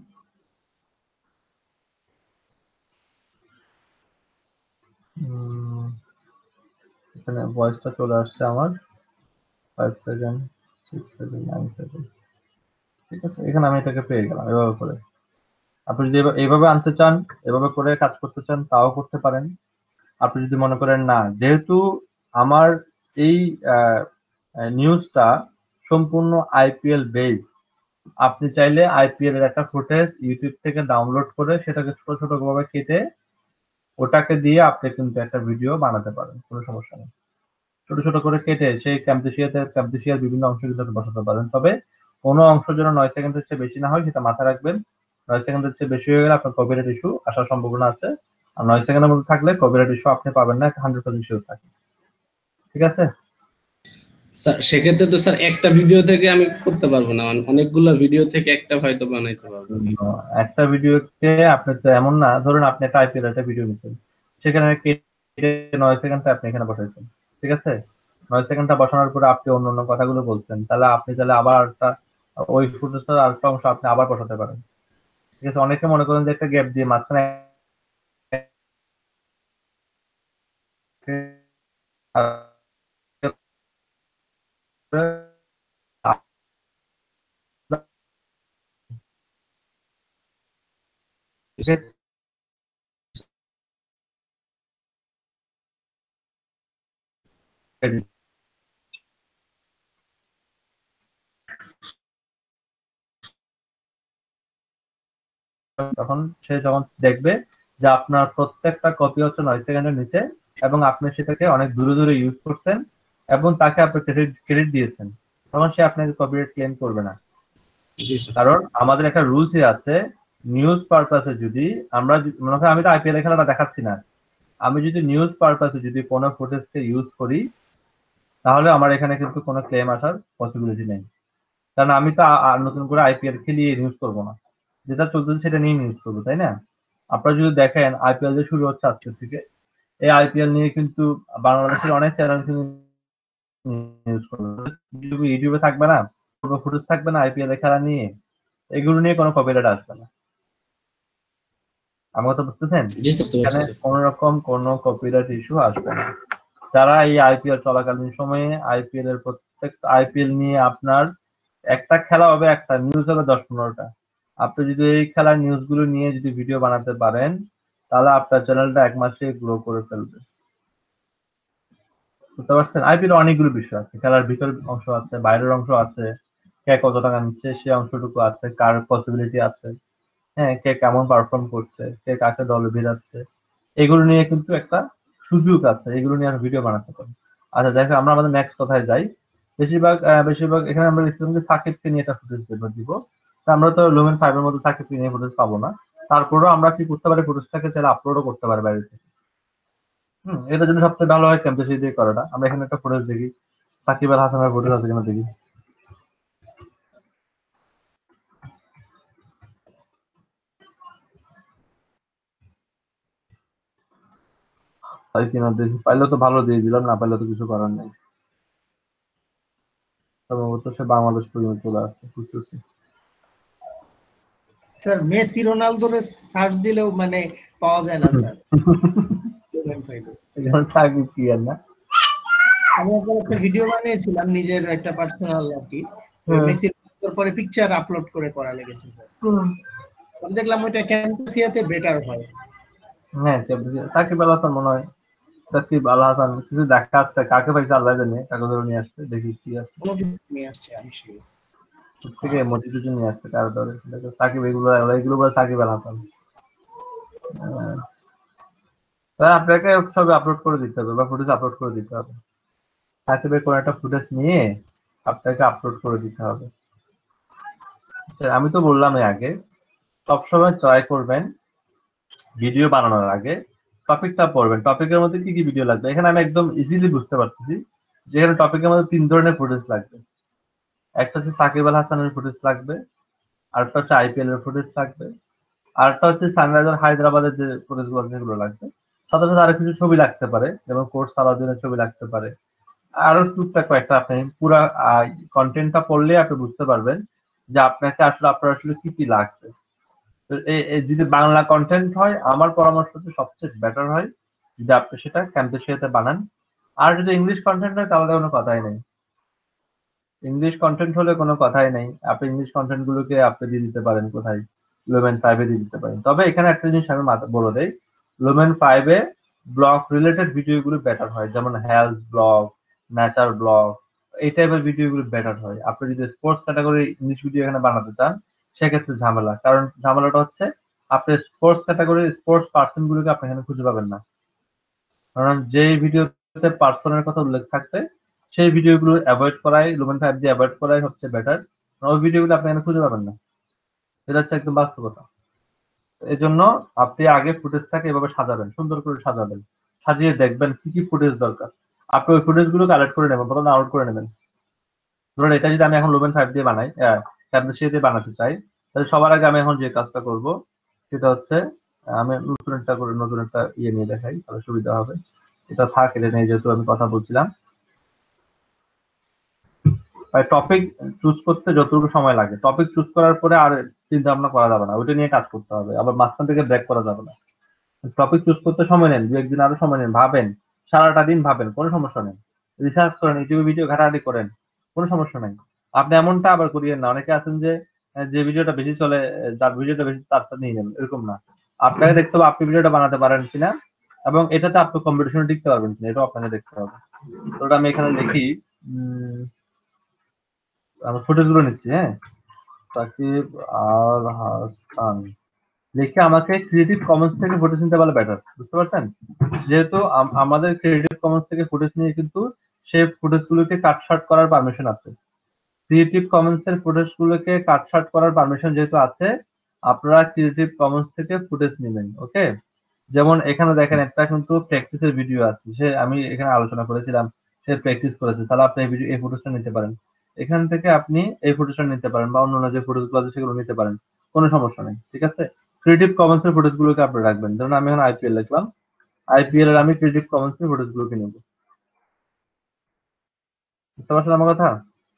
এখানে ভয়েসটা চলে আসছে আমার 5 সেকেন্ড 6 সেকেন্ড 9 সেকেন্ড। ঠিক আছে, এখানে আমি এটাকে পেয়ে গেলাম এভাবে করে। আপনি যদি এইভাবে আনতে চান, এভাবে করে কাজ করতে চান, তাও করতে পারেন। আপনি যদি মনে করেন না, যেহেতু আমার এই নিউজটা সম্পূর্ণ আইপিএল বেস, আপনি চাইলে আইপিএল এর একটা ফুটেজ ইউটিউব থেকে ডাউনলোড করে সেটাকে ছোট ছোট ভাবে কেটে ওটাকে দিয়ে আপনি কিন্তু একটা ভিডিও বানাতে পারেন, কোনো সমস্যা নেই। ছোট ছোট করে কেটে সেই ক্যাম্পেশিয়ার বিভিন্ন অংশগুলোকে বসাতে পারেন। তবে কোনো অংশ যেন 9 সেকেন্ডের চেয়ে বেশি না হয়, সেটা মাথায় রাখবেন। 9 সেকেন্ডের চেয়ে বেশি হয়ে গেলে আপনার কপিরাইট ইস্যু আসার সম্ভাবনা আছে। আর 9 সেকেন্ডের মধ্যে থাকলে কপিরাইট ইস্যু আপনি পাবেন না, 100% শিওর থাকে। ঠিক আছে স্যার? সেক্ষেত্রে তো স্যার একটা ভিডিও থেকে আমি করতে পারবো না, অনেকগুলো ভিডিও থেকে একটা হয়তো বানাইতে পারবো। একটা ভিডিওতে আপনি তো এমন না, ধরুন আপনি একটা আইপিএল একটা ভিডিও নিচ্ছেন, সেখানে 9 সেকেন্ডটা আপনি এখানে বসাইছেন, ঠিক আছে? 9 সেকেন্ডটা বসানোর পরে আপনি অন্য কথাগুলো বলছেন, তাহলে আপনি আবার একটা ওই ফুটেজটার আরেকটা অংশ আপনি আবার বসাতে পারেন। ঠিক আছে? অনেকে মনে করেন যে একটা গ্যাপ দিয়ে মাঝখানে তখন সে যখন দেখবে যে আপনার প্রত্যেকটা কপি হচ্ছে 9 সেকেন্ডের নিচে এবং আপনি সেটাকে অনেক দূরে দূরে ইউজ করছেন এবং তাকে আপনি ক্রেডিট দিয়েছেন, তখন সে আপনাকে কপিরাইট ক্লেম করবে না। কারণ আমাদের একটা রুলস আছে, নিউজ পারপাসে যদি আমরা মনে করি আমি তো আইপিএল এর খেলাটা দেখাচ্ছি না, আমি যদি নিউজ পারপাসে যদি কোনো ফুটেজকে ইউজ করি তাহলে আমার এখানে কিন্তু কোনো ক্লেম আসার পসিবিলিটি নেই। কারণ আমি তো আর নতুন করে আইপিএল খেলিয়ে নিউজ করবো না, যেটা চলতেছে সেটা নিয়ে নিউজ করবো, তাই না? আপনারা যদি দেখেন আইপিএল যে শুরু হচ্ছে আজকে থেকে, এই আইপিএল নিয়ে কিন্তু বাংলাদেশের অনেক চ্যানেল কিন্তু নিউজ করবে, ইউটিউবে থাকবে না, ফুটেজ থাকবে না আইপিএল এর খেলা নিয়ে, এগুলো নিয়ে কোনো কপিরাইট আসবে না। আমার কথা বুঝতেছেন? এখানে কোন রকম কোনো কপিরাইট ইস্যু আসবে না। যারা এই আইপিএল চলাকালীন সময়ে আইপিএল এর প্রত্যেকটা আইপিএল নিয়ে আপনার একটা খেলা হবে, একটা নিউজ হবে 10-15টা, আপনি যদি এই খেলার নিউজগুলো নিয়ে যদি ভিডিও বানাতে পারেন তাহলে আপনার চ্যানেলটা 1 মাসে গ্রো করে ফেলবে। বুঝতে পারছেন? আইপিএল অনেকগুলো বিষয় আছে, খেলার ভিতরের অংশ আছে, বাইরের অংশ আছে, কে কত টাকা নিচ্ছে সেই অংশটুকু আছে, কার পসিবিলিটি আছে, হ্যাঁ, কে কেমন পারফর্ম করছে, কে কাকে দলে ভেজাচ্ছে, এগুলো নিয়ে কিন্তু একটা সুযোগ আছে, এগুলো নিয়ে আমরা ভিডিও বানাতে পারি। আচ্ছা দেখো, আমরা আমাদের নেক্সট কথায় যাই। বেশিরভাগ এখানে আমরা সাকিবকে নিয়ে একটা ফুটেজ দিব, আমরা তো লুমেন 5 এর মধ্যে সাকিবকে নিয়ে ফুটেজ পাবো না, তারপরেও আমরা কি করতে পারি, ফুটেজটাকে চাইলে আপলোডও করতে পারি বাইরে থেকে। এটার জন্য সবচেয়ে ভালো হয় ক্যাম্পাসে দিয়ে করাটা। আমরা এখানে একটা ফুটেজ দেখি, সাকিব আল হাসানের ফুটেজ আছে কিনা দেখি। তাই কিনা দেখি, পাইলে তো ভালো দিয়ে দিলাম, না পাইলে তো কিছু করার নেই। সম্ভবত সে বাংলাদেশ পর্যন্ত চলে আসছে, বুঝতেছি। স্যার মেসি রোনালদোর সার্চ দিলেও মানে পাওয়া যায় না স্যার। এখন সাকিব কি আর না, আমি একটা ভিডিও বানিয়েছিলাম নিজের একটা পার্সোনাল আর কি, মেসি রোনালদোর পরে পিকচার আপলোড করে করা লেগেছে স্যার। আমি দেখলাম ওইটা ক্যাম্পাসিয়াতে বেটার হয়। হ্যাঁ, সাকিব আল হাসান মনে হয়, সাকিব আল হাসান কিছু দেখাচ্ছে, কাকে পাইছে আল্লাহ জানে, কাকে ধরে নিয়ে আসছে, দেখি কি আছে। কোনো কিছু নিয়ে আসছে আমি শিওর। থেকে মোটিভেশন নিয়ে আসছে কার ধরে, সাকিব এগুলো বলে সাকিব আল হাসান। আপনাকে সবে আপলোড করে দিতে হবে বা ফুটেজ আপলোড করে দিতে হবে। সাকিবের কোনো একটা ফুটেজ নিয়ে আপনাকে আপলোড করে দিতে হবে। আমি তো বললাম আগে, সবসময় ট্রাই করবেন ভিডিও বানানোর আগে টপিকটা পড়বেন, টপিকের মধ্যে কি কি ভিডিও লাগবে। এখানে আমি একদম ইজিলি বুঝতে পারতেছি যে এখানে টপিকের মধ্যে 3 ধরনের ফুটেজ লাগবে। একটা হচ্ছে সাকিব আল হাসানের ফুটেজ লাগবে, আরেকটা হচ্ছে আইপিএল এর ফুটেজ লাগবে, আরেকটা হচ্ছে সানরাইজার হায়দ্রাবাদের যে ফুটেজগুলো আছে সেগুলো লাগবে। সাথে সাথে আরো কিছু ছবি লাগতে পারে, যেমন কোচ সালাউদ্দিনের ছবি লাগতে পারে, আরো টুকটাক কয়েকটা। আপনি পুরো কন্টেন্টটা পড়লে আপনি বুঝতে পারবেন যে আপনাকে আপনার আসলে কি কি লাগবে। যদি বাংলা কন্টেন্ট হয়, আমার পরামর্শ হচ্ছে সবচেয়ে বেটার হয় যদি আপনি সেটা ক্যাম্পাসিয়াতে বানান। আর যদি ইংলিশ কন্টেন্ট হয় তাহলে কোনো কথাই নেই, ইংলিশ কন্টেন্ট হলে কোনো কথাই নেই, আপনি ইংলিশ কন্টেন্ট গুলোকে আপনি দিয়ে দিতে পারেন কোথায়, লুমেন 5 এ দিয়ে দিতে পারেন। তবে এখানে একটা জিনিস আমি বলে দেই, লুমেন 5 এ ব্লগ রিলেটেড ভিডিওগুলো বেটার হয়, যেমন হেলথ ব্লগ, নেচার ব্লগ, এই টাইপের ভিডিওগুলো বেটার হয়। আপনি যদি স্পোর্টস ক্যাটাগরি ইংলিশ ভিডিও এখানে বানাতে চান সেক্ষেত্রে ঝামেলা, কারণ ঝামেলাটা হচ্ছে আপনি স্পোর্টস ক্যাটাগরি স্পোর্টস পার্সন গুলোকে আপনি এখানে খুঁজে পাবেন না, কারণ যেই ভিডিওতে পার্সনের কথা উল্লেখ থাকবে সেই ভিডিওগুলো অ্যাভয়েড করাই, লুমেন 5 দিয়ে অ্যাভয়েড করাই হচ্ছে বেটার, ওই ভিডিওগুলো আপনি এখানে খুঁজে পাবেন না, এটা হচ্ছে একদম বাস্তবতা। এই জন্য আপনি আগে ফুটেজটাকে এভাবে সাজাবেন, সুন্দর করে সাজাবেন, সাজিয়ে দেখবেন কি কি ফুটেজ দরকার, আপনি ওই ফুটেজগুলো কালেক্ট করে নেবেন, প্রথমে ডাউনলোড করে নেবেন। ধরুন এটা যদি আমি এখন লুমেন 5 দিয়ে বানাই, ক্যাপকাট দিয়ে বানাতে চাই, তাহলে সবার আগে আমি এখন যে কাজটা করব সেটা হচ্ছে আমি নতুন একটা ইয়ে নিয়ে দেখাই, তাহলে সুবিধা হবে। এটা থাক, এটা নিয়ে যেহেতু আমি কথা বলছিলাম। টপিক চুজ করতে যতটুকু সময় লাগে, টপিক চুজ করার পরে আর চিন্তা ভাবনা করা যাবে না, ওইটা নিয়ে কাজ করতে হবে, আবার মাঝখান থেকে ব্রেক করা যাবে না। টপিক চুজ করতে সময় নেন, 2-1 দিন আরো সময় নেন, ভাবেন, সারাটা দিন ভাবেন, কোনো সমস্যা নেই, রিসার্চ করেন, ইউটিউবে ভিডিও ঘাটাঘাটি করেন, কোনো সমস্যা নাই। আপনি এমনটা আবার করিয়েন না, অনেকে আছেন যে ভিডিওটা বেশি চলে, যার ভিডিওটা বেশি তারটা নিয়ে নেন, এরকম না। আপনাকে দেখতে হবে আপনি ভিডিওটা বানাতে পারেন কিনা এবং এটাতে আপনি কম্পিটিশনে টিকতে পারবেন কিনা, এটাও আপনাকে দেখতে হবে। তো ওটা আমি এখানে লিখি, আমি ফুটেজগুলো নিচ্ছি। হ্যাঁ, সাকিব আল হাসান লিখে আমাকে ক্রিয়েটিভ কমন্স থেকে ফুটেজ নিতে পারলে বেটার, বুঝতে পারছেন? যেহেতু আমাদের ক্রিয়েটিভ কমন্স থেকে ফুটেজ নিয়ে কিন্তু সেই ফুটেজগুলোকে কাটশার্ট করার পারমিশন আছে। ক্রিয়েটিভ কমন্স এর ফুটেজগুলোকে কাটশার্ট করার পারমিশন যেহেতু আছে, আপনারা ক্রিয়েটিভ কমন্স থেকে ফুটেজ নেবেন। ওকে, যেমন এখানে দেখেন একটা কিন্তু প্র্যাকটিসের ভিডিও আছে, আমি এখানে আলোচনা করেছিলাম, সে প্র্যাকটিস করেছে, তাহলে আপনি এই ফুটেজটা নিতে পারেন, এখান থেকে আপনি এই ফুটেজটা নিতে পারেন বা অন্যান্য যে ফুটেজগুলো আছে সেগুলো নিতে পারেন, কোনো সমস্যা নেই। ঠিক আছে, ক্রিয়েটিভ কমন্স এর ফুটেজগুলোকে আপনি রাখবেন। ধরুন আমি এখন আইপিএল লিখলাম, আইপিএল এর আমি ক্রিয়েটিভ কমন্স এর ফুটেজগুলোকে নেব। বুঝতে পারছেন আমার কথা?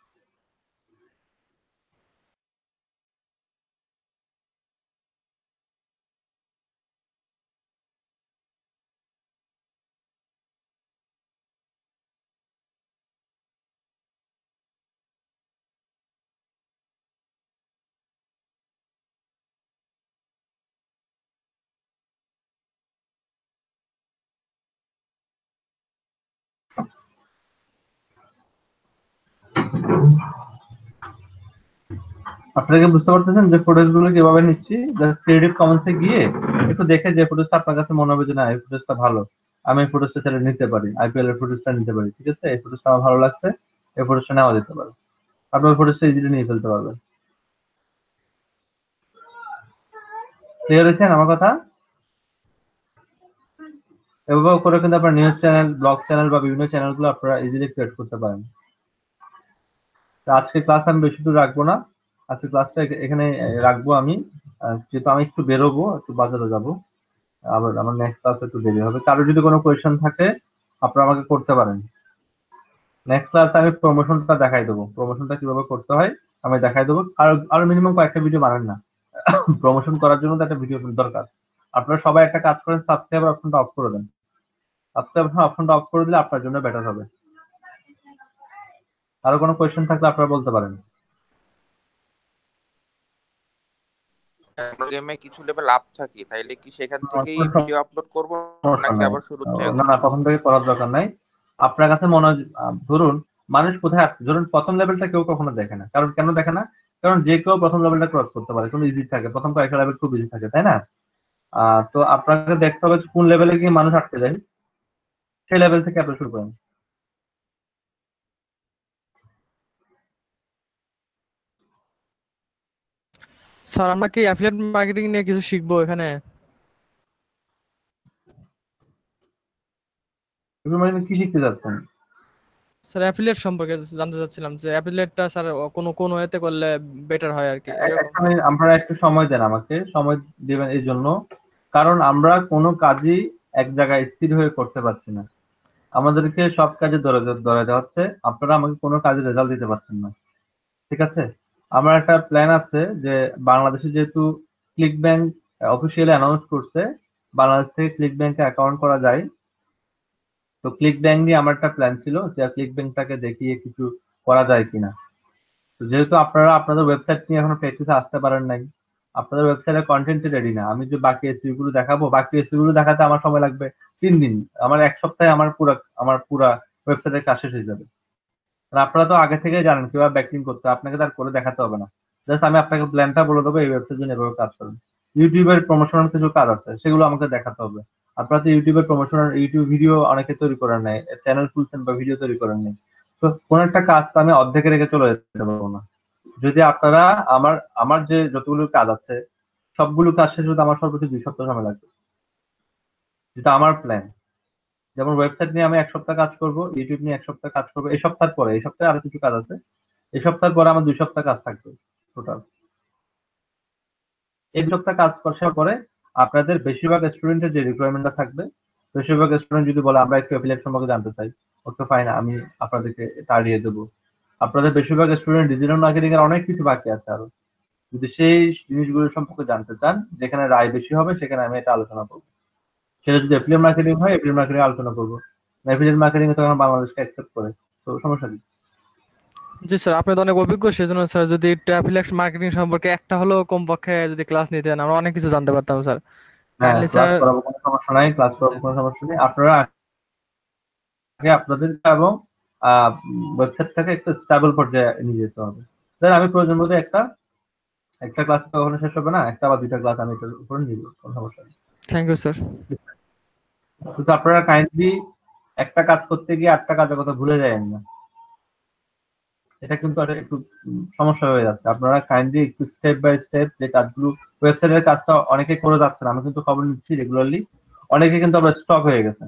আপনারা বুঝতে পারতেছেন যে ফুটেজগুলো কিভাবে নিচ্ছি? জাস্ট ক্রিয়েটিভ কমন্সে গিয়ে একটু দেখে যে ফুটেজটা আপনার কাছে মনে হবে যে না এই ফুটেজটা ভালো, আমি এই ফুটেজটা ছেড়ে নিতে পারি, আইপিএল এর ফুটেজটা নিতে পারি। ঠিক আছে, এই ফুটেজটা আমার ভালো লাগছে, এই ফুটেজটা নেওয়া যেতে পারে, আপনি ওই ফুটেজটা ইজিলি নিয়ে ফেলতে পারবেন। ক্লিয়ার হয়েছেন আমার কথা? এভাবে করে কিন্তু আপনার নিউজ চ্যানেল, ব্লগ চ্যানেল বা বিভিন্ন চ্যানেলগুলো আপনারা ইজিলি ক্রিয়েট করতে পারেন। আজকে ক্লাস আমি বেশি দূর রাখবো না, আজকে ক্লাসটা এখানে রাখবো আমি, যেহেতু আমি একটু বেরোবো, একটু বাজারে যাবো, আবার আমার নেক্সট ক্লাসে একটু দেরি হবে। কারো যদি কোনো কোয়েশ্চেন থাকে আপনারা আমাকে করতে পারেন। নেক্সট ক্লাসে আমি প্রমোশনটা দেখাই দেবো, প্রমোশনটা কিভাবে করতে হয় আমি দেখাই দেবো। আরো মিনিমাম কয়েকটা ভিডিও বানান না, প্রমোশন করার জন্য তো একটা ভিডিও দরকার। আপনারা সবাই একটা কাজ করেন, সাবস্ক্রাইবার অপশনটা অফ করে দেন, সাবস্ক্রাইবার অপশনটা অফ করে দিলে আপনার জন্য বেটার হবে। আরো কোনো কোয়েশ্চেন থাকলে আপনারা বলতে পারেন। গেমে কিছু লেভেল আপ থাকি, তাইলে কি সেখান থেকেই ভিডিও আপলোড করব নাকি আবার শুরু থেকে? না, প্রথম থেকে করার দরকার নাই। আপনার কাছে মনে হয় ধরুন মানুষ কোথায় আছে, ধরুন প্রথম লেভেলটা কেউ কখনো দেখে না, কারণ কেন দেখে না? কারণ যে কেউ প্রথম লেভেলটা ক্রস করতে পারে, কোনো ইজি থাকে, প্রথম কয়েকটা লেভেল খুব ইজি থাকে, তাই না? তো আপনাকে দেখতে হবে কোন লেভেলে গিয়ে মানুষ আটকে যায়, সেই লেভেল থেকে আপনি শুরু করেন। স্যার আমরা কি অ্যাফিলিয়েট মার্কেটিং নিয়ে কিছু শিখবো এখানে? কি শিখতে যাচ্ছেন স্যার? অ্যাফিলিয়েট সম্পর্কে জানতে চাচ্ছিলাম, যে অ্যাফিলিয়েটটা স্যার কোন ওয়েতে করলে বেটার হয় আর কি। আপনারা একটু সময় দেন, আমাকে সময় দিবেন এই জন্য, কারণ আমরা কোনো কাজই এক জায়গায় স্থির হয়ে করতে পারছি না, আমাদেরকে সব কাজে ধরে দেওয়া হচ্ছে, আপনারা আমাকে কোনো কাজে রেজাল্ট দিতে পারছেন না। ঠিক আছে, আমার একটা প্ল্যান আছে যে বাংলাদেশে যেহেতু ক্লিক ব্যাংক অফিসিয়ালি অ্যানাউন্স করছে বাংলাদেশ থেকে ক্লিক ব্যাংকে অ্যাকাউন্ট করা যায়, তো ক্লিক ব্যাংক নিয়ে আমার একটা প্ল্যান ছিল যে ক্লিক ব্যাংকটাকে দেখিয়ে কিছু করা যায় কিনা। তো যেহেতু আপনারা আপনাদের ওয়েবসাইট নিয়ে এখনো প্র্যাকটিসে আসতে পারেন নাই, আপনাদের ওয়েবসাইটের কন্টেন্ট রেডি না, আমি যে বাকি এসইও গুলো দেখাবো, বাকি এসইও গুলো দেখাতে আমার সময় লাগবে 3 দিন, আমার 1 সপ্তাহে আমার পুরা ওয়েবসাইটের কাজ শেষ হয়ে যাবে। আর আপনারা তো আগে থেকেই জানেন কিভাবে ব্যাকলিং করতে হয়, আপনাকে তার করে দেখাতে হবে না। জাস্ট আমি আপনাকে প্ল্যানটা বলে দেবো, এই ওয়েবসাইটের জন্য এভাবে কাজ করুন। ইউটিউবের প্রমোশনাল কিছু কাজ আছে, সেগুলো আমাকে দেখাতে হবে। আপনারা তো ইউটিউবের প্রমোশনাল ইউটিউব ভিডিও অনেকে তৈরি করেন নাই, চ্যানেল খুলছেন বা ভিডিও তৈরি করেন নাই, তো কোন একটা কাজ তো আমি অর্ধেকে রেখে চলে যেতে পারবো না। যদি আপনারা আমার যে যতগুলো কাজ আছে সবগুলো কাজ শেষ হতে আমার সর্বোচ্চ 2 সপ্তাহ সময় লাগবে, যেটা আমার প্ল্যান। যেমন ওয়েবসাইট নিয়ে আমি 1 সপ্তাহ কাজ করব, ইউটিউব নিয়ে 1 সপ্তাহ কাজ করবো, এই সপ্তাহের পরে, এই সপ্তাহে আরো কিছু কাজ আছে, এই সপ্তাহের পরে আমার 2 সপ্তাহ কাজ থাকবে টোটাল। এই 2 সপ্তাহ কাজ করার পরে আপনাদের বেশিরভাগ স্টুডেন্টের যে রিকোয়ারমেন্টটা থাকবে, বেশিরভাগ স্টুডেন্ট যদি বলে আমরা একটু অ্যাফিলিয়েট সম্পর্কে জানতে চাই, ওকে ফাইন, আমি আপনাদেরকে তাড়িয়ে দেবো। আপনাদের বেশিরভাগ স্টুডেন্ট ডিজিটাল মার্কেটিং এর অনেক কিছু বাকি আছে আরো, যদি সেই জিনিসগুলো সম্পর্কে জানতে চান, যেখানে রায় বেশি হবে সেখানে আমি এটা আলোচনা করবো। সেটা যদি অ্যাফিলিয়েট মার্কেটিং হয়, অ্যাফিলিয়েট মার্কেটিং আলোচনা করবো। অ্যাফিলিয়েট মার্কেটিং এ তখন বাংলাদেশকে অ্যাকসেপ্ট করে, তো সমস্যা কি? জি স্যার, আপনি তো অনেক অভিজ্ঞ, সেজন্য স্যার যদি একটু অ্যাফিলিয়েট মার্কেটিং সম্পর্কে একটা হলো কমপক্ষে যদি ক্লাস নিতেন, আমরা অনেক কিছু জানতে পারতাম স্যার। হ্যাঁ, কাইন্ডলি ক্লাস স্যার। করাবো, কোনো সমস্যা নাই, ক্লাস করাবো, কোনো সমস্যা নেই। আপনারা আগে আপনাদের এবং ওয়েবসাইটটাকে একটু স্টেবল পর্যায়ে নিয়ে যেতে হবে। স্যার আমি প্রয়োজন মতো একটা ক্লাস তো কখনো শেষ হবে না, একটা বা 2টা ক্লাস আমি এটার উপর নিব, কোনো সমস্যা নেই। Thank you sir. কিন্তু আপনারা কাইন্ডলি একটা কাজ করতে গিয়ে 8টা কাজের কথা ভুলে যাবেন না, এটা কিন্তু একটু সমস্যা হয়ে যাচ্ছে। আপনারা কাইন্ডলি একটু স্টেপ বাই স্টেপ যে কাজগুলো, ওয়েবসাইটের কাজটা অনেকে করে যাচ্ছেন, আমি কিন্তু খবর নিচ্ছি রেগুলারলি, অনেকে কিন্তু আবার স্টপ হয়ে গেছেন।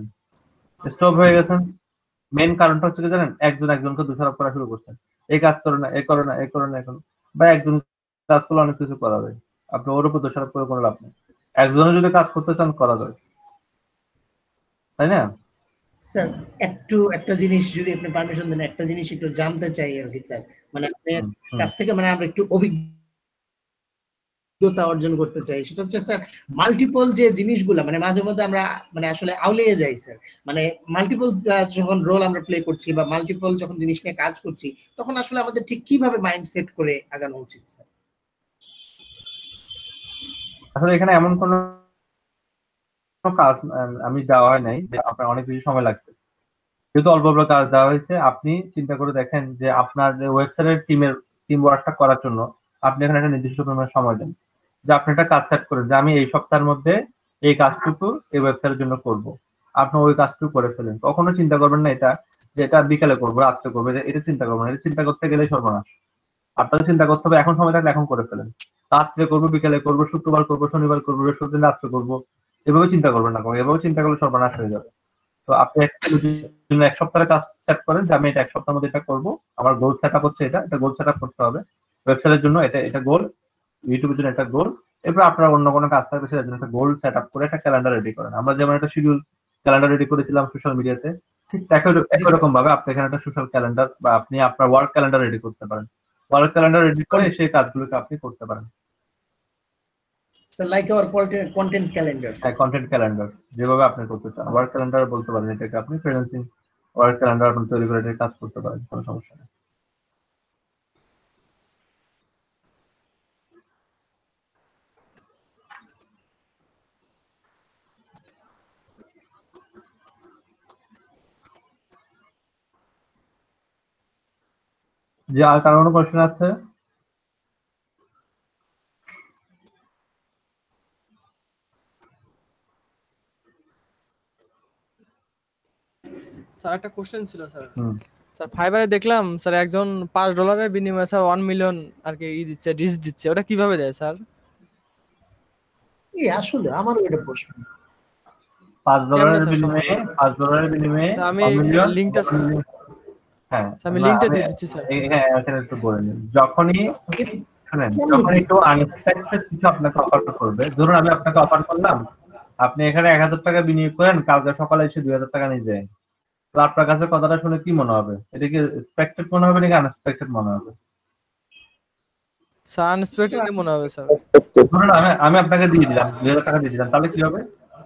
মেইন কারণটা হচ্ছে কি জানেন, একজনকে দোষারোপ করা শুরু করছেন, এই কাজ করো না, এই করো না, এই করো না, এখন বা একজন কাজ করলে অনেক কিছু করা যায়, আপনি ওর উপর দোষারোপ করে কোনো লাভ নেই। একজনে যদি কাজ করতে চান করা যায়, তাই না? স্যার একটা জিনিস যদি আপনি পারমিশন দেন, একটা জিনিস একটু জানতে চাই আর কি স্যার, মানে আপনার কাছ থেকে মানে আমরা একটু অভিজ্ঞতা অর্জন করতে চাই। সেটা হচ্ছে স্যার মাল্টিপল যে জিনিসগুলো মানে মাঝে মধ্যে আমরা মানে আসলে আউলিয়ে যাই স্যার, মানে মাল্টিপল যখন রোল আমরা প্লে করছি বা মাল্টিপল যখন জিনিস নিয়ে কাজ করছি, তখন আসলে আমাদের ঠিক কিভাবে মাইন্ড সেট করে আগানো উচিত স্যার? আসলে এখানে এমন কোনো কাজ আমি দেওয়া হয় নাই যে আপনার অনেক বেশি সময় লাগবে, যেহেতু অল্প অল্প কাজ দেওয়া হয়েছে। আপনি চিন্তা করে দেখেন যে আপনার ওয়েবসাইটের টিম ওয়ার্কটা করার জন্য আপনি এখানে একটা নির্দিষ্ট পরিমাণ সময় দেন, যে আপনি একটা কাজ সেট করেন যে আমি এই সপ্তাহের মধ্যে এই কাজটুকু এই ওয়েবসাইটের জন্য করব, আপনি ওই কাজটুকু করে ফেলেন। কখনো চিন্তা করবেন না এটা যে এটা বিকালে করবো, রাত্রে করবো, এটা চিন্তা করবেন না। এটা চিন্তা করতে গেলে সর্বনাশ। আপনাদের চিন্তা করতে হবে এখন সময় থাকলে এখন করে ফেলেন, রাত্রে করবো, বিকালে করবো, শুক্রবার করবো, শনিবার করবো, বৃহস্পতিদিন রাত্রে করবো, এভাবে চিন্তা করবেন না, এভাবে চিন্তা করলে সর্বনাশ হয়ে যাবে। তো আপনি 1 সপ্তাহের কাজ সেট করেন যে আমি এটা 1 সপ্তাহের মধ্যে এটা করবো, আমার গোল সেট আপ হচ্ছে এটা গোল সেট আপ করতে হবে ওয়েবসাইটের জন্য, এটা গোল, ইউটিউবের জন্য একটা গোল। এরপর আপনার অন্য কোনো কাজ থাকবে সেটার জন্য একটা গোল সেট আপ করে একটা ক্যালেন্ডার রেডি করেন। আমরা যেমন একটা শিডিউল ক্যালেন্ডার রেডি করেছিলাম সোশ্যাল মিডিয়াতে, ঠিক একই রকম ভাবে আপনি এখানে একটা সোশ্যাল ক্যালেন্ডার বা আপনি আপনার ওয়ার্ক ক্যালেন্ডার রেডি করতে পারেন। ওয়ার্ক ক্যালেন্ডার রেডি করে সেই কাজগুলোকে আপনি করতে পারেন। So like our content calendars. হ্যাঁ, কন্টেন্ট ক্যালেন্ডার যেভাবে আপনি করতে চান, ওয়ার্ক ক্যালেন্ডার বলতে পারেন এটাকে, আপনি ফ্রিল্যান্সিং ওয়ার্ক ক্যালেন্ডার আপনি তৈরি করে কাজ করতে পারেন, কোনো সমস্যা নেই। যে আর কারো কোনো কোশ্চেন আছে? স্যার একটা কোশ্চেন ছিল স্যার। স্যার ফাইবারে দেখলাম স্যার একজন $5 বিনিময়ে স্যার 1 মিলিয়ন আর কি দিচ্ছে, রিচ দিচ্ছে, ওটা কিভাবে দেয় স্যার? আসলে আমার ওটা প্রশ্ন। $5 বিনিময়ে আমি লিংকটা হ্যাঁ আমি লিংকটা দিয়ে দিচ্ছি স্যার। হ্যাঁ এখানে একটু বলে নিন। যখনই শুনেন, যখন একটু আনএক্সপেক্টেড কিছু আপনাকে অফার করবে, ধরুন আমি আপনাকে অফার করলাম, আপনি এখানে 1000 টাকা বিনিয়োগ করেন, কালকে সকালে এসে 2000 টাকা নিয়ে যায়, তো আপনার কাছে কথাটা শুনে কি মনে হবে? এটা কি এক্সপেক্টেড মনে হবে নাকি আনএক্সপেক্টেড মনে হবে? স্যার আনএক্সপেক্টেড মনে হবে স্যার। ধরুন আমি আপনাকে দিয়ে দিলাম 2000 টাকা দিয়ে দিলাম, তাহলে কি হবে?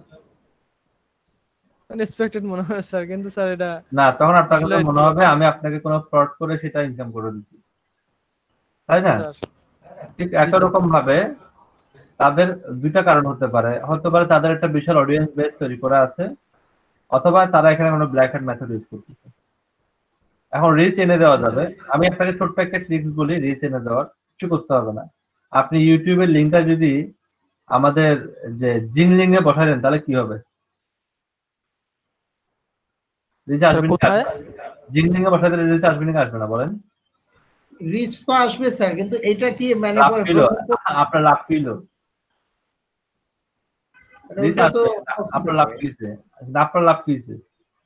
আনএক্সপেক্টেড মনে হয় স্যার, কিন্তু স্যার এটা না, তখন আপনার কাছে মনে হবে আমি আপনাকে কোনো ফ্রড করে সেটা ইনকাম করে দিচ্ছি, তাই না? ঠিক একই রকম ভাবে তাদের দুইটা কারণ হতে পারে তাদের একটা বিশাল অডিয়েন্স বেস তৈরি করা আছে, অথবা তারা এখানে কোনো ব্ল্যাক হ্যাট মেথড ইউজ করতেছে। এখন রিচ এনে দেওয়া যাবে, আমি আপনাকে ছোট্ট একটা ট্রিক্স বলি রিচ এনে দেওয়ার। কিছু করতে হবে না, আপনি ইউটিউবের লিঙ্কটা যদি আমাদের যে জিন লিঙ্কে বসাই দেন তাহলে কি হবে? রিচ আসবে কোথায়? জিন লিঙ্কে বসাই দিলে রিচ আসবে না, আসবে না বলেন? রিচ তো আসবে স্যার, কিন্তু এটা কি মানে আপনার লাভ কি হলো? রিচ আসবে, আপনার লাভ কি হইছে? আপনার লাভ কি হইছে?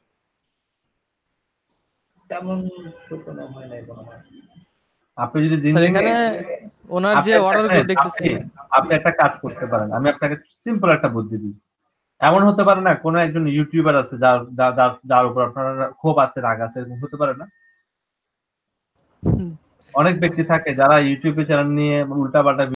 তেমন তো কোনো হয় নাই কোনো হয়। আপনি যদি দিন এখানে ওনার যে অর্ডারগুলো দেখতেছি, আপনি একটা কাজ করতে পারেন, আমি আপনাকে সিম্পল একটা বুদ্ধি দিই। এমন হতে পারে না কোন একজন ইউটিউবার আছে যার উপর আপনার ক্ষোভ আছে, রাগ আছে, এরকম হতে পারে না? অনেক ব্যক্তি থাকে যারা ইউটিউবে চ্যানেল নিয়ে উল্টাপাল্টা